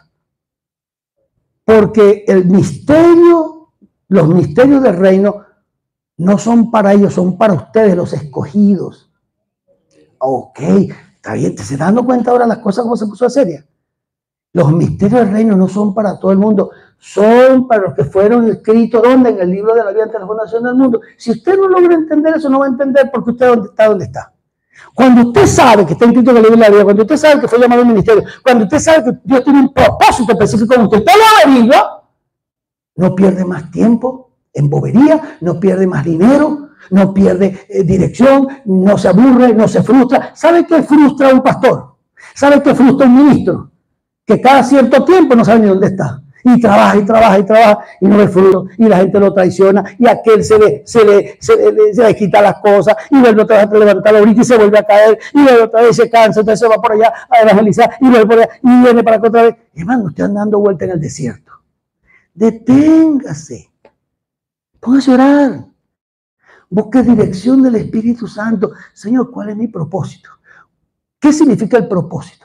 porque el misterio, los misterios del reino no son para ellos, son para ustedes, los escogidos. Ok, está bien, ¿te estás dando cuenta ahora las cosas como se puso a seria? Los misterios del reino no son para todo el mundo, son para los que fueron escritos, ¿dónde? En el libro de la vida ante la fundación del mundo. Si usted no logra entender eso, no va a entender por qué usted dónde está, dónde está. Cuando usted sabe que está escrito en el libro de la vida, cuando usted sabe que fue llamado al ministerio, cuando usted sabe que Dios tiene un propósito específico con usted, usted lo averigua, no pierde más tiempo en bobería, no pierde más dinero, no pierde eh, dirección, no se aburre, no se frustra. ¿Sabe qué frustra a un pastor? ¿Sabe qué frustra a un ministro? Que cada cierto tiempo no sabe ni dónde está. Y trabaja, y trabaja, y trabaja, y no ve fruto, y la gente lo traiciona, y a aquel se le, se le, se le, se le quita las cosas, y vuelve otra vez a levantar la orilla y se vuelve a caer, y vuelve otra vez y se cansa, entonces se va por allá a evangelizar, y vuelve por allá, y viene para acá otra vez. Hermano, usted anda dando vuelta en el desierto. Deténgase. Póngase a orar. Busque dirección del Espíritu Santo. Señor, ¿cuál es mi propósito? ¿Qué significa el propósito?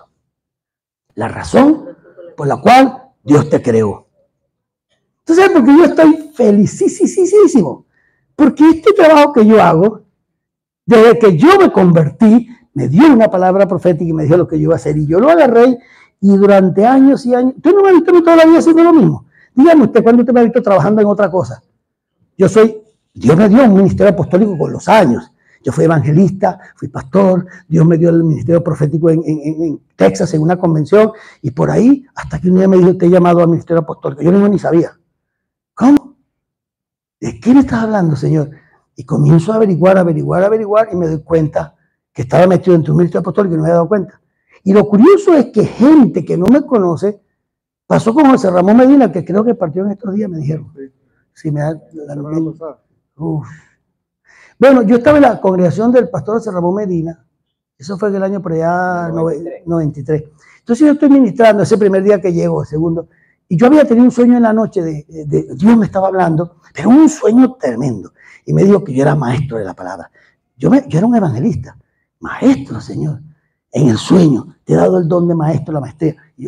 La razón por la cual Dios te creó. Entonces, porque yo estoy felicísimo. Porque este trabajo que yo hago, desde que yo me convertí, me dio una palabra profética y me dijo lo que yo iba a hacer. Y yo lo agarré y durante años y años, usted no me ha visto toda la vida haciendo lo mismo. Dígame usted, ¿cuándo usted me ha visto trabajando en otra cosa? Yo soy, Dios me dio un ministerio apostólico con los años. Yo fui evangelista, fui pastor, Dios me dio el ministerio profético en, en, en Texas en una convención y por ahí, hasta que un día me dijo, te he llamado al ministerio apostólico. Yo mismo ni sabía. ¿Cómo? ¿De qué me estás hablando, Señor? Y comienzo a averiguar, averiguar, averiguar y me doy cuenta que estaba metido dentro de un ministerio apostólico y no me había dado cuenta. Y lo curioso es que gente que no me conoce, pasó con José Ramón Medina, que creo que partió en estos días, me dijeron. Si me da la noticia. Uf. Bueno, yo estaba en la congregación del pastor José Ramón Medina, eso fue en el año por allá noventa y tres. Entonces yo estoy ministrando ese primer día que llego, el segundo, y yo había tenido un sueño en la noche, de, de, de Dios me estaba hablando, pero un sueño tremendo, y me dijo que yo era maestro de la palabra. Yo, me, yo era un evangelista, maestro, Señor, en el sueño, te he dado el don de maestro, la maestría, y yo,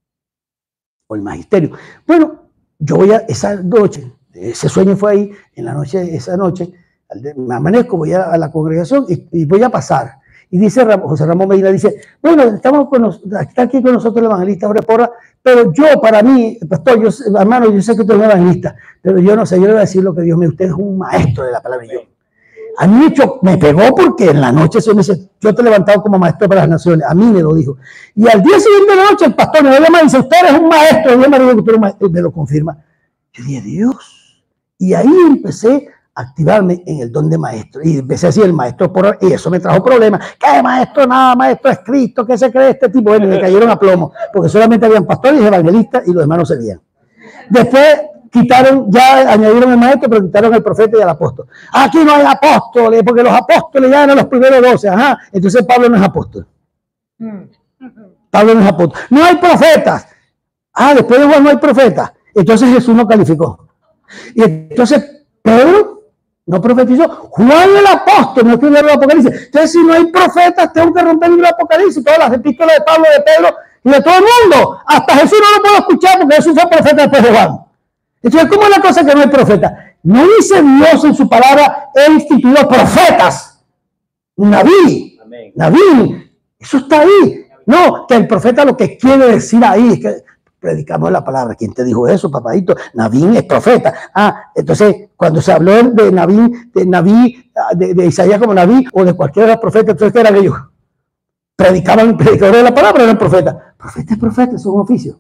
o el magisterio. Bueno, yo voy a esa noche, ese sueño fue ahí, en la noche, esa noche, me amanezco, voy a, a la congregación y, y voy a pasar. Y dice José Ramón Medina, dice, bueno, estamos con nos, está aquí con nosotros el evangelista Jorge Porras, pero yo, para mí, pastor, yo, hermano, yo sé que usted es un evangelista, pero yo no sé, yo le voy a decir lo que Dios me, usted es un maestro de la palabra. Y yo, a mí hecho, me pegó porque en la noche se me dice, yo te he levantado como maestro para las naciones, a mí me lo dijo. Y al día siguiente de la noche el pastor me llama y dice, usted es un maestro, Dios me dijo que usted es un maestro, y me lo confirma. Yo dije, Dios. Y ahí empecé activarme en el don de maestro y empecé a decir el maestro por, y eso me trajo problemas. ¿Qué maestro? Nada, maestro es Cristo. ¿Qué se cree este tipo? Bueno, me cayeron a plomo porque solamente habían pastores y evangelistas y los demás no seguían. Después quitaron, ya añadieron el maestro, pero quitaron el profeta y el apóstol. Aquí no hay apóstoles porque los apóstoles ya eran los primeros doce. Ajá, entonces Pablo no es apóstol. Pablo no es apóstol. No hay profetas. Ah, después de Juan no hay profetas. Entonces Jesús no calificó. Y entonces Pedro no profetizó. Juan el apóstol no escribió el Apocalipsis. Entonces, si no hay profetas, tengo que romper el libro de Apocalipsis, todas las epístolas de Pablo, de Pedro y de todo el mundo. Hasta Jesús no lo puedo escuchar porque Jesús fue profeta después de Juan. Entonces, ¿cómo es la cosa que no hay profeta? No dice Dios en su palabra, he instituido profetas. Naví. Naví. Eso está ahí. No, que el profeta lo que quiere decir ahí es que predicamos la palabra. ¿Quién te dijo eso, papadito? Navín es profeta. Ah, entonces, cuando se habló de Navín, de Naví, de, de Isaías como Naví, o de cualquiera de los profetas, entonces, ¿qué eran ellos? Predicaban, predicadores de la palabra, eran profetas. Profeta es profeta, es un oficio.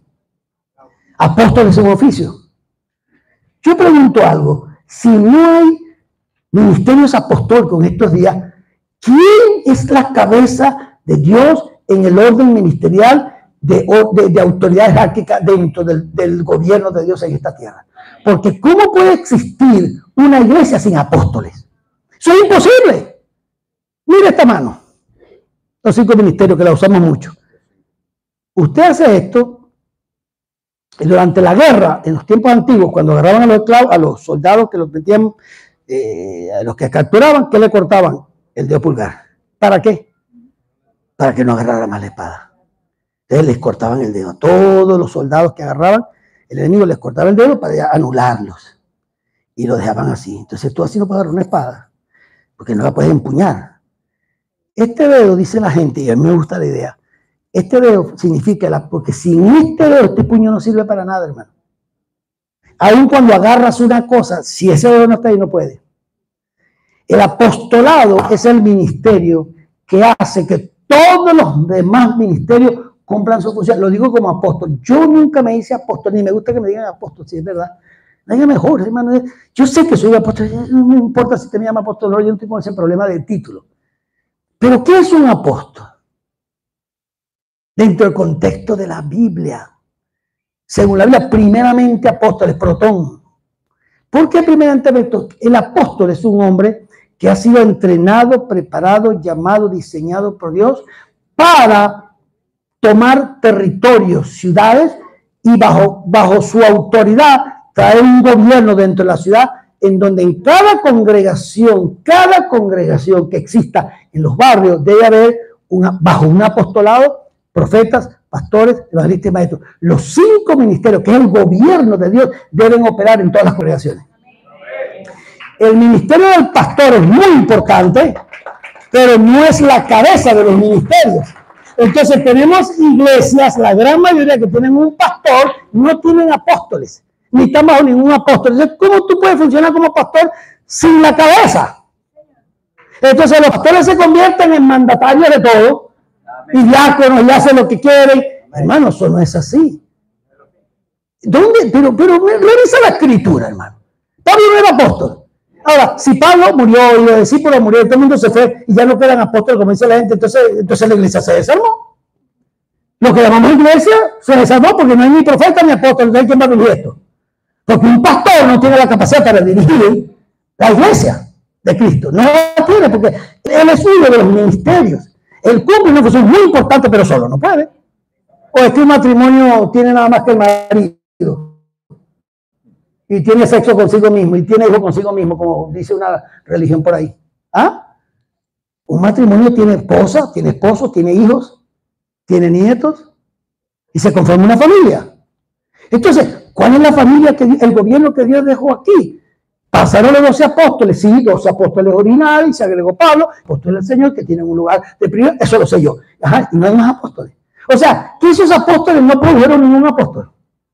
Apóstol es un oficio. Yo pregunto algo. Si no hay ministerios apostólicos en estos días. ¿Quién es la cabeza de Dios en el orden ministerial de, de, de autoridad jerárquica dentro del, del gobierno de Dios en esta tierra? Porque ¿cómo puede existir una iglesia sin apóstoles? Eso es imposible. Mire esta mano. Los cinco ministerios que la usamos mucho. Usted hace esto y durante la guerra, en los tiempos antiguos, cuando agarraban a los esclavos, a los soldados que los metían, eh, a los que capturaban, ¿qué le cortaban? El dedo pulgar. ¿Para qué? Para que no agarrara más la espada. Entonces les cortaban el dedo. Todos los soldados que agarraban, el enemigo les cortaba el dedo para anularlos. Y lo dejaban así. Entonces tú así no puedes agarrar una espada, porque no la puedes empuñar. Este dedo, dice la gente, y a mí me gusta la idea, este dedo significa, la, porque sin este dedo, este puño no sirve para nada, hermano. Aún cuando agarras una cosa, si ese dedo no está ahí, no puede. El apostolado es el ministerio que hace que todos los demás ministerios cumplan su función. Lo digo como apóstol. Yo nunca me hice apóstol, ni me gusta que me digan apóstol, si es verdad. Nadie mejor, hermano. Yo sé que soy apóstol, no me importa si te me llama apóstol o no, yo no tengo ese problema de título. Pero ¿qué es un apóstol? Dentro del contexto de la Biblia. Según la Biblia, primeramente apóstoles, protón. ¿Por qué primeramente apóstol? El apóstol es un hombre que ha sido entrenado, preparado, llamado, diseñado por Dios para tomar territorios, ciudades, y bajo, bajo su autoridad traer un gobierno dentro de la ciudad en donde en cada congregación, cada congregación que exista en los barrios debe haber una, bajo un apostolado, profetas, pastores, evangelistas y maestros. Los cinco ministerios, que es el gobierno de Dios, deben operar en todas las congregaciones. El ministerio del pastor es muy importante, pero no es la cabeza de los ministerios. Entonces tenemos iglesias, la gran mayoría que tienen un pastor, no tienen apóstoles, ni están bajo ningún apóstol. Entonces, ¿cómo tú puedes funcionar como pastor sin la cabeza? Entonces los pastores se convierten en mandatarios de todo, y diáconos, y hacen lo que quieren. Hermano, eso no es así. ¿Dónde? Pero, pero revisa la escritura, hermano. Pablo no era apóstol. Ahora, si Pablo murió y los discípulos murieron, todo el mundo se fue y ya no quedan apóstoles, como dice la gente, entonces, entonces la iglesia se desarmó. Lo que llamamos iglesia se desarmó porque no hay ni profeta ni apóstol, no hay quien va a vivir esto. Porque un pastor no tiene la capacidad para dirigir la iglesia de Cristo. No la tiene porque él es uno de los ministerios. Él cumple una función muy importante, pero solo no puede. O es que un matrimonio tiene nada más que el marido. Y tiene sexo consigo mismo, y tiene hijos consigo mismo, como dice una religión por ahí. ¿Ah? Un matrimonio tiene esposa, tiene esposo, tiene hijos, tiene nietos, y se conforma una familia. Entonces, ¿cuál es la familia, que el gobierno que Dios dejó aquí? Pasaron los doce apóstoles, sí, doce apóstoles originales, y se agregó Pablo, apóstoles del Señor, que tienen un lugar de primer, eso lo sé yo. Ajá, y no hay más apóstoles. O sea, que esos apóstoles no produjeron ningún apóstol.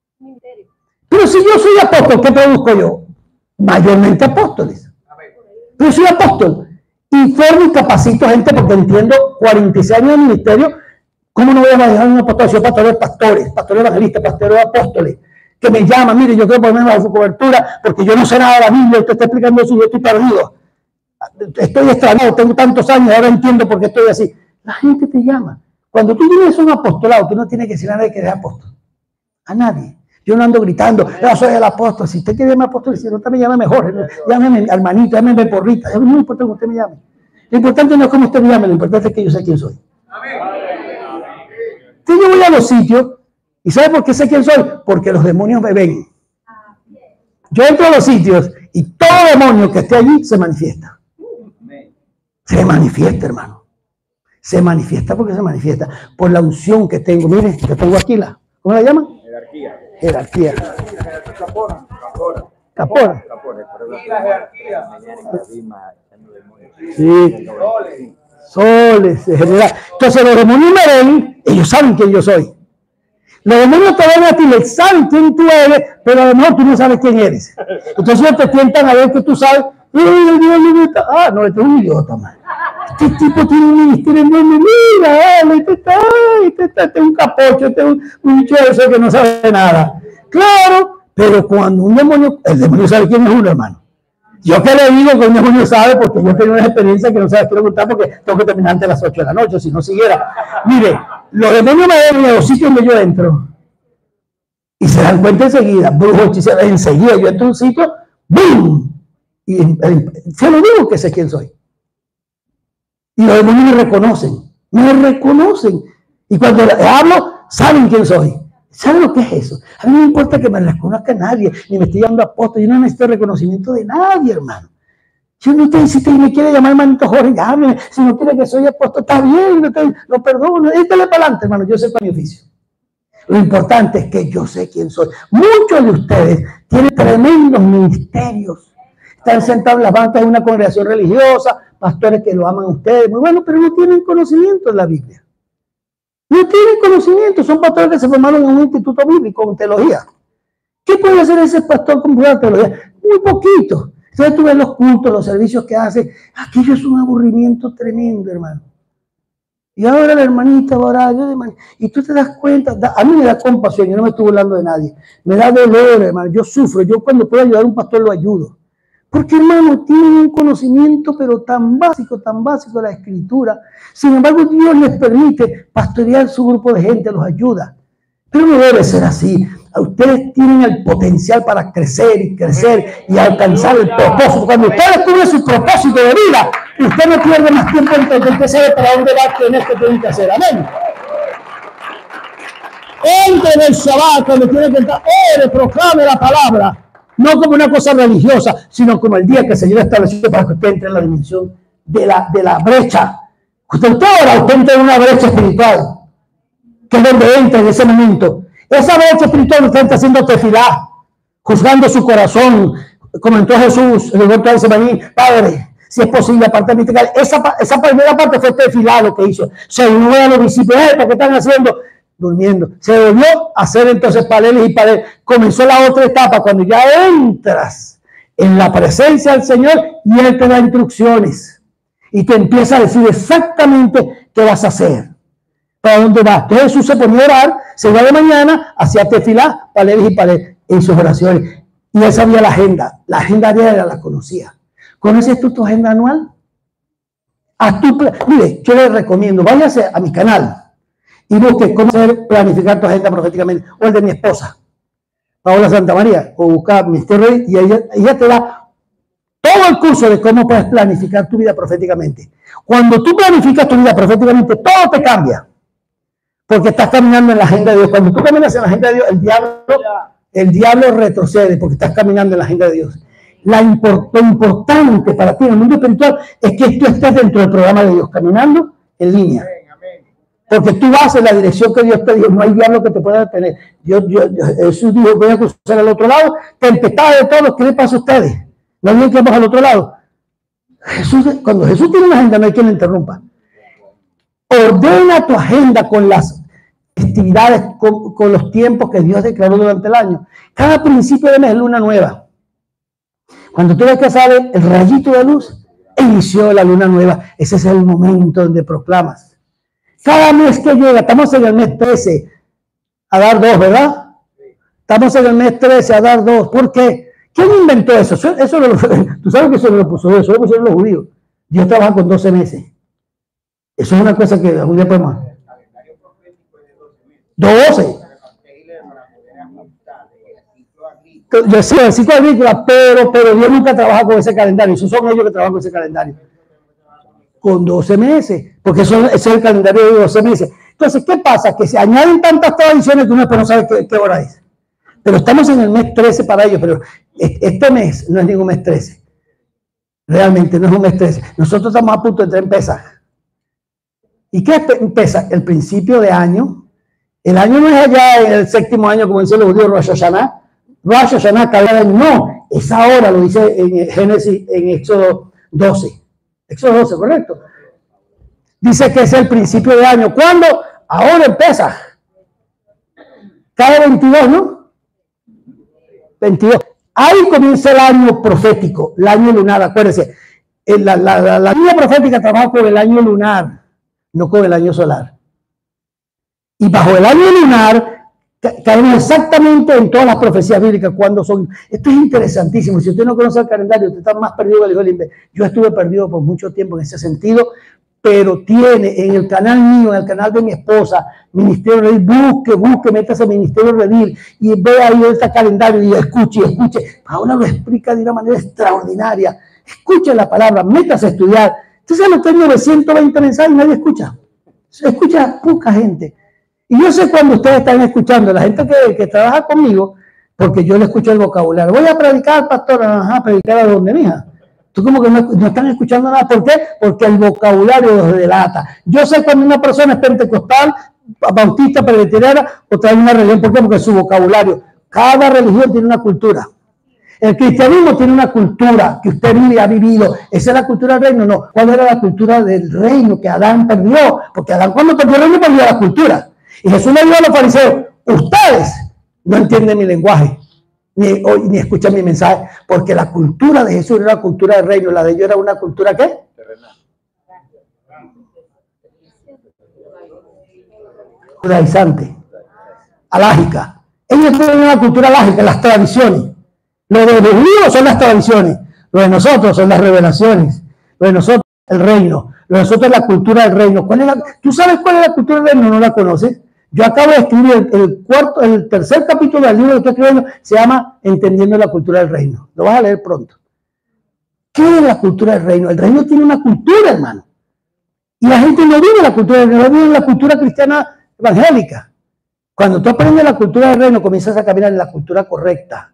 Pero si yo soy apóstol, ¿qué produzco yo? Mayormente apóstoles. Pero soy apóstol y formo y capacito gente porque entiendo cuarenta y seis años de ministerio. ¿Cómo no voy a manejar un apóstol? Soy pastor de pastores, pastor evangelista, pastor de apóstoles, que me llaman, mire, yo quiero ponerme bajo su cobertura porque yo no sé nada de la Biblia, usted está explicando eso y yo estoy perdido. Estoy extrañado, tengo tantos años, ahora entiendo por qué estoy así. La gente te llama. Cuando tú tienes un apostolado, tú no tienes que decir a nadie que eres apóstol. A nadie. Yo no ando gritando, yo soy el apóstol. Si usted quiere llamarme apóstol, si no, usted me llame mejor. Llámeme hermanito, llámeme porrita. No me importa cómo usted me llame. Lo importante no es cómo usted me llame, lo importante es que yo sé quién soy. Entonces yo voy a los sitios, ¿y sabe por qué sé quién soy? Porque los demonios me ven. Yo entro a los sitios y todo demonio que esté allí se manifiesta. Se manifiesta, hermano. Se manifiesta porque se manifiesta. Por la unción que tengo. Miren, que tengo aquí la, ¿cómo la llaman? Jerarquía. Jerarquía. Capora. Capora. Capora. Y la jerarquía. Sí. Soles, en general. Entonces los demonios me ven, ellos saben quién yo soy. Los demonios te ven a ti, les saben quién tú eres, pero a lo mejor tú no sabes quién eres. Entonces ellos te tientan a ver que tú sabes. Ah, no, este es un idiota, man. Este tipo tiene un ministerio enorme. Mira, él, este está, este está, este es un capocho, este es un, un eso que no sabe nada. Claro, pero cuando un demonio, el demonio sabe quién es uno, hermano. Yo que le digo que un demonio sabe, porque yo tengo una experiencia que no se la quiero contar porque tengo que terminar antes de las ocho de la noche, si no siguiera. Mire, los demonios me ven en los sitios donde yo entro y se dan cuenta enseguida, brujo, hechicero, enseguida yo entro a un sitio, ¡boom! Y eh, se lo digo que sé quién soy. Y los demonios me reconocen, me reconocen. Y cuando les hablo, saben quién soy. ¿Saben lo que es eso? A mí no me importa que me reconozca nadie, ni me esté llamando apóstol. Yo no necesito reconocimiento de nadie, hermano. Yo no te si me quiere llamar hermanito Jorge, llámeme. Si no quiere que soy apóstol, está bien, no te, lo perdono. Échale para adelante, hermano. Yo sé para mi oficio. Lo importante es que yo sé quién soy. Muchos de ustedes tienen tremendos ministerios. Están sentados en las bancas de una congregación religiosa, pastores que lo aman a ustedes, muy bueno, pero no tienen conocimiento de la Biblia. No tienen conocimiento, son pastores que se formaron en un instituto bíblico con teología. ¿Qué puede hacer ese pastor con pura teología? Muy poquito. Entonces tú ves los cultos, los servicios que hace, aquello es un aburrimiento tremendo, hermano. Y ahora la hermanita va a orar, y tú te das cuenta, da, a mí me da compasión, yo no me estoy burlando de nadie, me da dolor, hermano, yo sufro, yo cuando puedo ayudar a un pastor lo ayudo. Porque, hermano, tienen un conocimiento, pero tan básico, tan básico de la Escritura. Sin embargo, Dios les permite pastorear su grupo de gente, los ayuda. Pero no debe ser así. Ustedes tienen el potencial para crecer y crecer y alcanzar el propósito. Cuando usted descubre su propósito de vida, usted no pierde más tiempo en que usted sabe para dónde va, qué es que tiene que hacer. Amén. Entre en el Shabbat, cuando tiene que entrar, ore, proclame la palabra. No como una cosa religiosa, sino como el día que el Señor estableció para que usted entre en la dimensión de la, de la brecha. Usted ahora usted entra en una brecha espiritual, que es donde entra en ese momento. Esa brecha espiritual usted está haciendo tefilá, juzgando su corazón, como entró Jesús en el huerto de Getsemaní. Padre, si es posible, aparte de esa, esa primera parte fue tefilá lo que hizo. Se unió a los discípulos, ¿eh? ¿Qué están haciendo? Durmiendo. Se volvió a hacer entonces paredes y paredes. Comenzó la otra etapa cuando ya entras en la presencia del Señor y Él te da instrucciones y te empieza a decir exactamente qué vas a hacer, para dónde vas. Entonces Jesús se ponía a orar, se iba de mañana, hacía tefilá, paredes y paredes en sus oraciones. Y Él sabía la agenda, la agenda diaria la conocía. ¿Conoces tú tu agenda anual? A tu, mire, yo le recomiendo, váyase a mi canal y busque cómo hacer planificar tu agenda proféticamente, o el de mi esposa, Paola Santa María, o busca mister Rey, y ella, ella te da todo el curso de cómo puedes planificar tu vida proféticamente. Cuando tú planificas tu vida proféticamente, todo te cambia, porque estás caminando en la agenda de Dios. Cuando tú caminas en la agenda de Dios, el diablo, el diablo retrocede, porque estás caminando en la agenda de Dios. La import, lo importante para ti en el mundo espiritual es que tú estés dentro del programa de Dios, caminando en línea. Porque tú vas en la dirección que Dios te dijo, no hay diablo que te pueda detener. Dios, Dios, Dios, Jesús dijo, voy a cruzar al otro lado, tempestad de todos, ¿qué le pasa a ustedes? No hay que vamos al otro lado. Jesús, cuando Jesús tiene una agenda, no hay quien le interrumpa. Ordena tu agenda con las festividades, con, con los tiempos que Dios declaró durante el año. Cada principio de mes es luna nueva. Cuando tú ves que sale el rayito de luz, inició la luna nueva. Ese es el momento donde proclamas. Cada mes que llega, estamos en el mes trece a dar dos, ¿verdad? Estamos en el mes trece a dar dos. ¿Por qué? ¿Quién inventó eso? Eso, eso lo, tú sabes que eso no lo puso Dios, eso lo pusieron los judíos. Dios trabaja con doce meses. Eso es una cosa que algún día podemos. doce. Yo sé, el ciclo agrícola, pero, pero Dios nunca trabaja con ese calendario. Esos son ellos que trabajan con ese calendario. Con doce meses, porque eso, ese es el calendario de doce meses. Entonces, ¿qué pasa? Que se añaden tantas tradiciones que uno no sabe qué, qué hora es. Pero estamos en el mes trece para ellos, pero este mes no es ningún mes trece. Realmente no es un mes trece. Nosotros estamos a punto de entrar en Pesaj. ¿Y qué es Pesaj? El principio de año. El año no es allá en el séptimo año, como dicen los judíos, Rosh Hashanah. Rosh Hashanah, cada año. No, es ahora, lo dice en Génesis, en Éxodo doce. Éxodo doce, correcto. Dice que es el principio de año. ¿Cuándo? Ahora empieza. Cada veintidós, ¿no? veintidós. Ahí comienza el año profético, el año lunar. Acuérdense, la, la, la, la línea profética trabaja con el año lunar, no con el año solar. Y bajo el año lunar, caemos exactamente en todas las profecías bíblicas cuando son. Esto es interesantísimo. Si usted no conoce el calendario, usted está más perdido que el hijo del imbécil. Yo estuve perdido por mucho tiempo en ese sentido, pero tiene en el canal mío, en el canal de mi esposa, Ministerio Redil, busque, busque, métase en Ministerio Redil y vea ahí este calendario y escuche, escuche. Ahora lo explica de una manera extraordinaria. Escuche la palabra, métase a estudiar. Entonces lo tengo de ciento veinte mensajes y nadie escucha. Se escucha poca gente. Y yo sé cuando ustedes están escuchando, la gente que, que trabaja conmigo, porque yo le escucho el vocabulario. Voy a predicar, pastor. Ajá, ¿predicar a dónde, mija? Tú como que no, no están escuchando nada. ¿Por qué? Porque el vocabulario los delata. Yo sé cuando una persona es pentecostal, bautista, presbiteriana, o trae una religión. ¿Por qué? Porque su vocabulario. Cada religión tiene una cultura. El cristianismo tiene una cultura que usted vive, ha vivido. ¿Esa es la cultura del reino? No. ¿Cuál era la cultura del reino que Adán perdió? Porque Adán cuando perdió el reino perdió la cultura. Y Jesús le dijo a los fariseos, ustedes no entienden mi lenguaje, ni, o, ni escuchan mi mensaje, porque la cultura de Jesús era la cultura del reino, la de ellos era una cultura ¿qué? Judaizante, alágica. Ellos tienen una cultura alágica, las tradiciones. Lo de los judíos son las tradiciones, lo de nosotros son las revelaciones, lo de nosotros el reino, lo de nosotros es la cultura del reino. ¿Cuál es la, ¿Tú sabes cuál es la cultura del reino? ¿No la conoces? Yo acabo de escribir el, el cuarto, el tercer capítulo del libro que estoy escribiendo, se llama Entendiendo la cultura del reino. Lo vas a leer pronto. ¿Qué es la cultura del reino? El reino tiene una cultura, hermano. Y la gente no vive la cultura del reino, no vive la cultura cristiana evangélica. Cuando tú aprendes la cultura del reino, comienzas a caminar en la cultura correcta,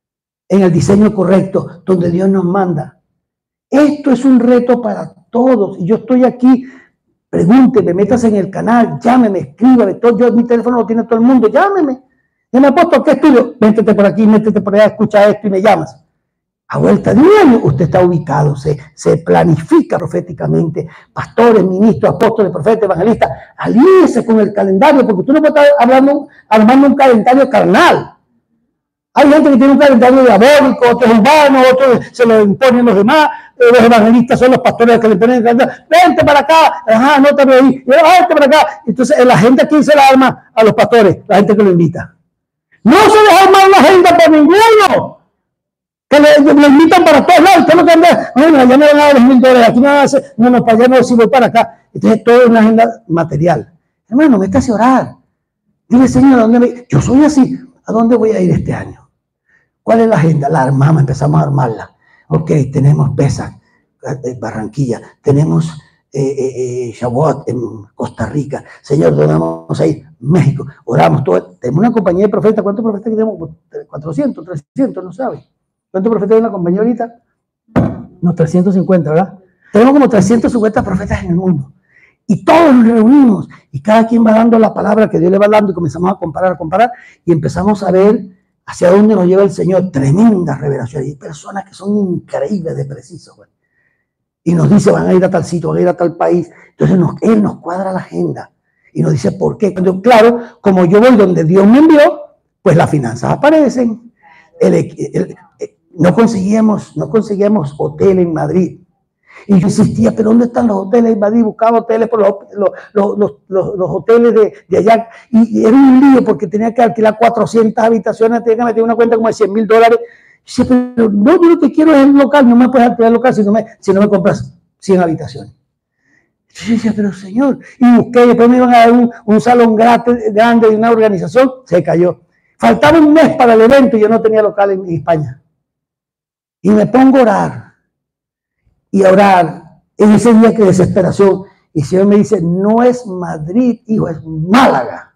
en el diseño correcto, donde Dios nos manda. Esto es un reto para todos. Y yo estoy aquí. Pregúnteme, métase en el canal, llámeme, escríbame, todo, yo, mi teléfono lo tiene todo el mundo, llámeme. Ya me he puesto, ¿qué estudio? Métete por aquí, métete por allá, escucha esto y me llamas. A vuelta de un año, usted está ubicado, se, se planifica proféticamente. Pastores, ministros, apóstoles, profetas, evangelistas, alíese con el calendario, porque tú no puedes estar hablando, armando un calendario carnal. Hay gente que tiene un calendario diabólico, otros humanos, otros se lo imponen los demás. Los evangelistas son los pastores que le ponen el calendario. Vente para acá, ajá, anótame ahí, vente para acá. Entonces, la gente a quién se la arma a los pastores, la gente que lo invita. No se les arma una agenda por ninguno. Que le, le invitan para todos lados. Usted lo que anda, bueno, allá me van a dar los mil dólares, aquí me van a hacer, no, no, para allá no, si voy para acá. Entonces, todo es una agenda material. Hermano, métase a orar. Dile, Señor, ¿a dónde me... Yo soy así. ¿A dónde voy a ir este año? ¿Cuál es la agenda? La armamos, empezamos a armarla. Ok, tenemos Pesach, Barranquilla, tenemos eh, eh, Shavuot en Costa Rica. Señor, ¿dónde vamos a ir? México. Oramos todo. Tenemos una compañía de profetas. ¿Cuántos profetas tenemos? cuatrocientos, trescientos, no sabe. ¿Cuántos profetas hay en la compañía ahorita? No, trescientos cincuenta, ¿verdad? Tenemos como trescientos cincuenta profetas en el mundo. Y todos nos reunimos. Y cada quien va dando la palabra que Dios le va dando y comenzamos a comparar, a comparar. Y empezamos a ver hacia dónde nos lleva el Señor. Tremenda revelación. Hay personas que son increíbles de precisos. Güey. Y nos dice, van a ir a tal sitio, van a ir a tal país. Entonces nos, Él nos cuadra la agenda. Y nos dice, ¿por qué? Entonces, claro, como yo voy donde Dios me envió, pues las finanzas aparecen. El, el, el, no, conseguíamos, no conseguíamos hotel en Madrid. Y yo insistía, ¿pero dónde están los hoteles en Madrid? Buscaba hoteles por los, los, los, los, los, los hoteles de, de allá. Y, y era un lío porque tenía que alquilar cuatrocientas habitaciones, tenía que meter una cuenta como de cien mil dólares. Y yo decía, pero no, yo lo que quiero es el local, no me puedes alquilar el local si no me, si no me compras cien habitaciones. Yo decía, pero señor, y busqué, después me iban a dar un, un salón gratis, grande de una organización, se cayó. Faltaba un mes para el evento y yo no tenía local en España. Y me pongo a orar. Y a orar en ese día que desesperación. Y el Señor me dice, no es Madrid, hijo, es Málaga.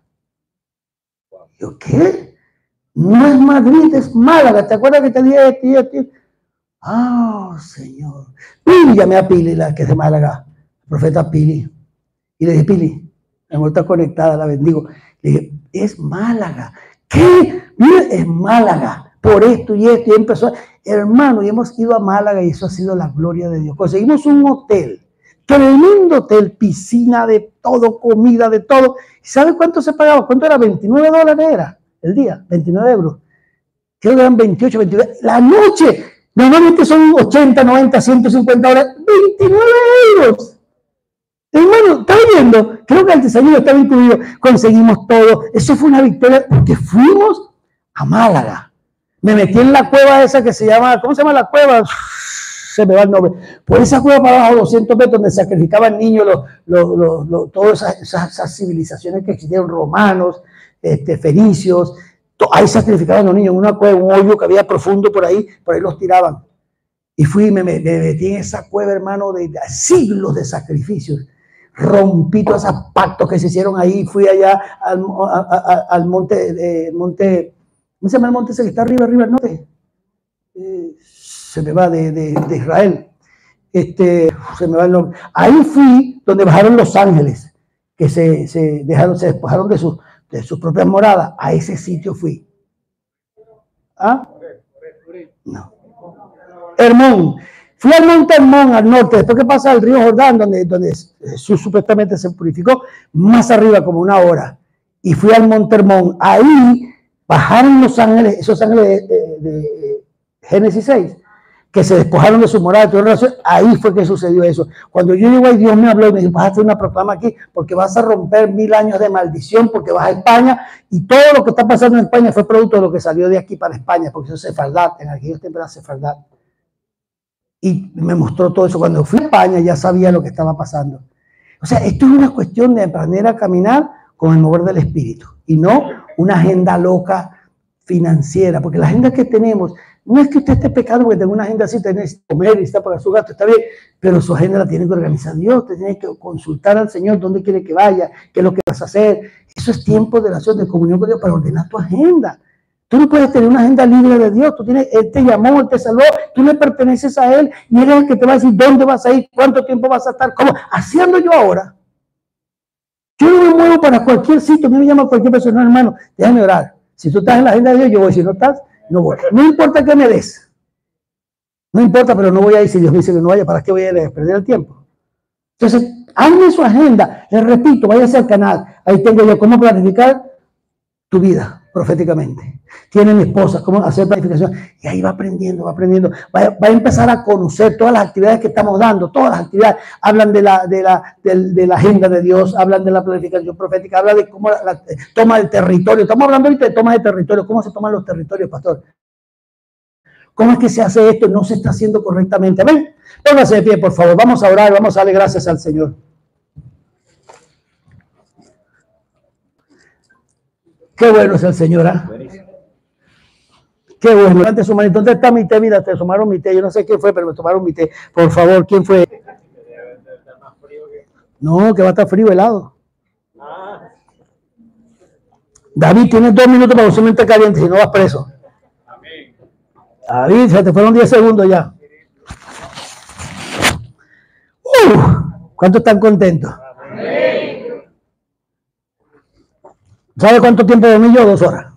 Y yo, ¿qué? No es Madrid, es Málaga. ¿Te acuerdas que te dije esto y esto? Ah, Señor. Y llamé a Pili, la que es de Málaga, el profeta Pili. Y le dije, Pili, mi amor está conectada, la bendigo. Le dije, es Málaga. ¿Qué? Mira, es Málaga. Por esto y esto. Y empezó, hermano, y hemos ido a Málaga y eso ha sido la gloria de Dios. Conseguimos un hotel, tremendo hotel, piscina de todo, comida de todo. ¿Sabe cuánto se pagaba? ¿Cuánto era? veintinueve dólares era el día, veintinueve euros. Creo que eran veintiocho, veintinueve. La noche, normalmente son ochenta, noventa, ciento cincuenta dólares. veintinueve euros. Hermano, ¿está viendo? Creo que el desayuno estaba incluido, conseguimos todo. Eso fue una victoria porque fuimos a Málaga. Me metí en la cueva esa que se llama, ¿cómo se llama la cueva? Se me va el nombre. Por esa cueva para abajo, doscientos metros, donde sacrificaban niños, los, los, los, los, todas esas, esas, esas civilizaciones que existieron, romanos, este, fenicios, to, ahí sacrificaban los niños en una cueva, un hoyo que había profundo por ahí, por ahí los tiraban. Y fui, me, me, me metí en esa cueva, hermano, de, de siglos de sacrificios. Rompí todos esos pactos que se hicieron ahí. Fui allá al, a, a, al monte, eh, monte, ¿cómo se llama el monte ese que está arriba, arriba al norte? Eh, se me va de, de, de Israel. Este, se me va el nombre. Ahí fui donde bajaron los ángeles, que se, se dejaron, se despojaron de, su, de sus propias moradas. A ese sitio fui. ¿Ah? No. Hermón. Fui al monte Hermón, al norte, después que pasa el río Jordán, donde, donde Jesús supuestamente se purificó, más arriba, como una hora. Y fui al monte Hermón. Ahí bajaron los ángeles, esos ángeles de, de, de Génesis seis, que se despojaron de su morada, de toda relación. Ahí fue que sucedió eso. Cuando yo llego ahí, Dios me habló y me dijo, vas a hacer una proclama aquí, porque vas a romper mil años de maldición, porque vas a España, y todo lo que está pasando en España fue producto de lo que salió de aquí para España, porque eso es sefardá, en aquellos tiempos era sefardá. Y me mostró todo eso. Cuando fui a España ya sabía lo que estaba pasando. O sea, esto es una cuestión de aprender a caminar con el mover del espíritu y no una agenda loca financiera, porque la agenda que tenemos no es que usted esté pecando porque tenga una agenda así, tiene que comer y está para su gasto, está bien, pero su agenda la tiene que organizar Dios. Usted tiene que consultar al Señor dónde quiere que vaya, qué es lo que vas a hacer. Eso es tiempo de oración, de comunión con Dios para ordenar tu agenda. Tú no puedes tener una agenda libre de Dios. Tú tienes, Él te llamó, Él te salvó, tú le perteneces a Él y Él es el que te va a decir dónde vas a ir, cuánto tiempo vas a estar, cómo. Haciendo yo ahora. Yo no me muevo para cualquier sitio, a mí me llama cualquier persona, hermano, déjame orar. Si tú estás en la agenda de Dios, yo voy. Si no estás, no voy. No importa que me des. No importa, pero no voy a ir. Si Dios me dice que no vaya, ¿para qué voy a ir? Perder el tiempo. Entonces, hazme su agenda. Les repito, váyase al canal. Ahí tengo yo cómo planificar tu vida proféticamente. Tiene mi esposa, cómo hacer planificación. Y ahí va aprendiendo, va aprendiendo. Va, va a empezar a conocer todas las actividades que estamos dando. Todas las actividades. Hablan de la, de la, de, de la agenda de Dios, hablan de la planificación profética, hablan de cómo la, la toma del territorio. Estamos hablando ahorita de toma de territorio. ¿Cómo se toman los territorios, pastor? ¿Cómo es que se hace esto? No se está haciendo correctamente. Amén. Póngase de pie, por favor. Vamos a orar, vamos a darle gracias al Señor. Qué bueno es el Señor, ¿eh? Qué bueno. Levante su manito. ¿Dónde está mi té? Mira, te tomaron mi té. Yo no sé quién fue, pero me tomaron mi té. Por favor, ¿quién fue? No, que va a estar frío, helado. David, tienes dos minutos para usar un té caliente, si no vas preso. David, se te fueron diez segundos ya. Uh, ¿Cuántos están contentos? ¿Sabe cuánto tiempo dormí yo? Dos horas.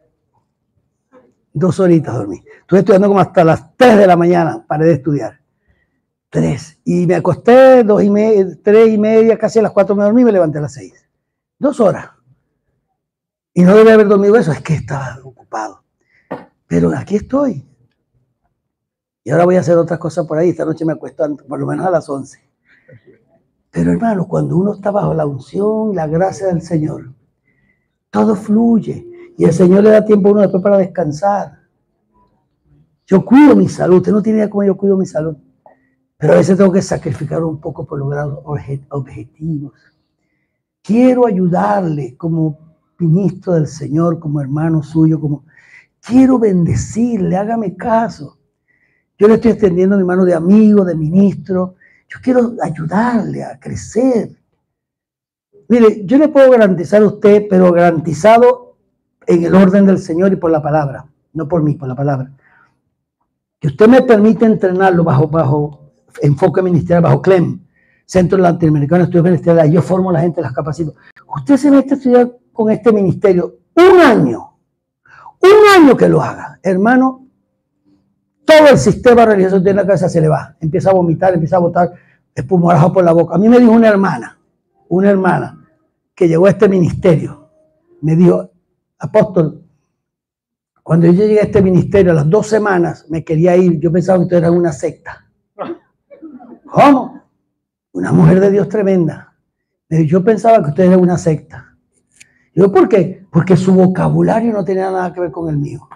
Dos horitas dormí. Estuve estudiando como hasta las tres de la mañana. Paré de estudiar. Tres. Y me acosté dos y media, tres y media, casi a las cuatro me dormí y me levanté a las seis. Dos horas. Y no debía haber dormido eso, es que estaba ocupado. Pero aquí estoy. Y ahora voy a hacer otras cosas por ahí. Esta noche me acuesto por lo menos a las once. Pero hermano, cuando uno está bajo la unción y la gracia del Señor, todo fluye y el Señor le da tiempo a uno después para descansar. Yo cuido mi salud. Usted no tiene idea cómo yo cuido mi salud. Pero a veces tengo que sacrificar un poco por lograr objetivos. Quiero ayudarle como ministro del Señor, como hermano suyo, como quiero bendecirle, hágame caso. Yo le estoy extendiendo mi mano de amigo, de ministro. Yo quiero ayudarle a crecer. Mire, yo le puedo garantizar a usted, pero garantizado en el orden del Señor y por la palabra, no por mí, por la palabra, que usted me permite entrenarlo bajo, bajo enfoque ministerial, bajo C L E M, Centro Latinoamericano de Estudios Ministeriales. Yo formo a la gente, las capacito. Usted se mete a estudiar con este ministerio un año, un año que lo haga, hermano, todo el sistema religioso de la cabeza se le va, empieza a vomitar, empieza a botar espumarajo por la boca. A mí me dijo una hermana, una hermana que llegó a este ministerio, me dijo, apóstol, cuando yo llegué a este ministerio, a las dos semanas me quería ir, yo pensaba que esto era una secta. ¿Cómo? Una mujer de Dios tremenda. Yo pensaba que ustedes eran una secta. Yo, ¿por qué? Porque su vocabulario no tenía nada que ver con el mío.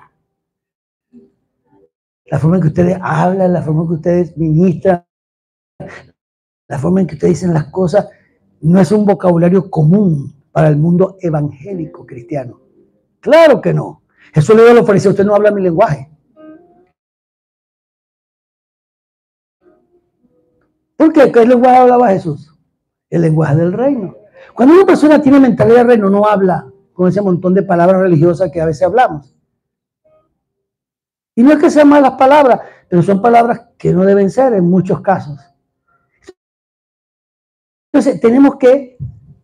La forma en que ustedes hablan, la forma en que ustedes ministran, la forma en que ustedes dicen las cosas, no es un vocabulario común para el mundo evangélico cristiano. Claro que no. Jesús le dijo a los fariseos, usted no habla mi lenguaje. ¿Por qué? ¿Qué lenguaje hablaba Jesús? El lenguaje del reino. Cuando una persona tiene mentalidad de reino, no habla con ese montón de palabras religiosas que a veces hablamos. Y no es que sean malas palabras, pero son palabras que no deben ser en muchos casos. Entonces, tenemos que...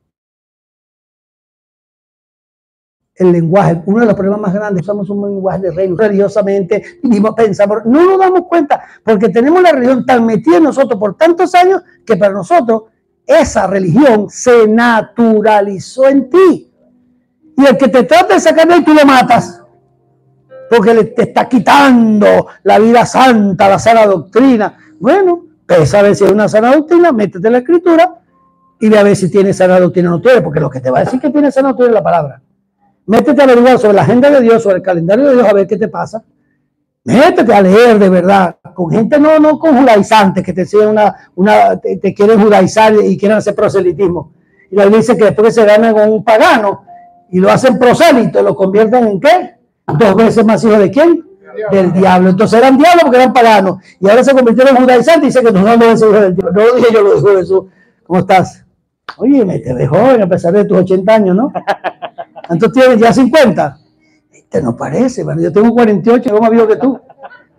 El lenguaje, uno de los problemas más grandes, somos un lenguaje de reino, religiosamente, vivimos, pensamos, no nos damos cuenta, porque tenemos la religión tan metida en nosotros por tantos años, que para nosotros esa religión se naturalizó en ti. Y el que te trata de sacar de ahí, tú lo matas, porque le, te está quitando la vida santa, la sana doctrina. Bueno, pesa a ver si es una sana doctrina, métete en la escritura y ve a ver si tiene sana doctrina o no tiene, porque lo que te va a decir que tiene sana doctrina es la palabra. Métete a averiguar sobre la agenda de Dios, sobre el calendario de Dios, a ver qué te pasa. Métete a leer de verdad, con gente no, no con judaizantes que te enseñan una, una te, te quieren judaizar y quieren hacer proselitismo. Y la Biblia dice que después se ganan con un pagano y lo hacen prosélito, lo convierten en ¿qué? Dos veces más hijo de ¿quién? Del diablo. Entonces eran diablos porque eran paganos y ahora se convirtieron en judaizantes y dicen que nosotros no debemos ser hijos del diablo. No lo dije yo, lo dijo Jesús. ¿Cómo estás? Oye, me te ves joven a pesar de tus ochenta años, ¿no? ¿Cuántos tienes? ¿Ya cincuenta? Este no parece, bueno, yo tengo cuarenta y ocho, yo más viejo que tú.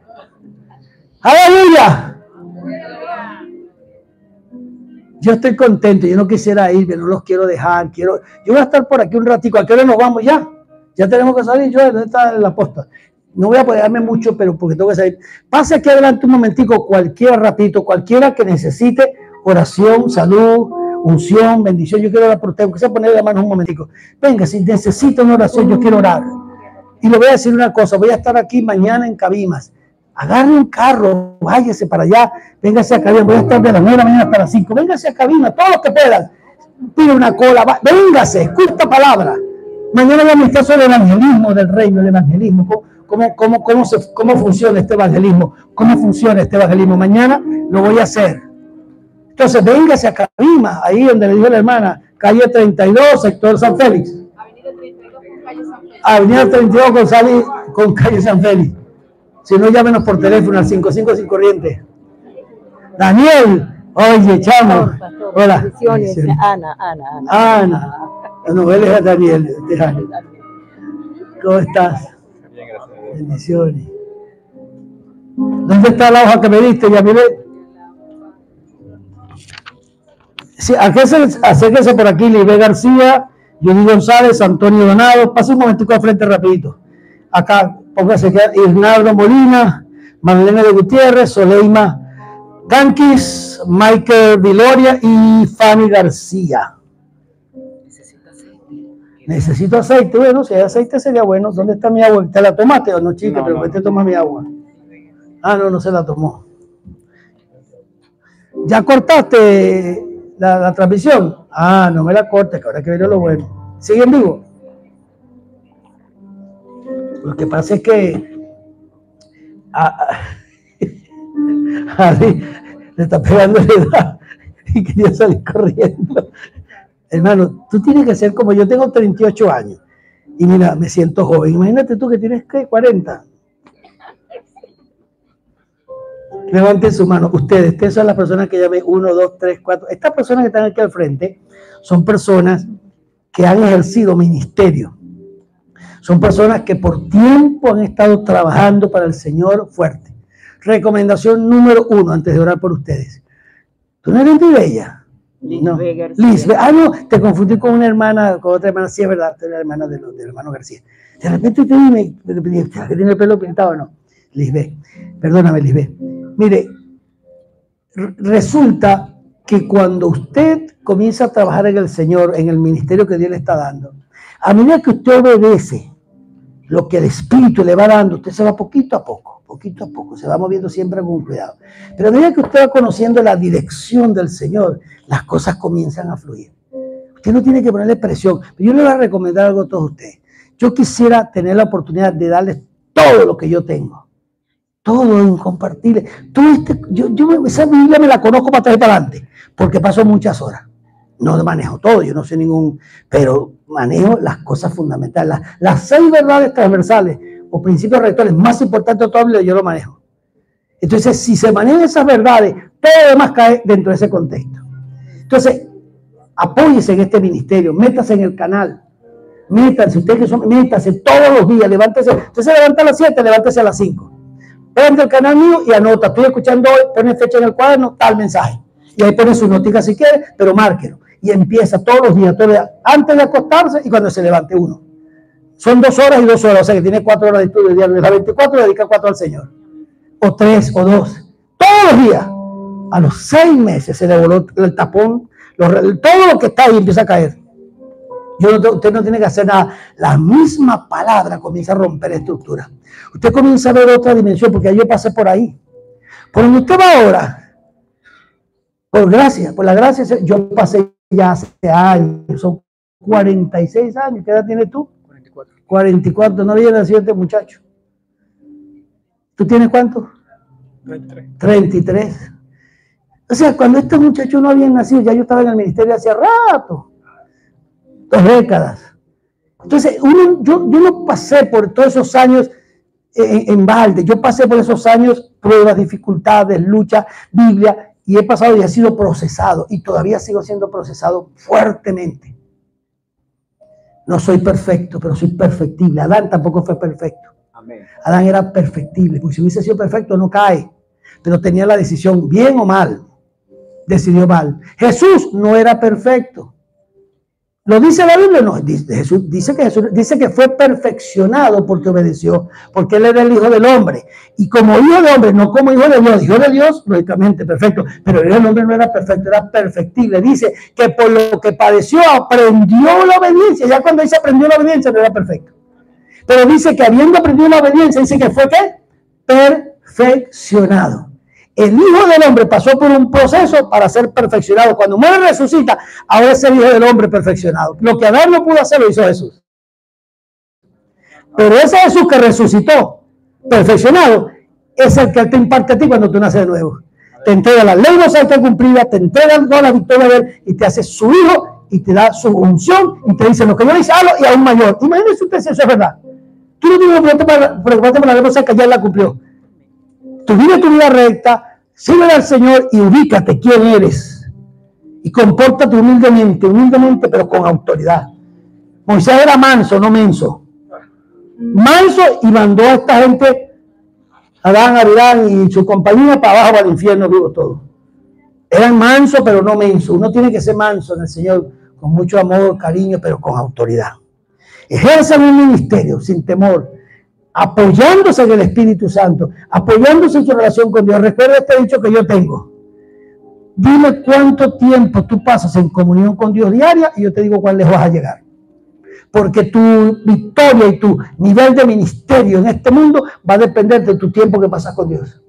¡Aleluya! Yo estoy contento, yo no quisiera irme, no los quiero dejar, quiero, yo voy a estar por aquí un ratico, ¿a qué hora nos vamos ya? Ya tenemos que salir, yo, ¿dónde está la posta? No voy a poder darme mucho, pero porque tengo que salir. Pase aquí adelante un momentico, cualquiera ratito, cualquiera que necesite oración, salud, unción, bendición, yo quiero orar por usted, aunque sea ponerle la mano un momentico. Venga, si necesita una oración, yo quiero orar. Y le voy a decir una cosa, voy a estar aquí mañana en Cabimas. Agarre un carro, váyase para allá, véngase a Cabimas, voy a estar de las nueve de la mañana hasta las cinco, véngase a Cabimas, todos los que puedan. Pide una cola, va, véngase, escucha esta palabra. Mañana voy a ministrar sobre el evangelismo del reino, el evangelismo, cómo, cómo, cómo, cómo, se, cómo funciona este evangelismo, cómo funciona este evangelismo. Mañana lo voy a hacer. Entonces, véngase a Cabimas, ahí donde le dijo la hermana, calle treinta y dos, sector San Félix. Avenida treinta y dos con calle San Félix. Avenida treinta y dos con, Sali, con calle San Félix. Si no, llámenos por teléfono al cinco cinco sin corriente. Daniel, oye, chamo. Hola. Bendiciones. Ana, Ana, Ana. Ana. No, él es Daniel. ¿Cómo estás? Bien, gracias. Bendiciones. ¿Dónde está la hoja que me diste? Ya mire. Sí, acérquese, acérquese por aquí, Libe García, Judy González, Antonio Donado. Pase un momentico al frente rapidito. Acá, póngase que Irnaldo Molina, Marlene de Gutiérrez, Soleima Ganquis, Michael Viloria y Fanny García. Necesito aceite. Necesito aceite. Bueno, si hay aceite sería bueno. ¿Dónde está mi agua? ¿Te la tomaste o no, chica? No, Pero no. vete a tomar mi agua. Ah, no, no se la tomó. ¿Ya cortaste la, la transmisión? Ah, no me la cortes, que ahora que viene lo bueno. ¿Sigue en vivo? Lo que pasa es que a, a, a Ari le está pegando la edad y quería salir corriendo. Hermano, tú tienes que ser como yo, tengo treinta y ocho años y mira, me siento joven. Imagínate tú que tienes, ¿qué? cuarenta. Levanten su mano. Ustedes, ustedes son las personas que llamen uno, dos, tres, cuatro. Estas personas que están aquí al frente son personas que han ejercido ministerio. Son personas que por tiempo han estado trabajando para el Señor fuerte. Recomendación número uno, antes de orar por ustedes. ¿Tú no eres de ella? No. Lisbeth. Ah, no, te confundí con una hermana, con otra hermana. Sí, es verdad, es la hermana de los, del hermano García. De repente te dime, que tiene el pelo pintado o no. Lisbeth. Perdóname, Lisbeth. Mire, resulta que cuando usted comienza a trabajar en el Señor, en el ministerio que Dios le está dando, a medida que usted obedece lo que el Espíritu le va dando, usted se va poquito a poco, poquito a poco, se va moviendo siempre con cuidado. Pero a medida que usted va conociendo la dirección del Señor, las cosas comienzan a fluir. Usted no tiene que ponerle presión. Pero yo le voy a recomendar algo a todos ustedes. Yo quisiera tener la oportunidad de darles todo lo que yo tengo. Todo incompartible. Todo este, yo, yo esa Biblia me la conozco para atrás y para adelante, porque paso muchas horas. No manejo todo, yo no sé ningún, pero manejo las cosas fundamentales. Las, las seis verdades transversales o principios rectores más importantes de toda la Biblia, yo lo manejo. Entonces, si se manejan esas verdades, todo lo demás cae dentro de ese contexto. Entonces, apóyese en este ministerio, métase en el canal, métanse, ustedes que son, métanse todos los días, levántese, usted se levanta a las siete, levántese a las cinco. Prende el canal mío y anota, estoy escuchando hoy, pone fecha en el cuaderno, tal mensaje. Y ahí pone su notica si quiere, pero márquelo. Y empieza todos los días, todos los días, antes de acostarse y cuando se levante uno. Son dos horas y dos horas, o sea que tiene cuatro horas de estudio diario. De las veinticuatro dedica cuatro al Señor. O tres o dos. Todos los días. A los seis meses se le voló el tapón, los, todo lo que está ahí empieza a caer. Yo no, usted no tiene que hacer nada. La misma palabra comienza a romper estructura. Usted comienza a ver otra dimensión, porque yo pasé por ahí. Por donde usted va ahora, por gracia, por la gracia, yo pasé ya hace años, son cuarenta y seis años. ¿Qué edad tienes tú? cuarenta y cuatro. cuarenta y cuatro, no había nacido este muchacho. ¿Tú tienes cuánto? treinta y tres. treinta y tres. O sea, cuando estos muchachos no habían nacido, ya yo estaba en el ministerio hace rato. Dos décadas. Entonces, uno, yo, yo no pasé por todos esos años en, en balde. Yo pasé por esos años, pruebas, dificultades, lucha, Biblia, y he pasado y he sido procesado. Y todavía sigo siendo procesado fuertemente. No soy perfecto, pero soy perfectible. Adán tampoco fue perfecto. Amén. Adán era perfectible, porque si hubiese sido perfecto no cae. Pero tenía la decisión, bien o mal. Decidió mal. Jesús no era perfecto. ¿Lo dice la Biblia? No, dice, Jesús, dice, que Jesús, dice que fue perfeccionado porque obedeció, porque él era el Hijo del Hombre. Y como Hijo de Hombre, no como Hijo de Dios, Hijo de Dios, lógicamente perfecto, pero el hombre no era perfecto, era perfectible. Dice que por lo que padeció aprendió la obediencia. Ya cuando dice aprendió la obediencia no era perfecto. Pero dice que habiendo aprendido la obediencia, dice que fue ¿qué? Perfeccionado. El Hijo del Hombre pasó por un proceso para ser perfeccionado. Cuando muere y resucita, ahora es el Hijo del Hombre perfeccionado. Lo que Adán no pudo hacer lo hizo Jesús. Pero ese Jesús que resucitó, perfeccionado, es el que te imparte a ti cuando tú naces de nuevo. Te entrega la ley no ser cumplida, te entrega toda la victoria de él y te hace su hijo y te da su unción y te dice lo que yo hice, hazlo y aún mayor. Imagínese usted si eso es verdad. Tú no tienes que preocuparte por la ley no ser que ya la cumplió. Tú vive tu vida recta, sirve al Señor y ubícate quién eres. Y compórtate humildemente, humildemente, pero con autoridad. Moisés era manso, no menso. Manso y mandó a esta gente, Adán, Abraham y su compañía para abajo al infierno, vivo todo. Eran mansos, pero no menso. Uno tiene que ser manso en el Señor, con mucho amor, cariño, pero con autoridad. Ejerzan un ministerio sin temor, apoyándose en el Espíritu Santo, apoyándose en su relación con Dios. Recuerda este dicho que yo tengo. Dime cuánto tiempo tú pasas en comunión con Dios diaria y yo te digo cuán lejos vas a llegar. Porque tu victoria y tu nivel de ministerio en este mundo va a depender de tu tiempo que pasas con Dios.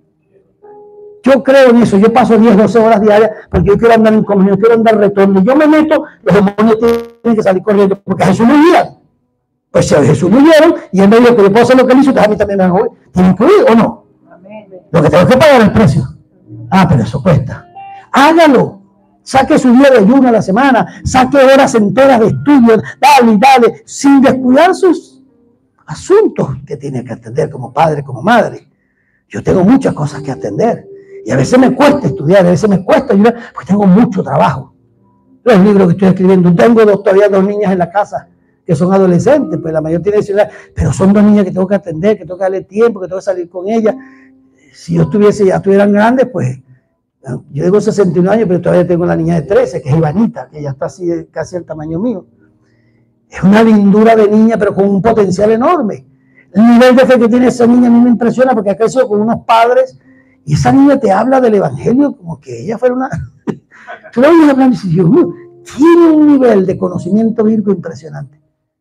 Yo creo en eso. Yo paso diez, doce horas diarias porque yo quiero andar en comunión, quiero andar retorno. Yo me meto, los demonios tienen que salir corriendo porque a Jesús me guía. Pues si a Jesús me guiaron y él me dijo que yo puedo hacer lo que él hizo, entonces a mí también me van a oír. ¿Tienen que oír o no? Lo que tengo que pagar es el precio. Ah, pero eso cuesta. Hágalo. Saque su día de ayuno a la semana. Saque horas enteras de estudio. Dale y dale. Sin descuidar sus asuntos que tiene que atender como padre, como madre. Yo tengo muchas cosas que atender. Y a veces me cuesta estudiar, a veces me cuesta ayudar, porque tengo mucho trabajo. Los libros que estoy escribiendo. Tengo dos, todavía dos niñas en la casa que son adolescentes, pues la mayor tiene diecinueve, pero son dos niñas que tengo que atender, que tengo que darle tiempo, que tengo que salir con ellas. Si yo estuviese, ya estuvieran grandes, pues yo tengo sesenta y uno años, pero todavía tengo la niña de trece, que es Ivanita, que ya está así, casi el tamaño mío. Es una lindura de niña, pero con un potencial enorme. El nivel de fe que tiene esa niña a mí me impresiona, porque ha crecido con unos padres, y esa niña te habla del evangelio como que ella fuera una... Tú la oyes hablando y dices, Dios mío, tiene un nivel de conocimiento bíblico impresionante.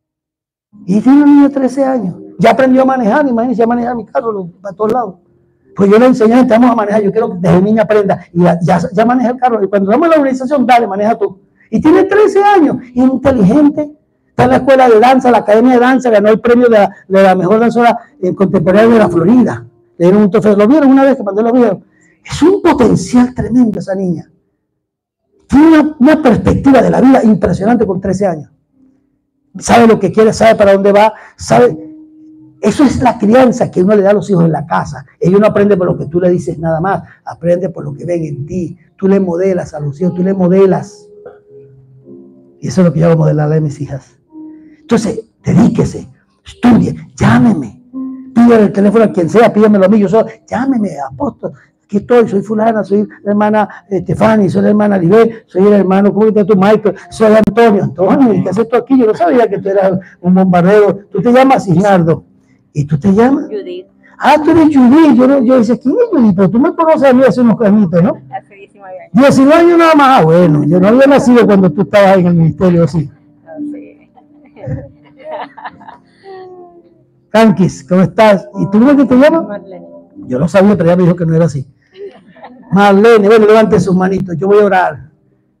Y tiene un niño de trece años. Ya aprendió a manejar, imagínense, a manejar mi carro a todos lados. Pues yo le enseñé, te vamos a manejar, yo quiero que desde niña aprenda. Y ya, ya, ya maneja el carro. Y cuando vamos a la organización, dale, maneja tú. Y tiene trece años, inteligente. Está en la escuela de danza, la academia de danza, ganó el premio de la, de la mejor danzora contemporánea de la Florida. Le dieron un trofeo. ¿Lo vieron una vez que mandé los videos? Es un potencial tremendo esa niña. Tiene una, una perspectiva de la vida impresionante con trece años. Sabe lo que quiere, sabe para dónde va, sabe. Eso es la crianza que uno le da a los hijos en la casa. Ellos no aprenden por lo que tú le dices nada más, aprende por lo que ven en ti. Tú le modelas a los hijos, tú le modelas. Y eso es lo que yo hago, modelarle a mis hijas. Entonces, dedíquese, estudie, llámeme, pídale el teléfono a quien sea, pídamelo a mí, yo soy, llámeme, apóstol, aquí estoy, soy fulana, soy la hermana Estefani, soy la hermana Libé, soy el hermano, ¿cómo estás tú, Michael? Soy Antonio. Antonio, ¿qué haces tú aquí? Yo no sabía que tú eras un bombardero. Tú te llamas Cisnardo. ¿Y tú te llamas? Judith. Ah, tú eres Judith. Yo, yo decía, ¿quién es Judith? Pero tú me conoces a mí hace unos añitos, ¿no? Hace diecinueve años. diecinueve años nada más. Ah, bueno, yo no había nacido cuando tú estabas en el ministerio, sí. Cankis, ¿cómo estás? ¿Y tú cómo es que te llamas? Marlene. Yo lo sabía, pero ella me dijo que no era así. Marlene, bueno, levante sus manitos, yo voy a orar.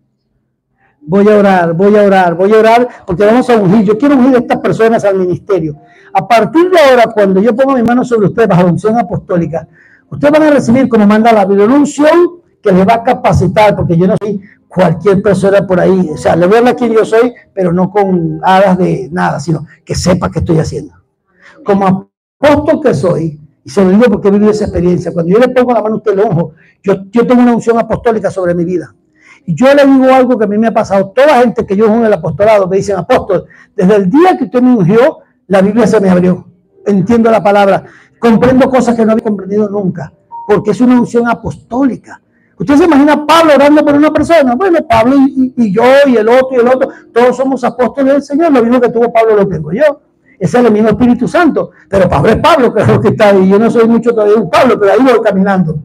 Voy a orar, voy a orar, voy a orar, porque vamos a ungir. Yo quiero ungir a estas personas al ministerio. A partir de ahora, cuando yo pongo mis manos sobre ustedes bajo la unción apostólica, ustedes van a recibir, como manda la Biblia, una unción que les va a capacitar, porque yo no soy cualquier persona por ahí. O sea, le voy a hablar quién yo soy, pero no con alas de nada, sino que sepa qué estoy haciendo. Como apóstol que soy, y se lo digo porque he vivido esa experiencia, cuando yo le pongo la mano a usted, le unjo, yo, yo tengo una unción apostólica sobre mi vida. Y yo le digo algo que a mí me ha pasado. Toda la gente que yo unjo en el apostolado me dicen, apóstol, desde el día que usted me ungió, la Biblia se me abrió. Entiendo la palabra. Comprendo cosas que no había comprendido nunca, porque es una unción apostólica. ¿Usted se imagina a Pablo orando por una persona? Bueno, Pablo y, y, y yo y el otro y el otro, todos somos apóstoles del Señor. Lo mismo que tuvo Pablo lo tengo yo. Ese es el mismo Espíritu Santo. Pero Pablo es Pablo, que es lo que está ahí. Yo no soy mucho todavía un Pablo, pero ahí voy caminando.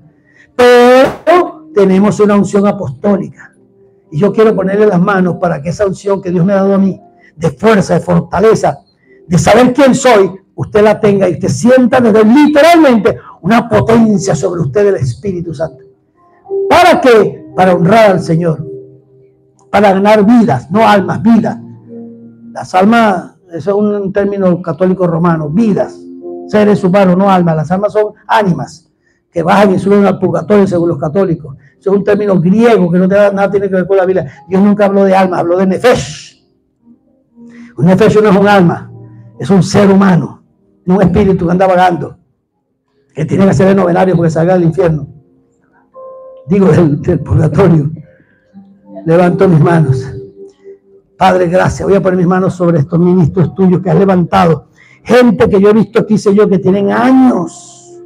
Pero tenemos una unción apostólica. Y yo quiero ponerle las manos para que esa unción que Dios me ha dado a mí, de fuerza, de fortaleza, de saber quién soy, usted la tenga y usted sienta desde literalmente una potencia sobre usted del Espíritu Santo. ¿Para qué? Para honrar al Señor. Para ganar vidas, no almas, vidas. Las almas, eso es un término católico romano, vidas, seres humanos, no almas. Las almas son ánimas que bajan y suben al purgatorio según los católicos. Eso es un término griego que no te da, nada tiene que ver con la Biblia. Dios nunca habló de alma, habló de nefesh. Un nefesh no es un alma, es un ser humano, no un espíritu que anda vagando, que tiene que ser el novenario porque salga del infierno. Digo, del, del purgatorio. Levanto mis manos. Padre, gracias. Voy a poner mis manos sobre estos ministros tuyos que has levantado. Gente que yo he visto aquí, Señor, que tienen años.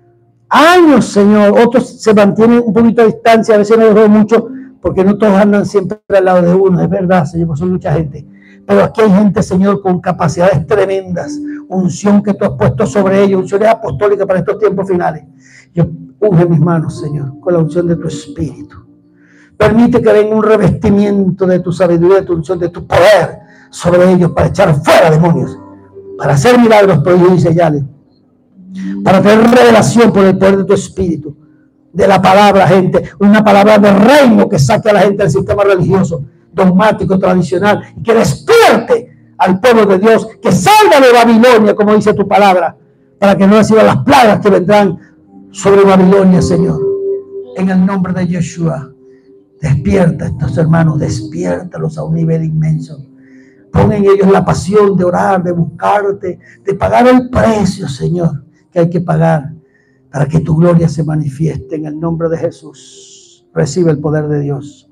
Años, Señor. Otros se mantienen un poquito a distancia. A veces no los veo mucho porque no todos andan siempre al lado de uno. Es verdad, Señor, porque son mucha gente. Pero aquí hay gente, Señor, con capacidades tremendas. Unción que tú has puesto sobre ellos. Unción apostólica para estos tiempos finales. Yo unge mis manos, Señor, con la unción de tu Espíritu. Permite que venga un revestimiento de tu sabiduría, de tu unción, de tu poder sobre ellos para echar fuera demonios, para hacer milagros, prodigios y señales, para tener revelación por el poder de tu Espíritu, de la palabra, gente, una palabra de reino que saque a la gente del sistema religioso, dogmático, tradicional, y que despierte al pueblo de Dios, que salga de Babilonia, como dice tu palabra, para que no reciba las plagas que vendrán sobre Babilonia, Señor. En el nombre de Yeshua. Despierta a estos hermanos, despiértalos a un nivel inmenso. Pon en ellos la pasión de orar, de buscarte, de pagar el precio, Señor, que hay que pagar para que tu gloria se manifieste en el nombre de Jesús. Recibe el poder de Dios.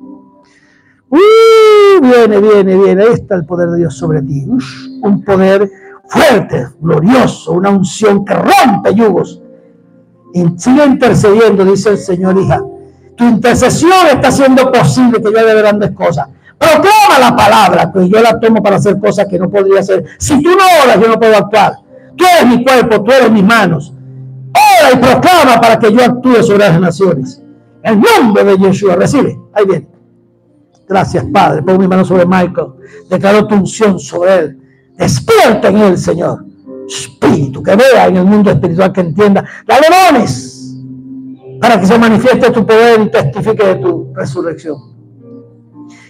¡Uh! Viene, viene, viene. Ahí está el poder de Dios sobre ti. ¡Uf! Un poder fuerte, glorioso, una unción que rompe yugos. Y sigue intercediendo, dice el Señor, hija. Tu intercesión está haciendo posible que yo haga grandes cosas. Proclama la palabra, que yo la tomo para hacer cosas que no podría hacer. Si tú no oras, yo no puedo actuar. Tú eres mi cuerpo, tú eres mis manos. Ora y proclama para que yo actúe sobre las naciones. En el nombre de Yeshua, recibe. Ahí viene. Gracias, Padre. Pongo mi mano sobre Michael. Declaro tu unción sobre él. Despierta en él, Señor. Espíritu, que vea en el mundo espiritual, que entienda. Dale dones para que se manifieste tu poder y testifique de tu resurrección.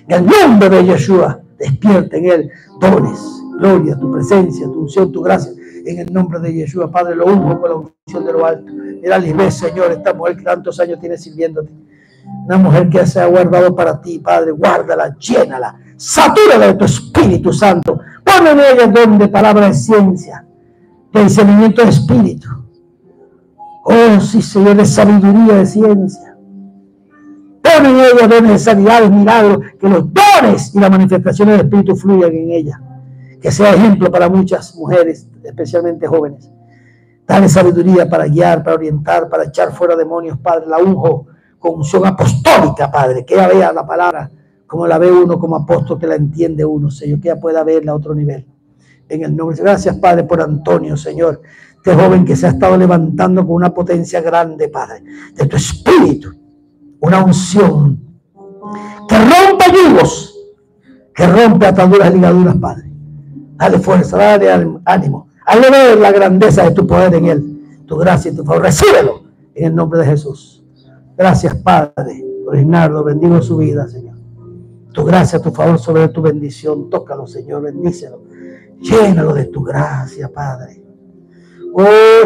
En el nombre de Yeshua, despierta en él dones, gloria, tu presencia, tu unción, tu gracia. En el nombre de Yeshua, Padre, lo unjo con la unción de lo alto. Mira, Lisbeth, Señor, esta mujer que tantos años tiene sirviéndote. Una mujer que se ha guardado para ti, Padre. Guárdala, llénala, satúrala de tu Espíritu Santo. Pon en ella don de palabra de ciencia, de discernimiento de espíritu. Oh, sí, Señor, de sabiduría, de ciencia. Pon en ella dones de sanidad, de milagros, que los dones y las manifestaciones del Espíritu fluyan en ella. Que sea ejemplo para muchas mujeres, especialmente jóvenes. Dale sabiduría para guiar, para orientar, para echar fuera demonios, Padre. La unjo con unción apostólica, Padre. Que ella vea la palabra como la ve uno como apóstol, que la entiende uno, Señor. Que ella pueda verla a otro nivel. En el nombre. Gracias, Padre, por Antonio, Señor. Este joven que se ha estado levantando con una potencia grande, Padre. De tu espíritu. Una unción que rompe yugos, que rompe ataduras y ligaduras, Padre. Dale fuerza, dale ánimo. Hazle ver la grandeza de tu poder en él. Tu gracia y tu favor. Recíbelo en el nombre de Jesús. Gracias, Padre, por Isnardo. Bendigo su vida, Señor. Tu gracia, tu favor sobre tu bendición. Tócalo, Señor. Bendícelo. Llénalo de tu gracia, Padre. Oh,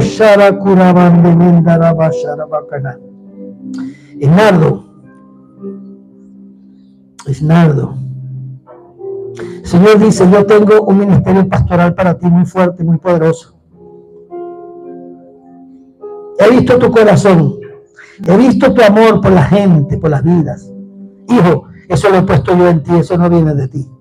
Isnardo. Isnardo. El Señor dice, yo tengo un ministerio pastoral para ti muy fuerte, muy poderoso. He visto tu corazón. He visto tu amor por la gente, por las vidas. Hijo, eso lo he puesto yo en ti, eso no viene de ti.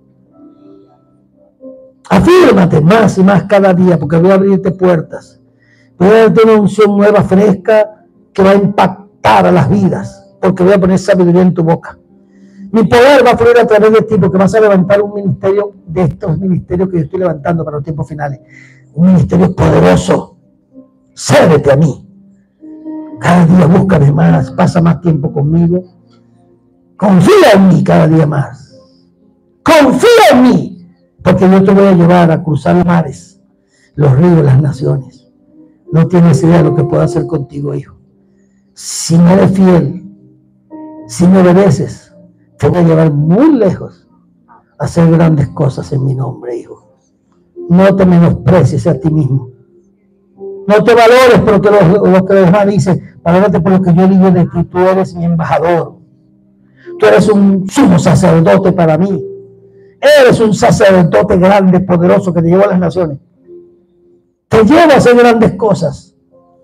Afírmate más y más cada día, porque voy a abrirte puertas. Voy a darte una unción nueva, fresca, que va a impactar a las vidas, porque voy a poner sabiduría en tu boca. Mi poder va a fluir a través de ti, porque vas a levantar un ministerio de estos ministerios que yo estoy levantando para los tiempos finales. Un ministerio poderoso. Cédete a mí. Cada día búscame más, pasa más tiempo conmigo. Confía en mí cada día más. Confía en mí, porque yo te voy a llevar a cruzar los mares, los ríos, las naciones. No tienes idea de lo que puedo hacer contigo, hijo. Si me eres fiel, si me obedeces, te voy a llevar muy lejos a hacer grandes cosas en mi nombre, hijo. No te menosprecies a ti mismo. No te valores por lo que los, lo que los demás dicen. Valórate por lo que yo digo de ti. Tú eres mi embajador. Tú eres un sumo sacerdote para mí. Eres un sacerdote grande, poderoso, que te lleva a las naciones. Te lleva a hacer grandes cosas.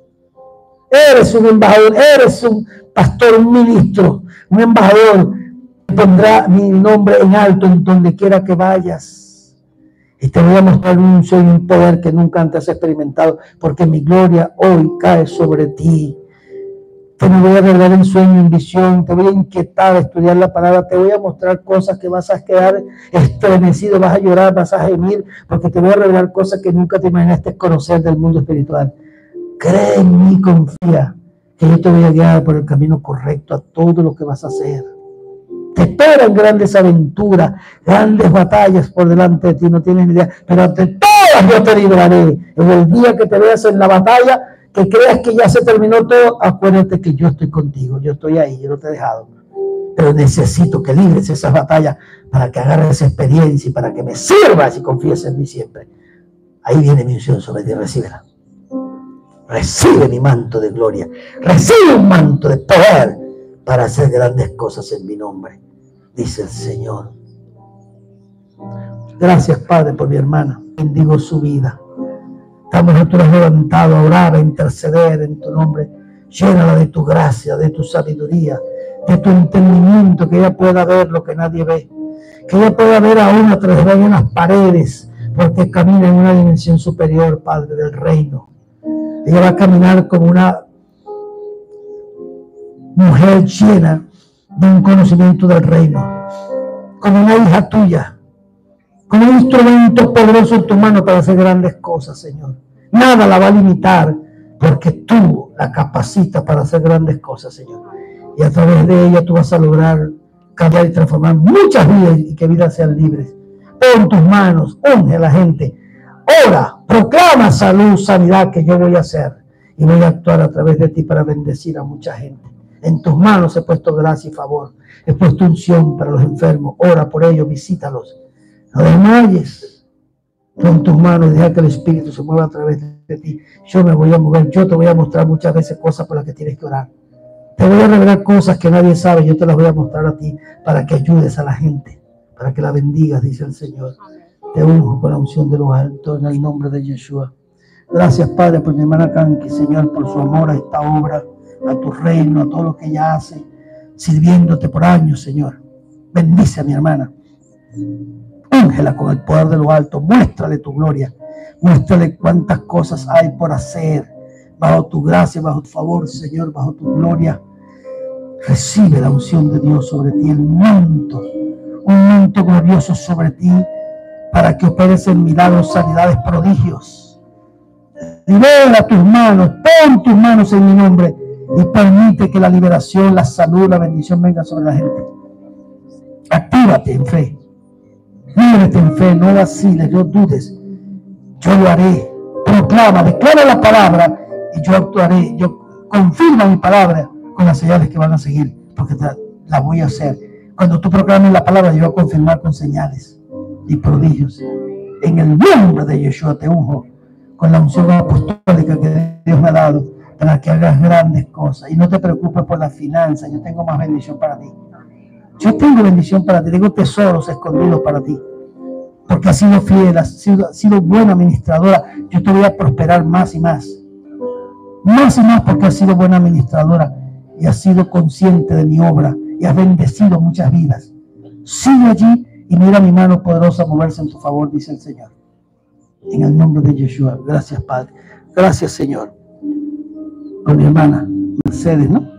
Eres un embajador. Eres un pastor, un ministro, un embajador. Pondrá mi nombre en alto en donde quiera que vayas. Y te voy a mostrar un sueño, un poder que nunca antes has experimentado, porque mi gloria hoy cae sobre ti. Te me voy a revelar en sueño, en visión, te voy a inquietar a estudiar la palabra, te voy a mostrar cosas que vas a quedar estremecido, vas a llorar, vas a gemir, porque te voy a revelar cosas que nunca te imaginaste conocer del mundo espiritual. Cree en mí, confía, que yo te voy a guiar por el camino correcto a todo lo que vas a hacer. Te esperan grandes aventuras, grandes batallas por delante de ti, no tienes ni idea, pero ante todas yo te libraré. En el día que te veas en la batalla, que creas que ya se terminó todo, acuérdate que yo estoy contigo, yo estoy ahí, yo no te he dejado. Pero necesito que libres esas batallas para que agarres esa experiencia y para que me sirvas y confíes en mí siempre. Ahí viene mi unción sobre ti, recíbela. Recibe mi manto de gloria, recibe un manto de poder para hacer grandes cosas en mi nombre, dice el Señor. Gracias, Padre, por mi hermana. Bendigo su vida. Estamos nosotros levantados a orar, a interceder en tu nombre. Llénala de tu gracia, de tu sabiduría, de tu entendimiento, que ella pueda ver lo que nadie ve. Que ella pueda ver aún a través de unas paredes, porque camina en una dimensión superior, Padre, del reino. Ella va a caminar como una mujer llena de un conocimiento del reino, como una hija tuya, como un instrumento poderoso en tu mano para hacer grandes cosas, Señor. Nada la va a limitar, porque tú la capacitas para hacer grandes cosas, Señor. Y a través de ella tú vas a lograr cambiar y transformar muchas vidas y que vidas sean libres. Pon tus manos, unge a la gente, ora, proclama salud, sanidad, que yo voy a hacer y voy a actuar a través de ti para bendecir a mucha gente. En tus manos he puesto gracia y favor. He puesto unción para los enfermos. Ora por ellos, visítalos. No desmayes. Pon tus manos y deja que el Espíritu se mueva a través de ti. Yo me voy a mover. Yo te voy a mostrar muchas veces cosas por las que tienes que orar. Te voy a revelar cosas que nadie sabe. Yo te las voy a mostrar a ti para que ayudes a la gente, para que la bendigas, dice el Señor. Te unjo con la unción de lo alto en el nombre de Yeshua. Gracias, Padre, por mi hermana Kanki, Señor, por su amor a esta obra, a tu reino, a todo lo que ella hace, sirviéndote por años, Señor. Bendice a mi hermana. Úngela con el poder de lo alto. Muéstrale tu gloria. Muéstrale cuántas cosas hay por hacer. Bajo tu gracia, bajo tu favor, Señor, bajo tu gloria. Recibe la unción de Dios sobre ti, el manto, un manto glorioso sobre ti, para que operes en milagros, sanidades, prodigios. Libera tus manos, pon tus manos en mi nombre y permite que la liberación, la salud, la bendición venga sobre la gente. Actívate en fe. Muévete en fe, no vaciles, no dudes. Yo lo haré. Proclama, declara la palabra y yo actuaré. Yo confirmo mi palabra con las señales que van a seguir, porque te, la voy a hacer. Cuando tú proclames la palabra, yo voy a confirmar con señales y prodigios. En el nombre de Yeshua te unjo con la unción apostólica que Dios me ha dado para que hagas grandes cosas. Y no te preocupes por la finanza, yo tengo más bendición para ti. Yo tengo bendición para ti, tengo tesoros escondidos para ti. Porque has sido fiel, has sido, has sido buena administradora. Yo te voy a prosperar más y más. Más y más porque has sido buena administradora y has sido consciente de mi obra y has bendecido muchas vidas. Sigue allí y mira mi mano poderosa moverse en tu favor, dice el Señor. En el nombre de Yeshua. Gracias, Padre. Gracias, Señor. Con mi hermana Mercedes, ¿no?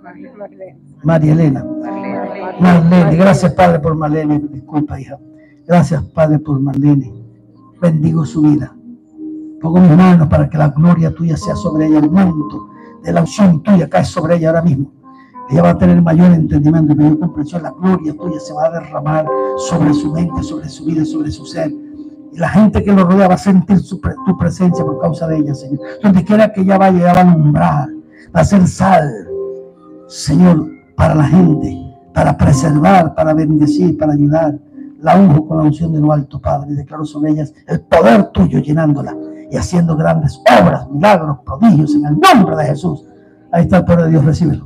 María Elena. Marlene. Gracias, Padre, por Marlene. Disculpa, hija. Gracias, Padre, por Marlene. Bendigo su vida. Pongo mis manos para que la gloria tuya sea sobre ella. El manto de la unción tuya cae sobre ella ahora mismo. Ella va a tener mayor entendimiento, mayor comprensión. La gloria tuya se va a derramar sobre su mente, sobre su vida, sobre su ser. Y la gente que lo rodea va a sentir su, tu presencia por causa de ella, Señor. Donde quiera que ella vaya, ella va a alumbrar, va a ser sal, Señor, para la gente, para preservar, para bendecir, para ayudar. La unjo con la unción de lo alto, Padre, y declaro sobre ellas el poder tuyo, llenándola y haciendo grandes obras, milagros, prodigios, en el nombre de Jesús. Ahí está el poder de Dios, recíbelo.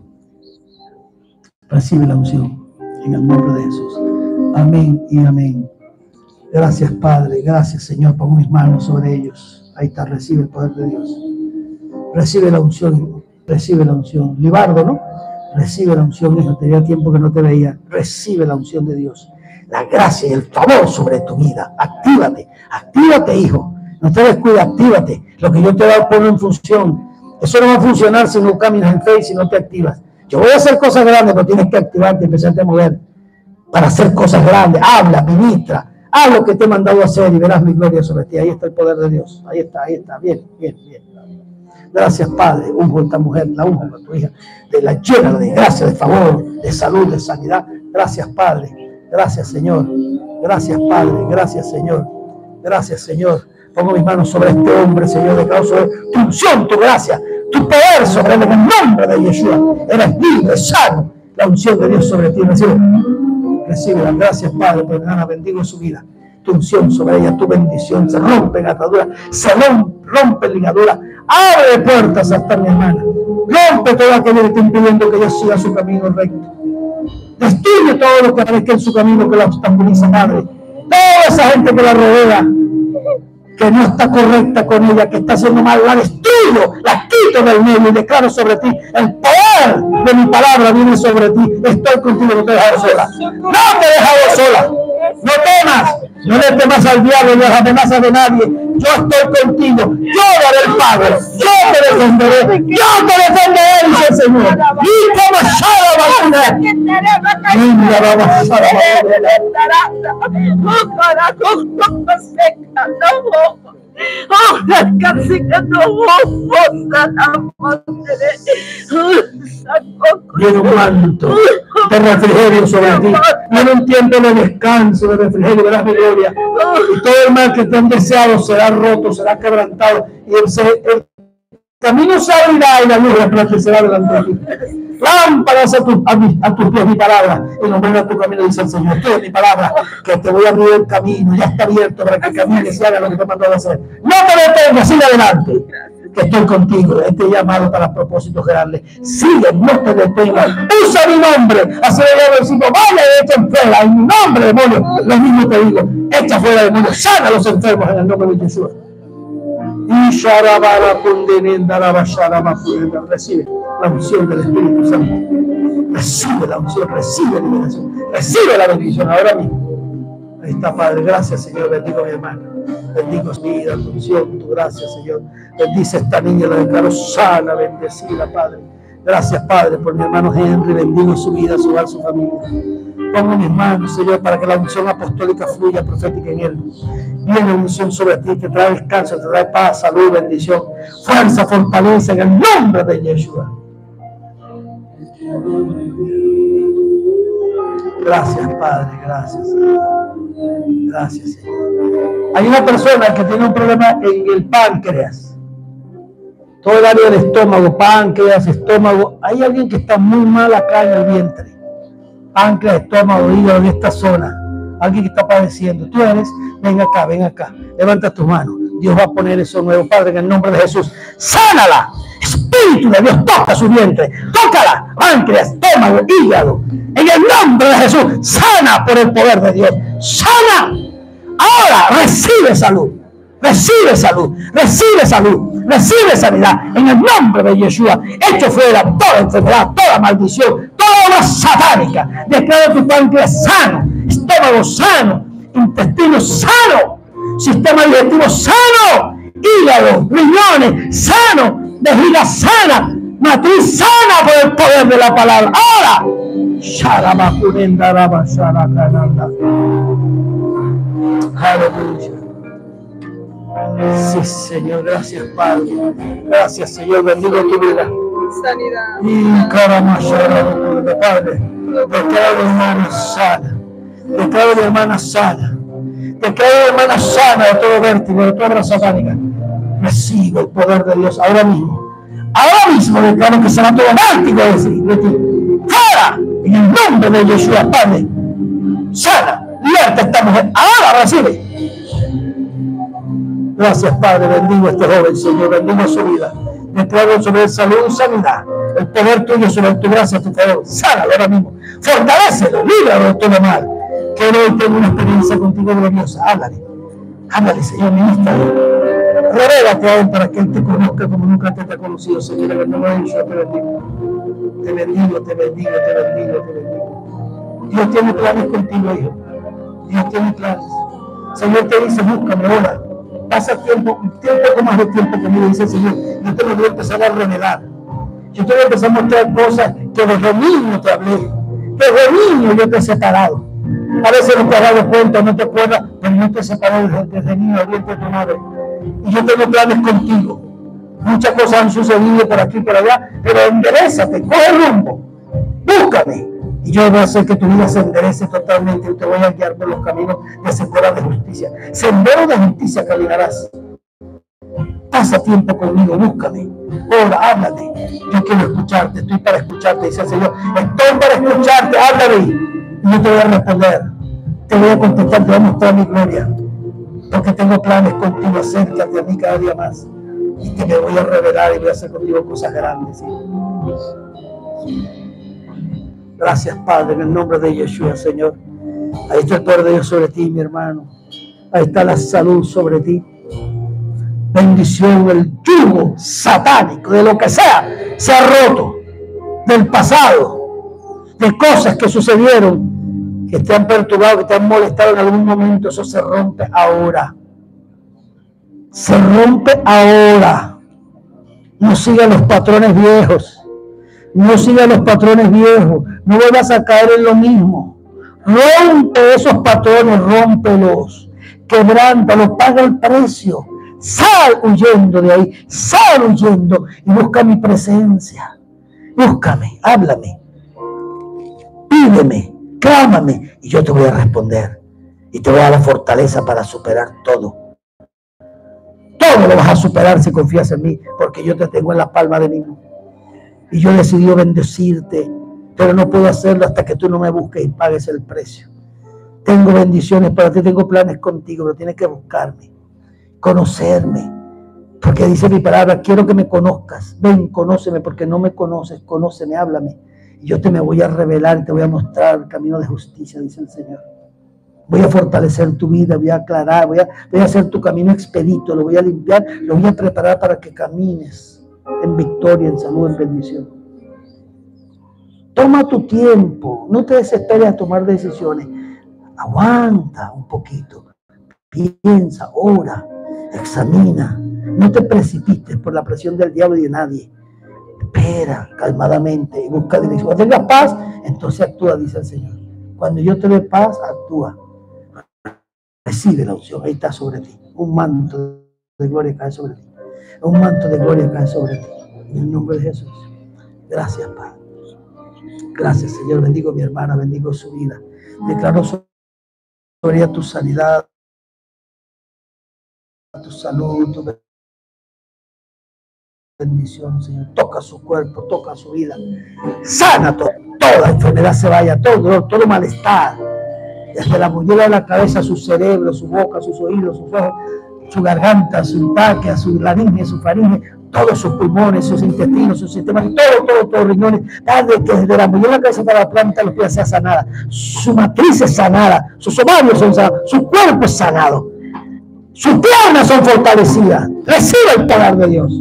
Recibe la unción en el nombre de Jesús. Amén y amén. Gracias, Padre. Gracias, Señor. Pongo mis manos sobre ellos. Ahí está, recibe el poder de Dios. Recibe la unción. Recibe la unción. Libardo, ¿no? Recibe la unción, hijo. Tenía tiempo que no te veía. Recibe la unción de Dios. La gracia y el favor sobre tu vida. Actívate. Actívate, hijo. No te descuides, actívate. Lo que yo te voy a poner en función. Eso no va a funcionar si no caminas en fe y si no te activas. Yo voy a hacer cosas grandes, pero tienes que activarte y empezarte a mover para hacer cosas grandes. Habla, ministra, haz lo que te he mandado a hacer y verás mi gloria sobre ti. Ahí está el poder de Dios. Ahí está, ahí está. Bien, bien, bien. Gracias, Padre. Unjo a esta mujer, la unjo a tu hija. De la llena de gracia, de favor, de salud, de sanidad. Gracias, Padre. Gracias, Señor. Gracias, Padre. Gracias, Señor. Gracias, Señor. Pongo mis manos sobre este hombre, Señor, de causa de tu unción, tu gracia, tu poder sobre él en el nombre de Yeshua. Eres libre, sano. La unción de Dios sobre ti. Recibe, recibe las gracias, Padre, por nada. Bendigo su vida. Tu unción sobre ella, tu bendición. Se rompen ataduras, se rompen ligaduras. Abre puertas hasta mi hermana. Rompe todo aquello que está impidiendo que ella siga su camino recto. Destruye todo lo que aparezca en su camino que la obstaculiza, Padre. Toda esa gente que la rodea, que no está correcta con ella, que está haciendo mal, la destruyo, la quito del medio y declaro sobre ti el poder de mi palabra viene sobre ti. Estoy contigo, no te he dejado sola. No te he dejado sola. No temas, no le temas al diablo ni a las amenazas de nadie. Yo estoy contigo. Yo daré el pago. Yo te defenderé. Yo te defenderé, dice el Señor. Y como Sara va a viene un manto de refrigerio sobre ti. Viene un tiempo de descanso, de refrigerio, de la gloria. Y todo el mal que te han deseado será roto, será quebrantado. Y el, el camino se abrirá y la luz resplandecerá delante de ti. Lámparas a, tu, a, mi, a tus pies mi palabra, y ilumina tu camino, dice el Señor. Esto es mi palabra, que te voy a abrir el camino, ya está abierto para que camines y hagas lo que te he mandado a hacer. No te detengas, sigue adelante, que estoy contigo. Este llamado para propósitos grandes. Sigue, no te detengas. Usa mi nombre. Así le llamo el versículo. Vaya, echen fuera en mi nombre, demonio. Lo mismo te digo. Echa fuera demonio. Sana a los enfermos en el nombre de Jesús. Y Sharabara Kundenenda la Bashara Mapurenda. Recibe la unción del Espíritu Santo. Recibe la unción, recibe la liberación, recibe la bendición ahora mismo. Ahí está, Padre. Gracias, Señor. Bendigo a mi hermano. Bendigo su vida, tu unción, tu gracia, Señor. Bendice a esta niña, la declaro sana, bendecida, Padre. Gracias, Padre, por mi hermano Henry. Bendigo su vida, su hogar, su familia. Pongo en mis manos, Señor, para que la unción apostólica fluya profética en él. Viene unción sobre ti, te trae descanso, te trae paz, salud, bendición, fuerza, fortaleza, en el nombre de Yeshua. Gracias, Padre, gracias. Gracias, Señor. Hay una persona que tiene un problema en el páncreas. Todo el área del estómago, páncreas, estómago. Hay alguien que está muy mal acá en el vientre. Páncreas, estómago, hígado, en esta zona. Alguien que está padeciendo. Tú eres, ven acá, ven acá. Levanta tus manos. Dios va a poner eso nuevo, Padre, en el nombre de Jesús. ¡Sánala! Espíritu de Dios, toca su vientre. Tócala. Páncreas, estómago, hígado. En el nombre de Jesús, sana por el poder de Dios. Sana. Ahora recibe salud. Recibe salud. Recibe salud. Recibe sanidad. En el nombre de Yeshua. Echo fuera toda enfermedad, toda maldición, toda obra satánica. Declaro tu páncreas sano, estómago sano, intestino sano, sistema digestivo sano, hígado, riñones sano, vejiga sana, matriz sana por el poder de la palabra. Ahora. Aleluya. Sí, Señor, gracias, Padre. Gracias, Señor, bendigo tu vida. Sanidad. Y Karamashara, Padre, declaro hermana sana. Declaro mi hermana sana. Declaro hermana sana de todo vértigo, de toda obra satánica. Recibe el poder de Dios ahora mismo. Ahora mismo declaro que será todo vértigo de ti. ¡Fuera! En el nombre de Yeshua, Padre. Sana, liberta a esta mujer. Ahora recibe. Gracias, Padre. Bendigo a este joven, Señor. Bendigo su vida. Declaro sobre él salud y sanidad. El poder tuyo sobre tu gracia, tu favor. Sánalo ahora mismo. Fortalécelo, líbralo de todo mal. Que hoy tenga una experiencia contigo gloriosa. Háblale. Háblale, Señor. Ministrale. Revélate a él para que él te conozca como nunca te ha conocido, Señor. En el nombre de Dios te bendigo. Te bendigo, te bendigo, te bendigo, te bendigo. Dios tiene planes contigo, hijo. Dios tiene planes. Señor te dice, búscame, ora. Pasa tiempo, tiempo más de tiempo conmigo, dice el Señor. Yo te lo voy a empezar a revelar. Yo te voy a empezar a mostrar cosas que desde niño te hablé. Desde niño yo te he separado. A veces no te has dado cuenta, no te acuerdas, pero yo te he separado desde, desde niño, del vientre de tu madre. Y yo tengo planes contigo. Muchas cosas han sucedido por aquí y por allá, pero enderézate, coge rumbo, búscame. Y yo voy a hacer que tu vida se enderece totalmente y te voy a guiar por los caminos de sendero de justicia. Sendero de justicia caminarás. Pasa tiempo conmigo, búscame. Ora, háblame. Yo quiero escucharte, estoy para escucharte, dice el Señor. Estoy para escucharte, háblame. Y yo te voy a responder. Te voy a contestar, te voy a mostrar mi gloria. Porque tengo planes contigo, acércate a mí cada día más. Y te me voy a revelar y voy a hacer contigo cosas grandes. ¿Sí? Gracias, Padre, en el nombre de Yeshua, Señor. Ahí está el poder de Dios sobre ti, mi hermano. Ahí está la salud sobre ti. Bendición, el yugo satánico, de lo que sea, se ha roto. Del pasado, de cosas que sucedieron, que te han perturbado, que te han molestado en algún momento, eso se rompe ahora. Se rompe ahora. No sigan los patrones viejos. No sigas los patrones viejos. No vuelvas a caer en lo mismo. Rompe esos patrones, rómpelos. Quebrántalos, paga el precio. Sal huyendo de ahí. Sal huyendo y busca mi presencia. Búscame, háblame. Pídeme, clámame y yo te voy a responder. Y te voy a dar la fortaleza para superar todo. Todo lo vas a superar si confías en mí, porque yo te tengo en la palma de mi mano. Y yo he decidido bendecirte, pero no puedo hacerlo hasta que tú no me busques y pagues el precio. Tengo bendiciones para ti, tengo planes contigo, pero tienes que buscarme, conocerme. Porque dice mi palabra, quiero que me conozcas. Ven, conóceme, porque no me conoces, conóceme, háblame. Y yo te me voy a revelar y te voy a mostrar el camino de justicia, dice el Señor. Voy a fortalecer tu vida, voy a aclarar, voy a, voy a hacer tu camino expedito, lo voy a limpiar, lo voy a preparar para que camines en victoria, en salud, en bendición. Toma tu tiempo, no te desesperes a tomar decisiones. Aguanta un poquito, piensa, ora, examina. No te precipites por la presión del diablo y de nadie. Espera calmadamente y busca dirección. Cuando tengas paz, entonces actúa, dice el Señor. Cuando yo te dé paz, actúa. Recibe la unción, ahí está sobre ti. Un manto de gloria cae sobre ti. Un manto de gloria cae sobre ti. En el nombre de Jesús. Gracias, Padre. Gracias, Señor. Bendigo a mi hermana, bendigo su vida. Declaro sobre ella tu sanidad, tu salud, tu bendición, Señor. Toca su cuerpo, toca su vida. Sana todo, toda enfermedad se vaya, todo dolor, todo malestar. Desde la muñeca de la cabeza, su cerebro, su boca, sus oídos, sus ojos, su garganta, su tráquea, su laringe, su faringe, todos sus pulmones, sus intestinos, sus sistemas, todo, todo, todo, riñones. Padre, que desde la muñeca de la cabeza para la planta de los pies sea sanada. Su matriz es sanada, sus ovarios son sanados, su cuerpo es sanado. Sus piernas son fortalecidas. Recibe el poder de Dios.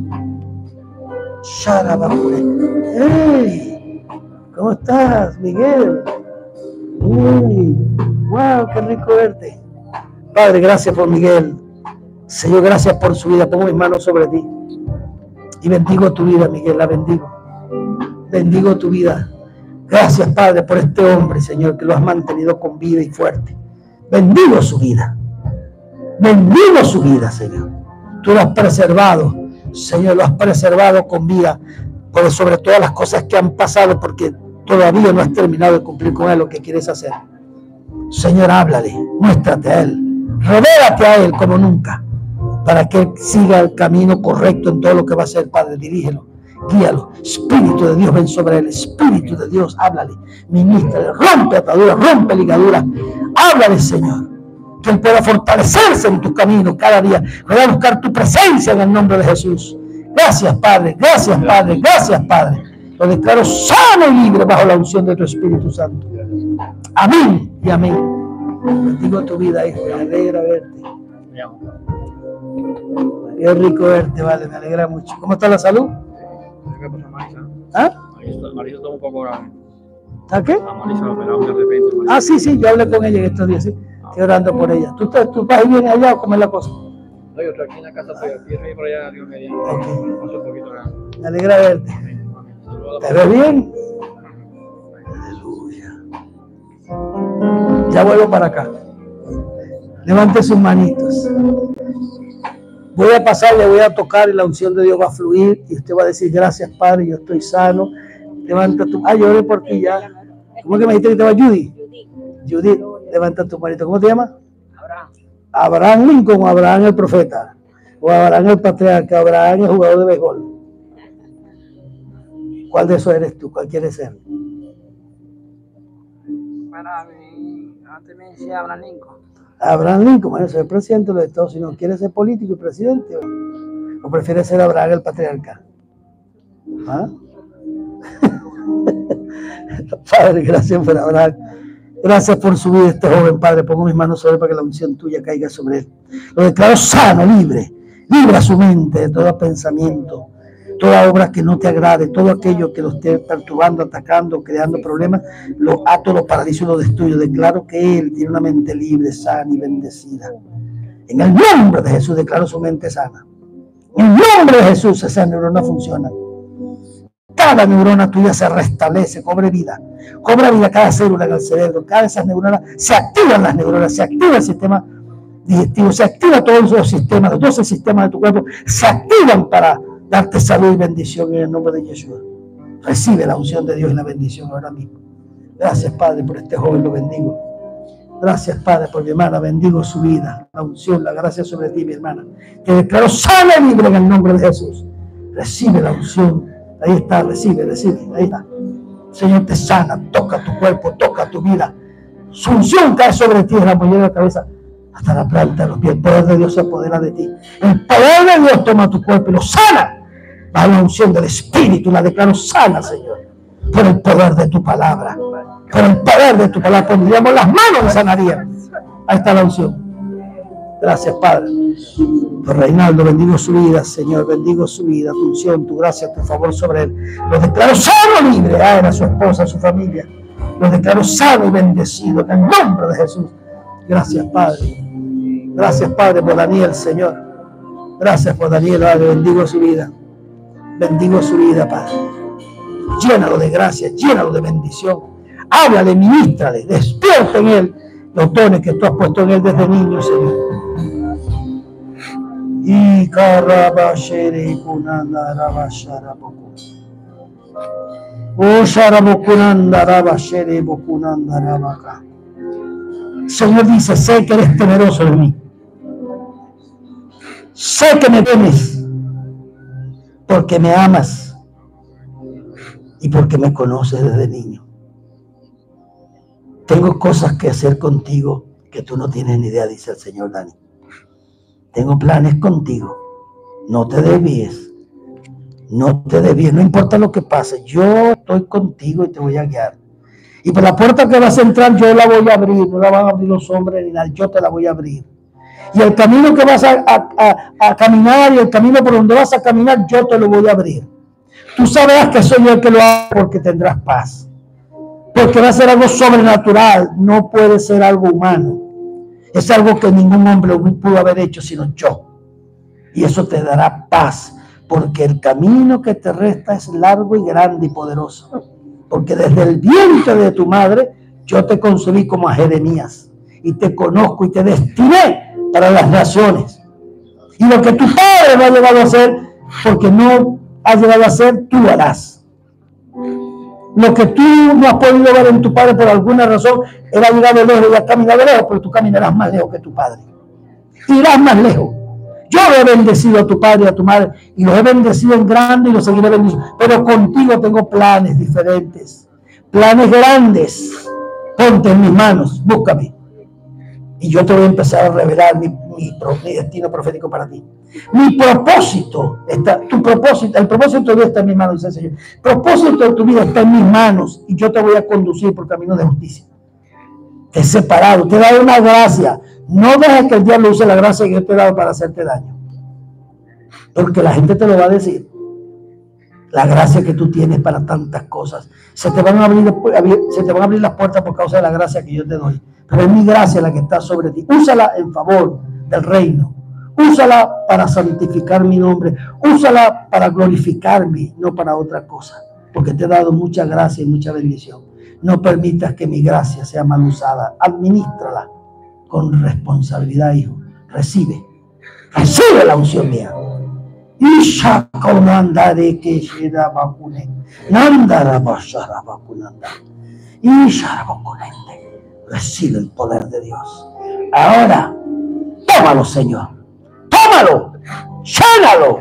Hey, ¿cómo estás, Miguel? Hey, wow, qué rico verte. Padre, gracias por Miguel. Señor, gracias por su vida. Pongo mis manos sobre ti y bendigo tu vida, Miguel. La bendigo. Bendigo tu vida. Gracias, Padre, por este hombre, Señor, que lo has mantenido con vida y fuerte. Bendigo su vida. Bendigo su vida, Señor. Tú lo has preservado, Señor, lo has preservado con vida, por sobre todas las cosas que han pasado, porque todavía no has terminado de cumplir con él lo que quieres hacer. Señor, háblale, muéstrate a él, revélate a él como nunca, para que él siga el camino correcto en todo lo que va a hacer, Padre. Dirígelo, guíalo. Espíritu de Dios, ven sobre él. Espíritu de Dios, háblale, ministra, rompe ataduras, rompe ligaduras. Háblale, Señor, que él pueda fortalecerse en tu camino cada día. Voy a buscar tu presencia en el nombre de Jesús. Gracias, Padre, gracias, Padre, gracias, Padre. Lo declaro sano y libre bajo la unción de tu Espíritu Santo. Amén y amén. Bendigo tu vida, hijo. Me alegra verte. Qué rico verte, vale, me alegra mucho. ¿Cómo está la salud? ¿Qué pasa, Marisa? ¿Ah? Marisa está un poco grave. ¿Está qué? A Marisa la operaron de repente. Marisa. Ah, sí, sí, yo hablé con ella en estos días, sí. Estoy orando por ella. ¿Tú, estás, tú vas bien allá o cómo es la cosa? No, yo estoy aquí en la casa, estoy aquí, estoy por allá, Dios mediante. Okay. Paso un poquito acá. Me alegra verte. ¿Te ves bien? Aleluya. Ya vuelvo para acá. Levante sus manitos. Voy a pasar, le voy a tocar y la unción de Dios va a fluir y usted va a decir: gracias, Padre, yo estoy sano. Levanta tu... Ah, yo oré por ti ya. ¿Cómo es que me dijiste que te llamas Judy? Judith, levanta tu manito. ¿Cómo te llamas? Abraham. Abraham Lincoln o Abraham el profeta. O Abraham el patriarca, Abraham el jugador de béisbol. ¿Cuál de esos eres tú? ¿Cuál quieres ser? Para mí, antes me decía Abraham Lincoln. Abraham Lincoln, bueno, soy el presidente de los Estados Unidos. ¿Quieres ser político y presidente? ¿O, o prefieres ser Abraham el patriarca? ¿Ah? Padre, gracias por Abraham. Gracias por su vida, este joven, Padre. Pongo mis manos sobre él para que la unción tuya caiga sobre él. Lo declaro sano, libre. Libre a su mente de todo pensamiento, toda obra que no te agrade, todo aquello que lo esté perturbando, atacando, creando problemas, lo ato, lo paralizo y lo destruyo. Declaro que él tiene una mente libre, sana y bendecida. En el nombre de Jesús declaro su mente sana. En el nombre de Jesús esa neurona funciona. Cada neurona tuya se restablece, cobre vida. Cobra vida cada célula en el cerebro. Cada de esas neuronas, se activan las neuronas, se activa el sistema digestivo, se activa todos los sistemas, todos los sistemas de tu cuerpo, se activan para darte salud y bendición en el nombre de Yeshua. Recibe la unción de Dios y la bendición ahora mismo. Gracias, Padre, por este joven, lo bendigo. Gracias, Padre, por mi hermana, bendigo su vida, la unción, la gracia sobre ti, mi hermana. Te declaro sana y libre en el nombre de Jesús. Recibe la unción Ahí está, recibe, recibe, ahí está. Señor te sana, toca tu cuerpo, toca tu vida. Su unción cae sobre ti, desde la mollera de la cabeza hasta la planta de los pies. El poder de Dios se apodera de ti. El poder de Dios toma tu cuerpo y lo sana. Bajo la unción del Espíritu, la declaro sana, Señor. Por el poder de tu palabra. Por el poder de tu palabra. Pondríamos las manos de sanaría. Ahí está la unción. Gracias, Padre. Por Reinaldo, bendigo su vida, Señor. Bendigo su vida, tu unción, tu gracia, tu favor sobre él. Lo declaro sano, libre. A él, a su esposa, a su familia. Lo declaro sano y bendecido en el nombre de Jesús. Gracias, Padre. Gracias, Padre, por Daniel, Señor. Gracias por Daniel, Padre. Bendigo su vida. Bendigo su vida, Padre. Llénalo de gracia, llénalo de bendición. Háblale, ministrale, despierta en él los dones que tú has puesto en él desde niño, Señor. Y carabashere kunanda rabashara boku. O sharabokunanda rabashere bokunanda rabaka. Señor dice, sé que eres temeroso de mí. Sé que me temes porque me amas y porque me conoces desde niño. Tengo cosas que hacer contigo que tú no tienes ni idea, dice el Señor Dani. Tengo planes contigo. No te desvíes. No te desvíes. No importa lo que pase. Yo estoy contigo y te voy a guiar. Y por la puerta que vas a entrar, yo la voy a abrir. No la van a abrir los hombres ni nada. Yo te la voy a abrir. Y el camino que vas a, a, a, a caminar y el camino por donde vas a caminar, yo te lo voy a abrir. Tú sabrás que soy yo el que lo hago porque tendrás paz. Porque va a ser algo sobrenatural. No puede ser algo humano. Es algo que ningún hombre pudo haber hecho sino yo. Y eso te dará paz. Porque el camino que te resta es largo y grande y poderoso. Porque desde el vientre de tu madre yo te concebí como a Jeremías. Y te conozco y te destiné para las naciones. Y lo que tu padre no ha llegado a hacer, porque no ha llegado a hacer, tú harás. Lo que tú no has podido ver en tu padre por alguna razón, él ha llegado lejos y ha caminado lejos, pero tú caminarás más lejos que tu padre. Irás más lejos. Yo he bendecido a tu padre y a tu madre, y los he bendecido en grande y los seguiré bendiciendo. Pero contigo tengo planes diferentes, planes grandes. Ponte en mis manos, búscame. Y yo te voy a empezar a revelar mi, mi, mi destino profético para ti. Mi propósito, está, tu propósito, el propósito de Dios está en mis manos, dice el Señor. El propósito de tu vida está en mis manos y yo te voy a conducir por camino de justicia. Te he separado, te he dado una gracia. No dejes que el diablo use la gracia que yo te he dado para hacerte daño. Porque la gente te lo va a decir. La gracia que tú tienes para tantas cosas. Se te van a abrir, se te van a abrir las puertas por causa de la gracia que yo te doy. Pero es mi gracia la que está sobre ti. Úsala en favor del reino. Úsala para santificar mi nombre. Úsala para glorificarme, no para otra cosa. Porque te he dado mucha gracia y mucha bendición. No permitas que mi gracia sea mal usada. Administrala con responsabilidad, hijo. Recibe. Recibe la unción mía. Isha de que shira bakune. Nandara bashara bakunanda. Isha bakunende. Recibe el poder de Dios. Ahora, tómalo, Señor. Tómalo. Llénalo.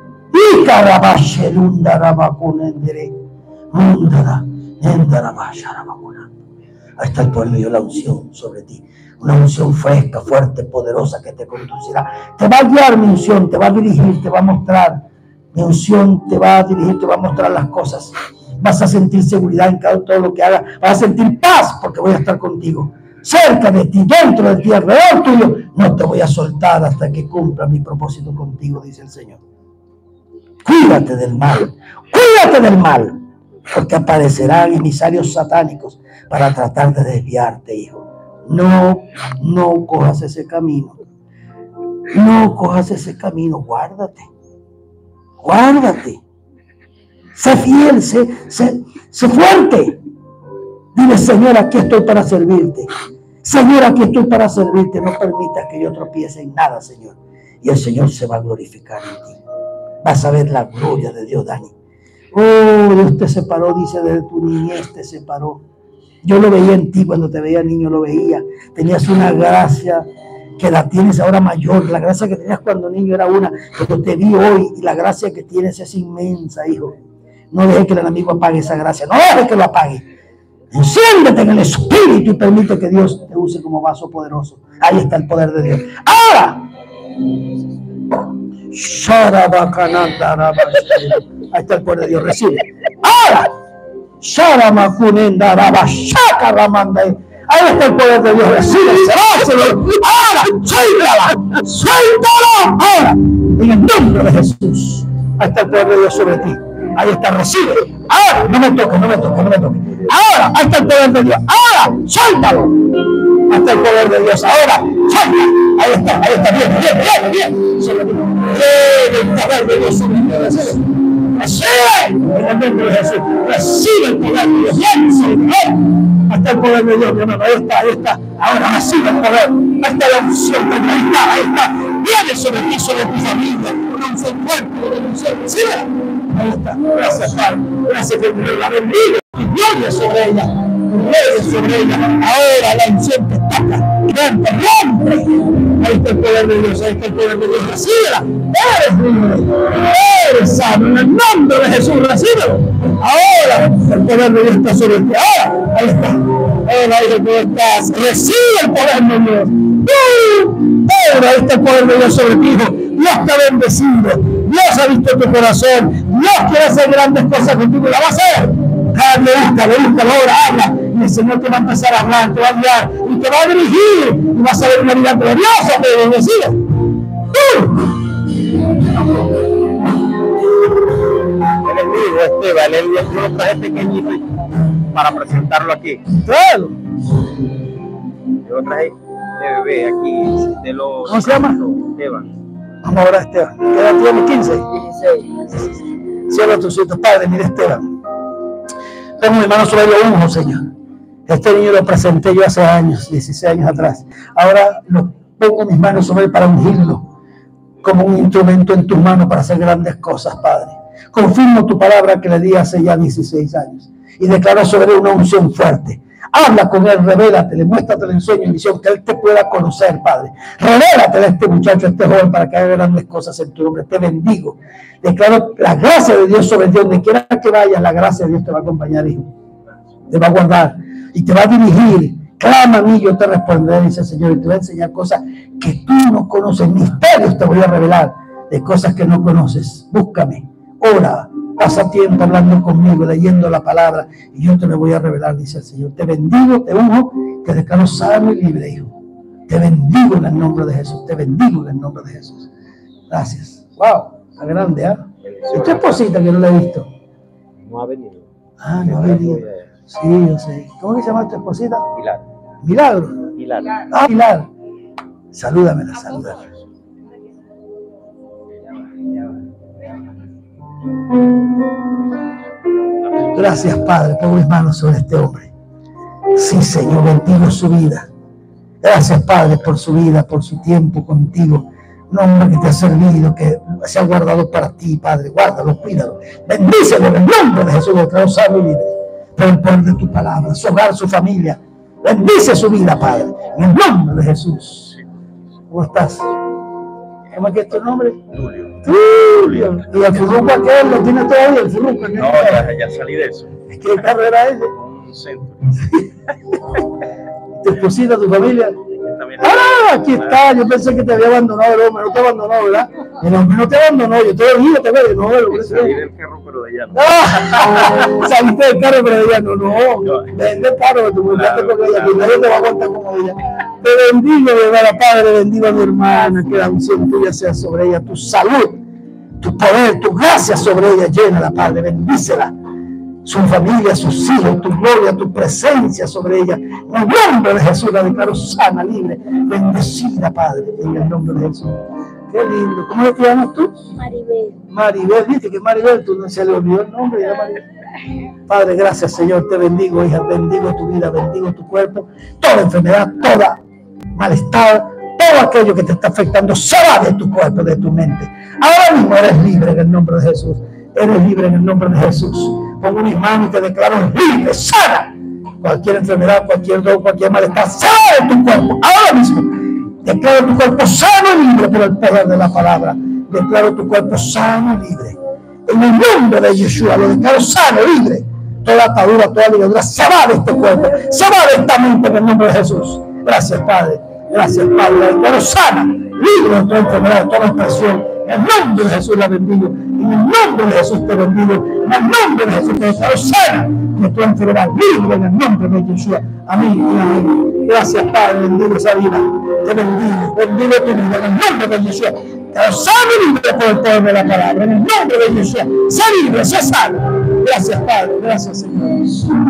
Y carabashelundara bakunendere. Mundara. Endara bashara bakunanda. Ahí está el poder de Dios, la unción sobre ti. Una unción fresca, fuerte, poderosa que te conducirá. Te va a guiar mi unción, te va a dirigir, te va a mostrar. Mi unción te va a dirigir, te va a mostrar las cosas. Vas a sentir seguridad en cada todo lo que hagas. Vas a sentir paz porque voy a estar contigo. Cerca de ti, dentro de ti, alrededor tuyo. No te voy a soltar hasta que cumpla mi propósito contigo, dice el Señor. Cuídate del mal. Cuídate del mal. Porque aparecerán emisarios satánicos para tratar de desviarte, hijo. No, no cojas ese camino. No cojas ese camino. Guárdate. Guárdate. Sé fiel, sé, sé, sé fuerte. Dile, Señor, aquí estoy para servirte. Señor, aquí estoy para servirte. No permitas que yo tropiece en nada, Señor. Y el Señor se va a glorificar en ti. Vas a ver la gloria de Dios, Dani. Oh, Dios te separó, dice, desde tu niñez te separó. Yo lo veía en ti cuando te veía niño, lo veía. Tenías una gracia que la tienes ahora mayor. La gracia que tenías cuando niño era una, pero te vi hoy y la gracia que tienes es inmensa, hijo. No dejes que el enemigo apague esa gracia. No dejes que lo apague. Enciéndete en el Espíritu y permite que Dios te use como vaso poderoso. Ahí está el poder de Dios. Ahora. Ahí está el poder de Dios. Recibe. Ahora. Ahí está el poder de Dios. Recibe. Ahora. Suéltala. Suéltala. Ahora. En el nombre de Jesús. Ahí está el poder de Dios sobre ti. Ahí está, recibe. Ahora, no me toques, no me toques, no me toques. Ahora, ahí está el poder de Dios. Ahora, suéltalo. Ahí está el poder de Dios. Ahora, suéltalo. Ahí está, ahí está. Bien, bien, bien, bien. Sobre ti. Bien, el poder de Dios sobre ti. Recibe. Recibe. En el nombre de Jesús. Recibe el poder de Dios. Bien, sobre ti. Ahí está el poder de Dios, mi hermano. Ahí está, ahí está. Ahora recibe el poder. Ahí está la unción. Ahí está, ahí está. Viene sobre ti, sobre tu familia. Una unción fuerte, una unción. Recibe. Ahí está. Gracias, Padre. Gracias que la bendiga. Y gloria sobre ella. Gloria sobre ella. Ahora la unción te toca. Rompe, rompe. Ahí está el poder de Dios. Ahí está el poder de Dios. Recíbela. Eres libre. Eres sano. En el nombre de Jesús, recíbelo. Ahora el poder de Dios está sobre ti. Ahora. Ahí está. Ahora ahí el poder está. Recibe el poder de Dios. Ahora ahí está el poder de Dios sobre ti, hijo. Dios te ha bendecido. Dios ha visto tu corazón. Dios quiere hacer grandes cosas contigo. La va a hacer. Ah, le gusta, le gusta, ahora habla. Y el Señor te va a empezar a hablar, te va a guiar y te va a dirigir. Y vas a ver una vida gloriosa, te bendecida. Él es vivo, Esteban. Él yo lo traje pequeñito para presentarlo aquí. Claro. Yo lo traje de bebé aquí. De los ¿Cómo se llama? Esteban. Vamos a orar, Esteban. ¿Qué edad tiene? quince. dieciséis. Cierra tus ojos, Padre. Mira, Esteban. Tengo mi mano sobre el unjo, Señor. Este niño lo presenté yo hace años, dieciséis años atrás. Ahora lo pongo mis manos sobre él para ungirlo como un instrumento en tus manos para hacer grandes cosas, Padre. Confirmo tu palabra que le di hace ya dieciséis años y declaro sobre él una unción fuerte. Habla con él, revélatele, muéstratele en sueño y visión, que él te pueda conocer, Padre. Revélatele a este muchacho, a este joven, para que haga grandes cosas en tu nombre. Te bendigo. Declaro la gracia de Dios sobre ti. Donde quiera que vayas, la gracia de Dios te va a acompañar, hijo. Te va a guardar y te va a dirigir. Clama a mí, yo te responderé, dice el Señor, y te voy a enseñar cosas que tú no conoces. Misterios te voy a revelar de cosas que no conoces. Búscame, ora. Pasa tiempo hablando conmigo, leyendo la palabra, y yo te lo voy a revelar, dice el Señor. Te bendigo, te unjo, te declaro sano y libre, hijo. Te bendigo en el nombre de Jesús. Te bendigo en el nombre de Jesús. Gracias. Wow, está grande, ¿ah? ¿eh? ¿Y tu esposita que no la he visto? No ha venido. Ah, no ha venido. Sí, yo sé. ¿Cómo que se llama tu esposita? Pilar. Milagro. Pilar. Ah, Pilar. Salúdamela, salúdamela. Gracias, Padre, pongo mis manos sobre este hombre. Sí, Señor, bendigo su vida. Gracias, Padre, por su vida, por su tiempo contigo. Un hombre que te ha servido, que se ha guardado para ti, Padre. Guárdalo, cuídalo. Bendícelo en el nombre de Jesús, declaro sano y libre. Por el poder de tu palabra, su hogar, su familia. Bendice su vida, Padre, en el nombre de Jesús. ¿Cómo estás? ¿Cómo es que es tu nombre? Julio. Julio. ¿Y el furruco aquel lo tiene todavía? ¿El furruco? No, ya, ya salí de eso. ¿Qué carro era ese? Un centro. ¿Tu esposita, tu familia? También. ¡Ah! Aquí está. Yo pensé que te había abandonado el hombre. No te abandonó, ¿verdad? El hombre no te abandonó. Yo todavía te veo. No, lo Salí del carro, pero de allá no. ¡Ah! Saliste del carro, pero ella no. No. Vende el carro, tu mujer te con ella. Que nadie te va a aguantar como ella. Te bendigo, de verdad, Padre. Bendigo a mi hermana. Que la unción tuya sea sobre ella. Tu salud, tu poder, tu gracia sobre ella. Llénala, Padre. Bendícela. Su familia, sus hijos, tu gloria, tu presencia sobre ella. En el nombre de Jesús la declaro sana, libre, bendecida, Padre, en el nombre de Jesús. Qué lindo. ¿Cómo te llamas tú? Maribel. Maribel, viste que Maribel, tú no se le olvidó el nombre, era Maribel. Padre, gracias, Señor, te bendigo, hija, bendigo tu vida, bendigo tu cuerpo, toda enfermedad, toda malestar, todo aquello que te está afectando, se va de tu cuerpo, de tu mente. Ahora mismo eres libre en el nombre de Jesús. Eres libre en el nombre de Jesús. Pongo mis manos y te declaro libre, sana. Cualquier enfermedad, cualquier dolor, cualquier malestar, sale de tu cuerpo. Ahora mismo, declaro tu cuerpo sano y libre por el poder de la palabra. Declaro tu cuerpo sano y libre. En el nombre de Yeshua, lo declaro sano, libre. Toda atadura, toda ligadura se va de este cuerpo, se va de esta mente en el nombre de Jesús. Gracias, Padre. Gracias, Padre. La declaro sana, libre de toda enfermedad, de toda opresión. En el nombre de Jesús la bendigo. En el nombre de Jesús te bendigo. En el nombre de Jesús te declaro sana de toda enfermedad, libre en el nombre de Yeshua. Amén y amén. Gracias, Padre. Bendigo esa vida. Te bendigo. Bendigo tu vida en el nombre de Yeshua. Te sano y libre por el poder de la palabra. En el nombre de Yeshua. Sé libre, sé sano. Gracias, Padre. Gracias, Señor.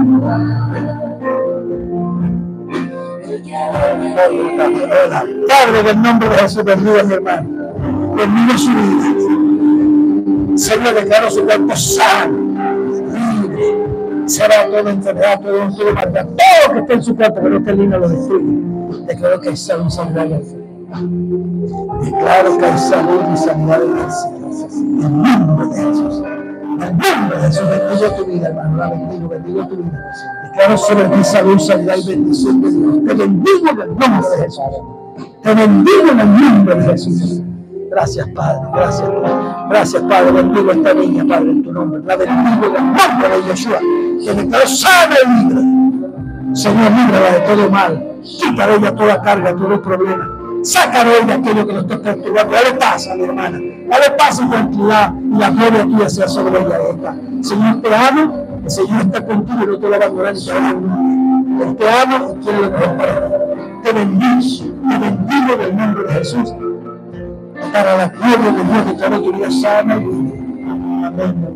Padre, en el nombre de Jesús, bendigo a mi hermano. Bendigo su vida. Señor, declaro su cuerpo sano, libre. Será toda enfermedad, todo todo maldad, todo lo que esté en su cuerpo, que no esté lindo, lo destruye. Declaro que hay salud, sanidad y fe. Declaro que hay salud y sanidad en el cielo. En el nombre de Jesús. En el nombre de Jesús, bendigo tu vida, hermano. La bendigo, bendigo tu vida. Declaro sobre ti salud, sanidad y bendición de Dios. Te bendigo en el nombre de Jesús. Te bendigo en el nombre de Jesús. Gracias, Padre. Gracias, Padre. Gracias, Padre. Bendigo a esta niña, Padre, en tu nombre. La bendigo en el nombre de Yeshua. Que declaro sana y libre. Señor, líbrala de todo mal. Quita de ella toda carga, todo problema. Saca de ella aquello que nos está perturbando. Dale paz a mi hermana. Dale paz y tranquilidad. Y la gloria tuya sea sobre ella. Esta. Señor, te amo. El Señor está contigo y no te va a abandonar ni te va a abandonar. Él te amo y quiere lo mejor para ti. Te bendigo. Te bendigo en el nombre de Jesús. Para la gloria de Dios, declaro tu vida sana y libre. Amén.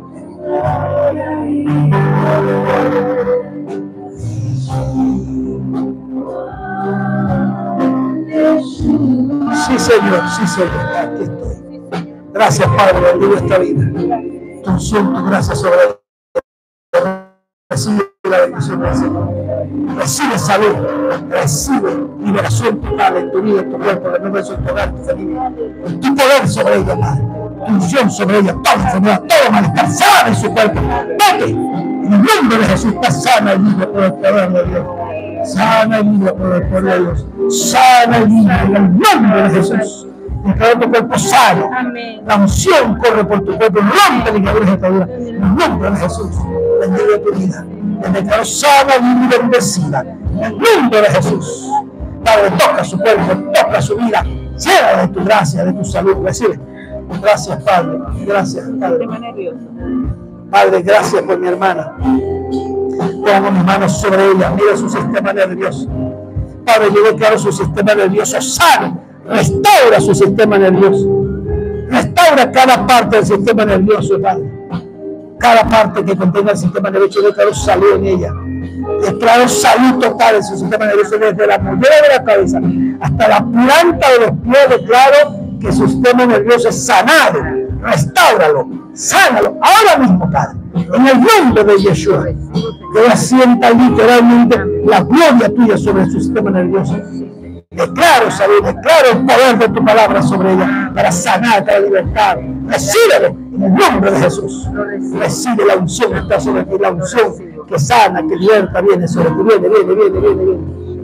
Sí, Señor, sí, Señor, aquí estoy. Gracias, Padre, bendigo esta vida. Tu unción, tu gracia sobre ella. Recibe la bendición del Señor. Recibe salud, recibe liberación total en tu vida, en tu cuerpo, en el nombre de Jesús, tu hogar, tu familia. Tu poder sobre ella, Padre. Tu unción sobre ella, toda enfermedad, todo malestar, sana en su cuerpo. Vete, en el nombre de Jesús, está sana y libre por el poder de Dios. Sana y libre por el poder de Dios. Sana y libre en el nombre de Jesús. Declaro tu cuerpo sano. La unción corre por tu cuerpo. Rompe ligaduras y ataduras. En el nombre de Jesús. Bendiga tu vida. Te declaro sana y bendecida. En el nombre de Jesús. Padre, toca su cuerpo, toca su vida. Llena de tu gracia, de tu salud. Recibe. Gracias, Padre. Gracias, Padre. Padre, gracias por mi hermana. Pongo mis manos sobre ella. Mira su sistema nervioso. Padre, yo declaro su sistema nervioso sano. Restaura su sistema nervioso. Restaura cada parte del sistema nervioso, Padre. Cada parte que contenga el sistema nervioso, yo declaro salud en ella. Declaro salud total en su sistema nervioso, desde la mollera de la cabeza hasta la planta de los pies. Declaro que su sistema nervioso es sanado. Restáuralo, sánalo ahora mismo, Padre. En el nombre de Yeshua. Que ella sienta literalmente la gloria tuya sobre su sistema nervioso. Declaro salud, declaro el poder de tu palabra sobre ella para sanar, para libertar. Recíbelo en el nombre de Jesús. Recibe la unción que está sobre ti, la unción que sana, que liberta, viene sobre ti. Viene, viene, viene, viene, viene.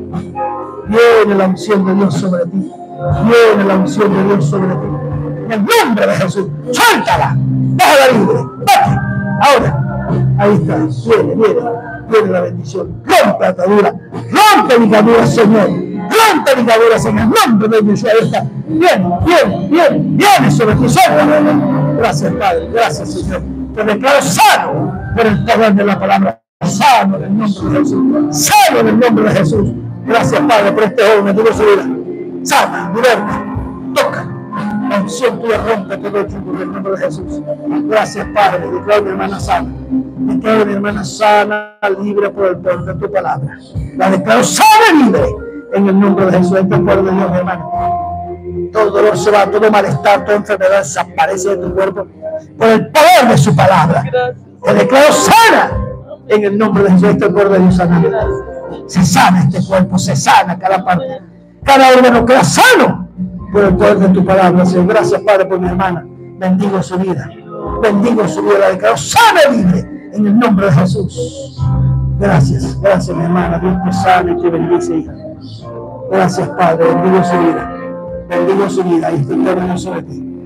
Viene la unción de Dios sobre ti. Viene la unción de Dios sobre ti. En el nombre de Jesús. Suéltala. Déjala libre. Vete. Ahora. Ahí está. Viene, viene. Viene la bendición. Rompe atadura. Rompe ligadura, Señor. Rompe ligaduras en el nombre de Yeshua. Está bien, bien, bien, viene sobre ti. Gracias, Padre. Gracias, Señor. Te declaro sano por el poder de la palabra. Sano en el nombre de Jesús. Sano en el nombre de Jesús. Gracias, Padre, por este joven. Bendigo su vida. Sana, liberta, toca. La unción tuya rompe todo el tiempo en el nombre de Jesús. Gracias, Padre. Declaro a mi hermana sana. Declaro a mi hermana sana, libre por el poder de tu palabra. La declaro sana y libre. En el nombre de Jesús, este poder de Dios, mi hermano. Todo dolor se va, todo malestar, toda enfermedad desaparece de tu cuerpo por el poder de su palabra. Te declaro sana en el nombre de Jesús, este poder de Dios sana. Se sana este cuerpo, se sana cada parte, cada órgano queda sano por el poder de tu palabra, Señor. Gracias, Padre, por mi hermana. Bendigo su vida, bendigo su vida, la declaro sana y libre en el nombre de Jesús. Gracias, gracias, mi hermana. Dios te sana y te bendice, hija. Gracias, Padre. Bendigo su vida. Bendigo su vida. Y estoy terminando sobre ti.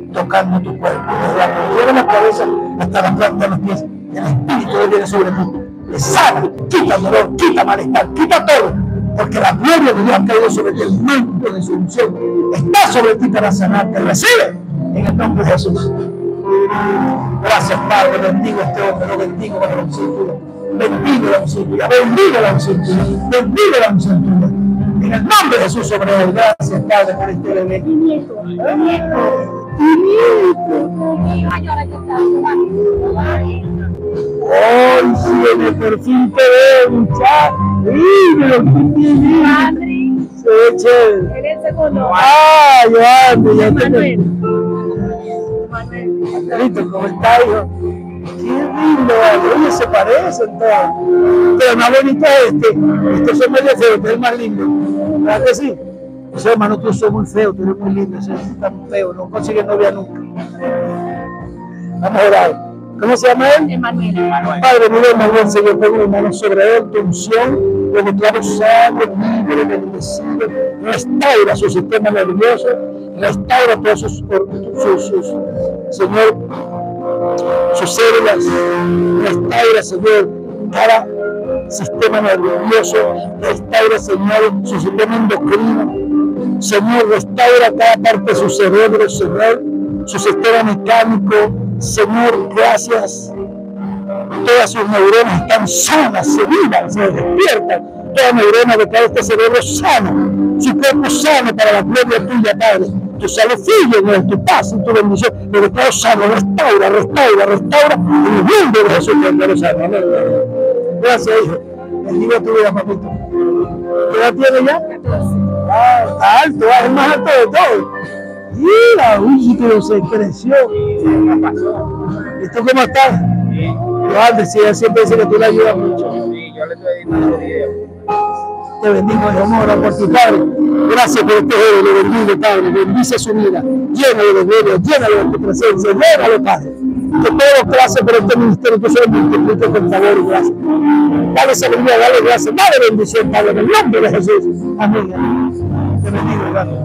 tocando tu cuerpo, desde la cabeza de la cabeza hasta la planta de los pies. El Espíritu de Dios viene sobre ti, te sana, quita dolor, quita malestar, quita todo, porque la gloria de Dios ha caído sobre ti, el manto de su unción está sobre ti para sanarte. Recibe en el nombre de Jesús. Gracias, Padre, bendigo a este hombre, lo bendigo con la unción tuya, bendigo la unción tuya, bendigo la unción tuya, bendigo la unción tuya. En el nombre de Jesús sobre él. Gracias, Padre, por este bebé. Mi nieto, mi nieto, mi nieto. Hoy sí, por fin te veo, muchacho. Mira, qué se ve chévere. Eres segundo. Ah, yo ando, ya te Manuel. Manuelito, ¿cómo está, hijo? Qué lindo, oye, se parecen todos. Pero más bonito es este. Estos son medio feos, este es el más lindo. ¿Verdad que sí? Ese hermano, tú sos muy feo, tú eres muy lindo, ese está muy feo, no consigue novia nunca. Vamos a orar. ¿Cómo se llama él? Emanuel. Padre, mira, Emanuel, Señor, pongo mi mano sobre él, tu unción, lo declaro sano, libre, bendecido, restaura su sistema nervioso, restaura todos sus, sus, sus, Señor, sus células, restaura, Señor, cada sistema nervioso, restaura, Señor, su sistema endocrino, Señor, restaura cada parte de su cerebro, Señor, su sistema mecánico, Señor, gracias. Todas sus neuronas están sanas, se vivan, se despiertan. Toda neurona de cada este cerebro sano, su cuerpo sano para la gloria tuya, Padre. Tu salud fluye en tu paz y tu bendición. Pero todo sano, restaura, restaura, restaura. En el nombre de Jesús, que lo sano. Amén. Gracias, hijo. Bendiga tu vida, papito. ¿Qué edad tiene ya? Ah, está alto, es el más alto de todos. Mira, uy, que se creció. ¿Y tú cómo estás? Yo antes, sí, él siempre dice que tú le ayudas mucho. Sí, yo le estoy editando video. Te bendigo, mi amor, por tu Padre. Gracias por este joven, le bendigo, Padre. Bendice su vida. Llénalo de gloria, llénalo de tu presencia, llénalo, Padre. Que todo lo que hace por este ministerio, tú se multiplique con favor y gracias. Dale sabiduría, dale gracias, dale bendición, Padre, en el nombre de Jesús. Amén. Amén. Te bendigo, gracias.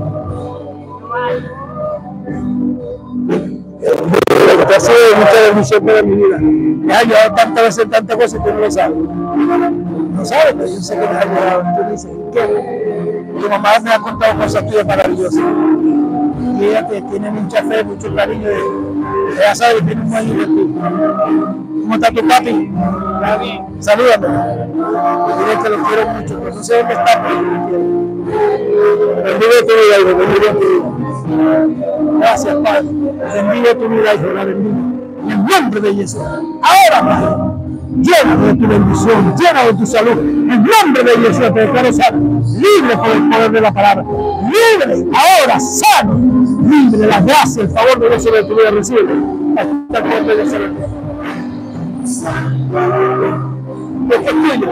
Te ha sido de mucha bendición para mi vida. Me ha ayudado tantas veces en tantas cosas que tú no lo sabes. No sabes, pero yo sé que me ha ayudado. Tú dices, ¿qué? Tu mamá me ha contado cosas tuyas maravillosas. Y ella te tiene mucha fe, mucho cariño. Ella sabe que tiene un año de ti. ¿Cómo está tu papi? Está bien. Salúdame. Dile que lo quiero mucho, pero no sé dónde está, pero lo quiero. Bendigo tu vida, hijo. Bendigo tu vida. Gracias, Padre. Bendigo tu vida, hijo. La bendigo. En el nombre de Jesús. Ahora, Padre, llénalo de tu bendición, llénalo de tu salud. En el nombre de Jesús te declaro sano, libre por el poder de la palabra. Libre, ahora, sano, libre. La gracia, el favor de Dios sobre tu vida recibe. Hasta el nombre de Jesús. Esto es tuyo.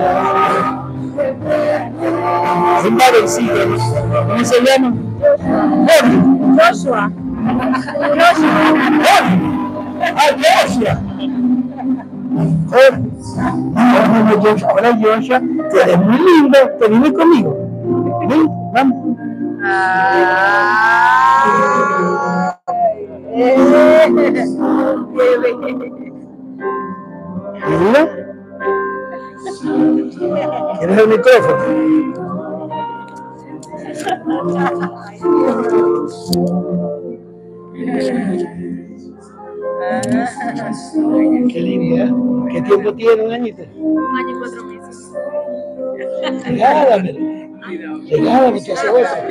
Es madre, sí, ¿cómo se llama? Jorge. Joshua. Joshua. Jorge. ¡Ah, Joshua! Jorge. Ahora Joshua, ahora Joshua, tú eres muy lindo, te vienes conmigo. Ven, vamos. Mira. ¿Quieres el micrófono? Qué linda. ¿Qué tiempo tiene? ¿Un añito? Un año y cuatro meses. Regálame. Regálame que hace hueco.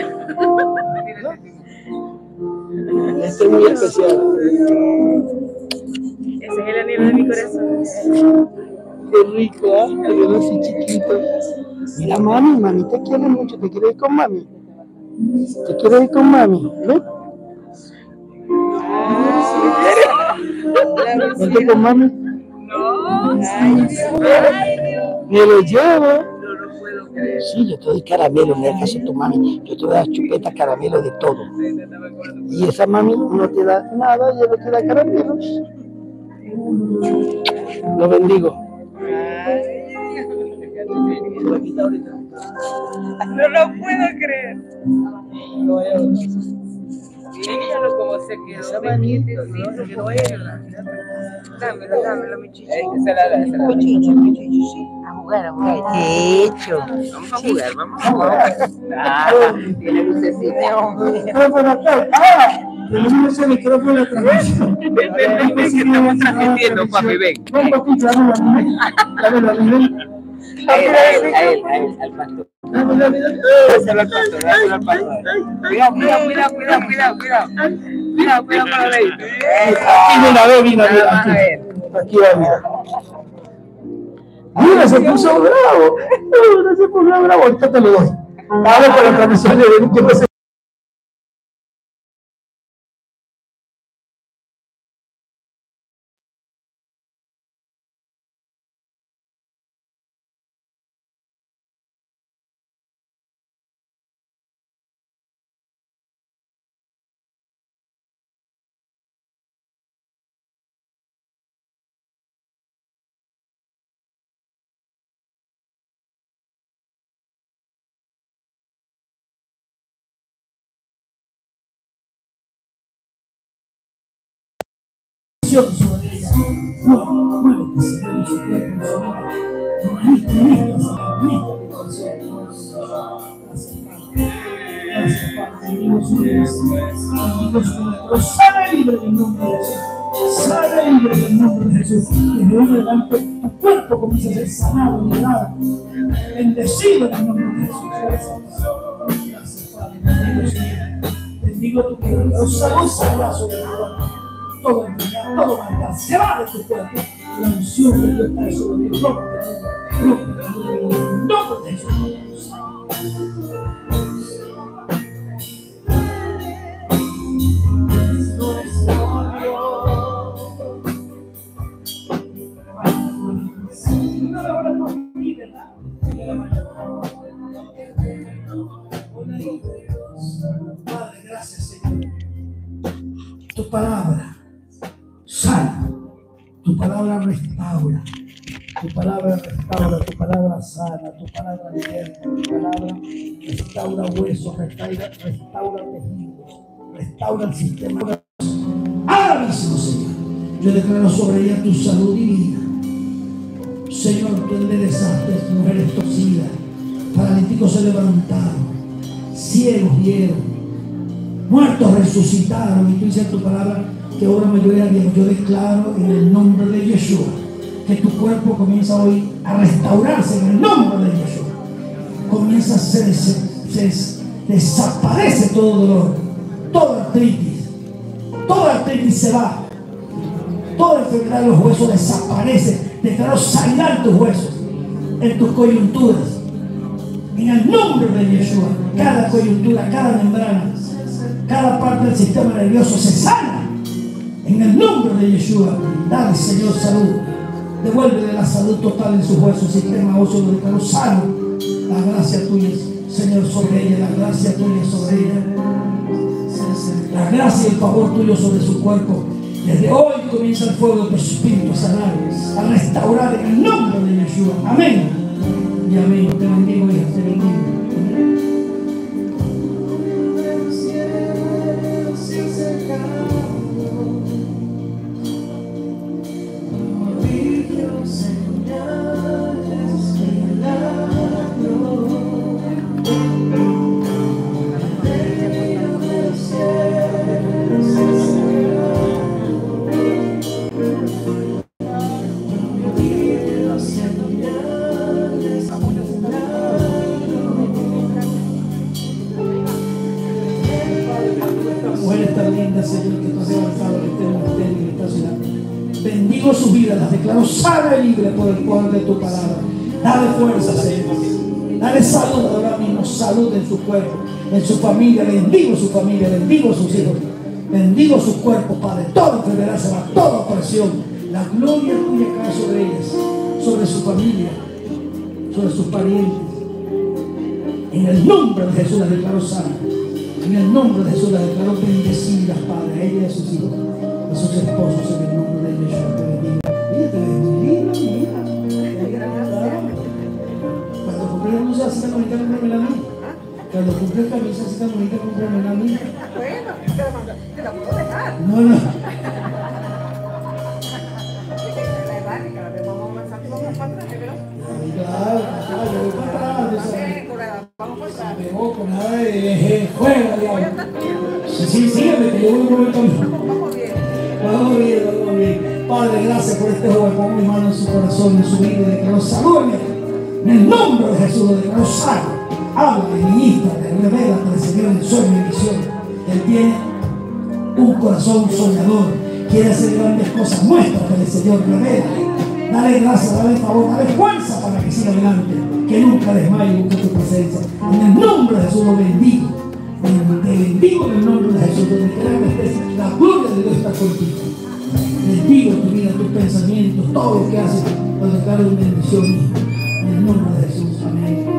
Este es muy especial. Ese es el anhelo de mi corazón. Qué rico, ¿eh? Te veo así chiquito. Mira, mami, mami te quiere mucho. ¿Te quieres ir con mami? ¿Te quieres ir con mami? ¿Ves? ¿Vente con mami? No. Ay, Me lo llevo. no lo puedo creer. Sí, yo te doy caramelo, no es caso tu mami. Yo te voy a dar chupeta, caramelo, de todo. Y esa mami no te da nada, ella no te da caramelos. Lo bendigo. No lo puedo creer. Míralo cómo se quedó de quietecito, que no era. Dámelo, dámelo, mi chichi. Esa la da, esa la da. Chichi, chichi, sí. A jugar, a jugar. Chicho. Vamos a jugar, vamos a jugar. Ah, tiene lucecita. Micrófono acá. ¡Ah! Tenemos ese micrófono de transmisión. Ven, ven, ven, ven, que estamos transmitiendo, papi, ven. Ven, papi, dámelo a mí. Dámelo a mí, ven. A él, a él, a él, a él, al pastor. Dámelo a mí, dámelo. Dáselo al pastor, dáselo al pastor. Cuidado, cuidado, cuidado, cuidado, cuidado, cuidado. Cuidado, cuidado con la ley. Aquí viene a ver, viene a ver. Aquí, aquí va, mira. Mira, se puso bravo. Mira, se puso bravo. Ahorita te lo doy. Vamos con la transmisión de yo pensé. Sobre ella. No, no, que se ve su cuerpo, listo, listo, listo. Gracias, Padre. Amigos libres, amigos nuestros, sana libre en el nombre de Jesús. Sana libre en el nombre de Jesús. Desde hoy en adelante, tu cuerpo comienza a ser sanado, liberado, bendecido en el nombre de Jesús. Gracias, Padre. Bendigo, Señor. Bendigo tu cuerpo. Salud, salud sobre tu cuerpo. Todo engañar, todo maldad, se va de tu cuerpo. La unción de Dios está sobre ti. Rompe, rompe, no te Jesús. Padre, gracias, Señor. Tu palabra sana, tu palabra restaura, tu palabra restaura, tu palabra sana, tu palabra liberta, tu palabra restaura huesos, restaura, restaura tejidos, restaura el sistema. Ahora mismo, Señor, yo declaro sobre ella tu salud divina. Señor, tú enderezaste mujeres torcidas, paralíticos se levantaron, ciegos vieron, muertos resucitaron, y tú dices en tu palabra que obra mayor a Dios. Yo declaro en el nombre de Yeshua que tu cuerpo comienza hoy a restaurarse en el nombre de Yeshua. Comienza a ser, se, se desaparece todo dolor, toda artritis, toda artritis se va, toda enfermedad de los huesos desaparece. Declaro sanidad en tus huesos, en tus coyunturas, en el nombre de Yeshua. Cada coyuntura, cada membrana, cada parte del sistema nervioso se sana en el nombre de Yeshua. Dale, Señor, salud. Devuélvele la salud total en sus huesos, sistema óseo, lo declaro sano. La gracia tuya, Señor, sobre ella, la gracia tuya sobre ella, la gracia y el favor tuyo sobre su cuerpo. Desde hoy comienza el fuego de tu espíritu a sanar, a restaurar en el nombre de Yeshua. Amén y amén. Te bendigo, hija, te bendigo. Bendigo su vida, las declaro sana y libre por el poder de tu palabra. Dale fuerza, Señor. Dale salud ahora mismo, salud en su cuerpo, en su familia. Bendigo su familia, bendigo sus hijos, bendigo su cuerpo, Padre. Toda enfermedad se va, toda opresión. La gloria tuya cae sobre ellas, sobre su familia, sobre sus parientes. En el nombre de Jesús las declaro sana. En el nombre de Jesús las declaro bendecidas, Padre, a ella y a sus hijos, a sus esposos, en el nombre de Yeshua. Te bendiga. Mira, te bendiga, mira. Cuando compré la blusa, así tan bonita, cómpramela a mí. Cuando compré camisa, así tan bonita, cómpramela a mí. No, no. Claro, claro, yo voy para atrás. Me voy con nada de juega, digamos. Sí, sí, sígueme, que yo voy por el camino. Vamos bien, vamos bien. Padre, gracias por este joven. Pon mi mano en su corazón, en su vida, y de que nos saluden. En el nombre de Jesús, de que nos salve. Habla, ministra, revela, te Señor en sueño y visión. Él tiene un corazón soñador. Quiere hacer grandes cosas. Muéstrate, Señor, revela. Dale gracias, dale favor, dale fuerza para que siga adelante. Que nunca desmaye y busque tu presencia. En el nombre de Jesús lo bendigo. Te bendigo en el nombre de Jesús. Donde quiera que estés, la gloria de Dios está contigo. Bendigo tu vida, tus pensamientos, todo lo que haces. Para dejar una bendición. En el nombre de Jesús. Amén.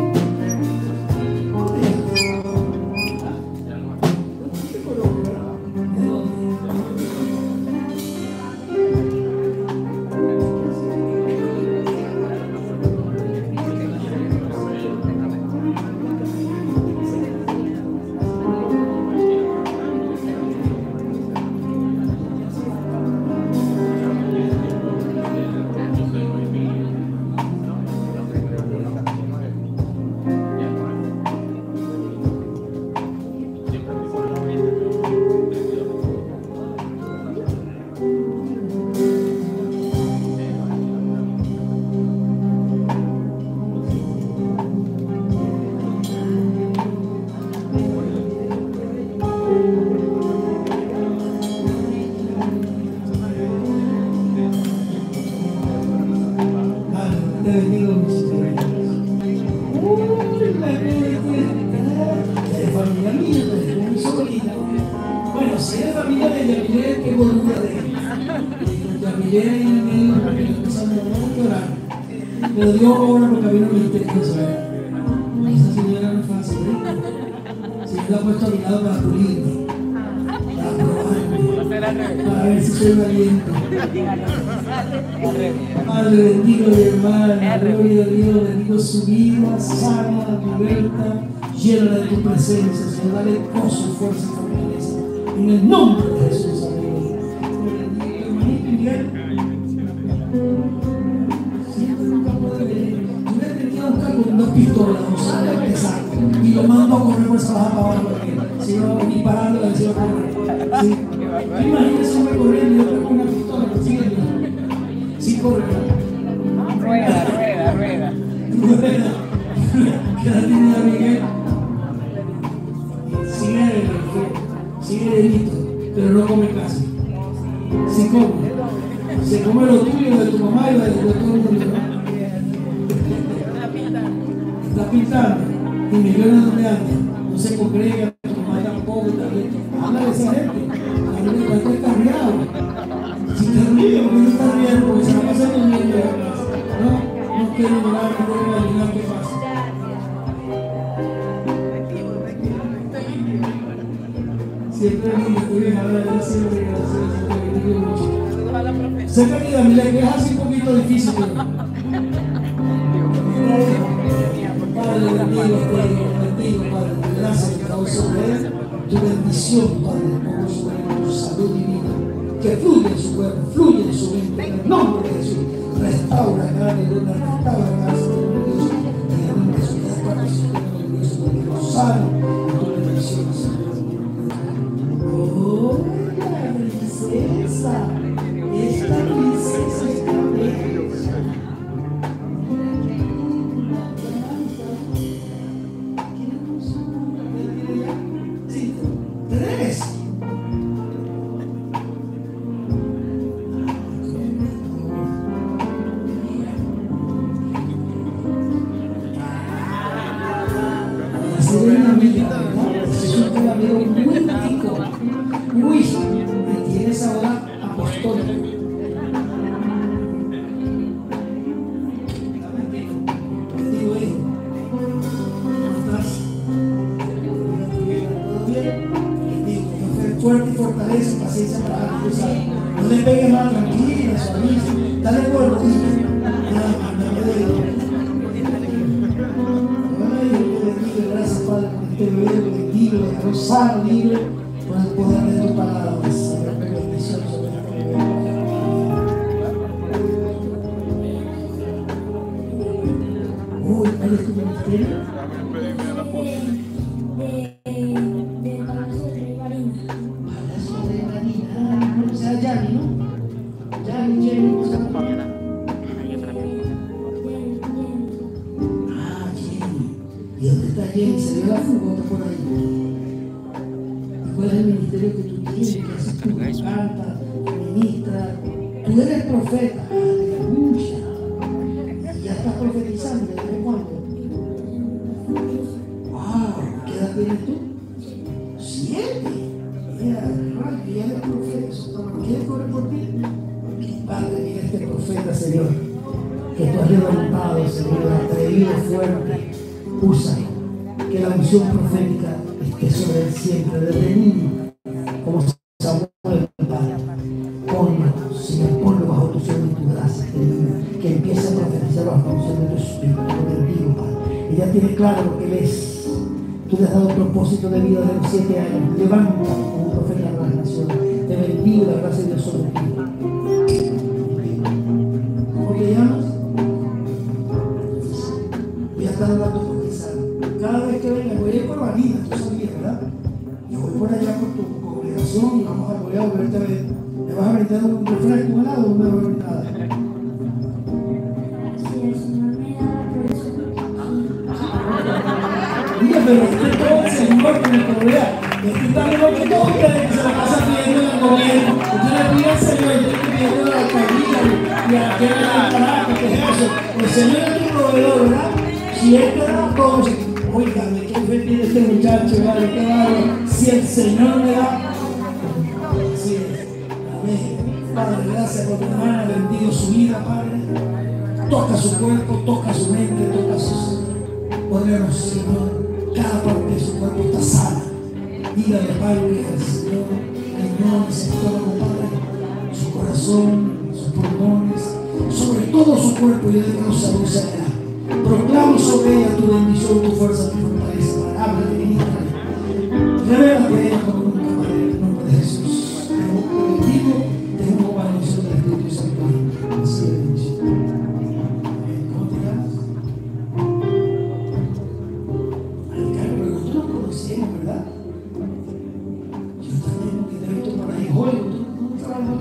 Pero Dios obra porque había una misteriosa. Esa señora no es fácil, ¿eh? Si yo la he puesto a mi lado para pulirme, para probarme, para ver si soy valiente. Padre, bendigo a mi hermana, gloria a Dios, bendigo su vida, sana, liberta, llena de tu presencia, Señor, dale gozo, fuerza y fortaleza. En el nombre de Jesús, amén. Hermanito Miguel. Con dos pistolas, o sea, empezar, y lo mando a correr por esa baja para abajo, porque si no, ni parando, le decía a correr. ¿Sí? Imagínese un corriendo y otro con una pistola, sigue, sí corre. Rueda, rueda, rueda. Rueda. Que la tiene a Miguel. Sigue, sigue delito, pero no come casi. Sí come. Se come lo tuyo, de tu mamá y de todo el mundo. Está pintando y millones donde anda, no se congrega, tu mamá tampoco, habla de esa gente, habla de cuánto está riado. Si te ríes, porque no está riendo, porque se la pasa durmiendo en la casa. No, no quiero mirar, no quiero imaginar qué pasa. Siempre es lindo, estoy bien, ahora yo siempre gracias, te bendigo mucho. Sé que a mí le es así un poquito difícil, pero Padre, bendigo, Padre, bendigo, Padre, gracias por favor sobre él, tu bendición, Padre, por sobre él, tu salud divina, que fluye en su cuerpo, fluye en su mente, en el nombre de Jesús, restaura cada luna, restaura cada ser de Dios, en el nombre de Jesús, cada parte de su cuerpo, de Dios, porque lo sano, tu bendición, Señor. Oh, la princesa, esta princesa está bella. Fuerte y fortaleza y paciencia para cruzar. No le pegues más, tranquila, suaviza. Dale por el rodillo. Ay, yo te bendigo, gracias Padre por este bebé, lo bendigo, lo sano, libre. por el poder de tu palabra, Señor, bendición sobre la Uy, ¿cuál es tu ministerio? Jenny, se dio la fugota por ahí. ¿Cuál es el ministerio que tú tienes? Que haces tú? Cantas, ministras. Tú eres profeta. Aleluya. Y ya estás profetizando. ¿Desde cuándo? Wow. ¿Qué edad tienes tú? Siete. Mira, que ya eres profeta. ¿Quieres correr por ti? Padre, mira este profeta, Señor, que tú has levantado, Señor, atrevido, fuerte. Úsalo. Que la unción profética esté sobre él siempre, desde niño, como Samuel, Padre. Ponlo, Señor, ponlo bajo tu sol y tu gracia, que empiece a profetizar bajo la unción de tu espíritu, lo bendigo, Padre. Ella tiene claro lo que él es. Tú le has dado un propósito de vida de los siete años. Levanta como un profeta de las naciones. Te bendigo la gracia de Dios sobre ti. ¿Cómo te llamas? Voy a estar hablando por ti, ¿sabes? Cada vez que venga, voy a ir por Vanina, tú sabías, ¿verdad? Yo voy por allá por tu congregación y vamos a volver a volverte a ver. ¿Me vas a brindar un refresco helado o no me vas a brindar nada? Mira, pero es que todo el Señor que me provea. Es que está mejor que todos ustedes que se la pasan pidiendo en el gobierno. Usted le pide al Señor, yo estoy pidiendo a la alcaldía y a aquel de Caracas, ¿qué es eso? El Señor es tu proveedor, ¿verdad? Si Él te da todo, oígame, qué fe tiene este muchacho, vale, qué vale. Si el Señor me da, así es. Amén. Padre, gracias por tu hermana, bendigo su vida, Padre. Toca su cuerpo, toca su mente, toca sus órganos, Señor. Cada parte de su cuerpo está sana. Dígale, Padre, que el Señor, riñones, estómago, Padre, su corazón, sus pulmones, sobre todo su cuerpo, yo declaro salud sanidad. Proclamo sobre ella tu bendición, tu fuerza, tu fortaleza. Habla de mí, revélate a ella como nunca, Padre, en el nombre de Jesús. Te bendigo, te bendigo para la bendición del Espíritu Santo. Así es, bendición. ¿Cómo te llamas? Alcalde, pero nosotros nos conocemos, ¿verdad? Yo también, porque te he visto por ahí. Joder, ¿tú no trabajas?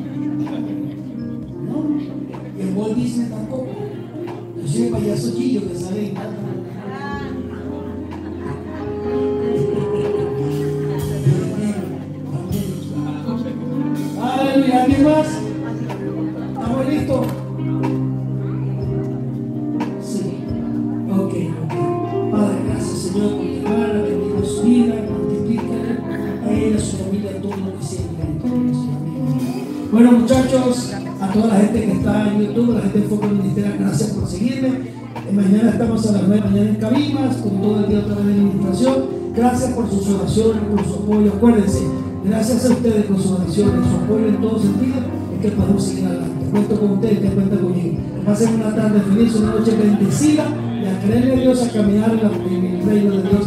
No. Y el Walt Disney tampoco. Yo soy el payaso Gillo que sale en nada. Aleluya, ¿alguien más? ¿Estamos listos? Sí. Ok, ok. Padre, gracias, Señor, por tu hermana, bendiga su vida, multiplícale a ella, a su familia, a todo lo que siempre. Bueno, muchachos, a toda la gente que está en YouTube, a la gente de Foco Ministerial, gracias por seguirme. Mañana estamos a las nueve de la mañana en Cabimas, con todo el día otra vez de administración. Gracias por sus oraciones, por su apoyo. Acuérdense, gracias a ustedes por sus oraciones, su apoyo en todo sentido, es que podemos seguir adelante. Cuento con ustedes, que cuenta conmigo. Pasen una tarde feliz, una noche bendecida y a creerle a Dios, a caminar en, la, en el reino de Dios.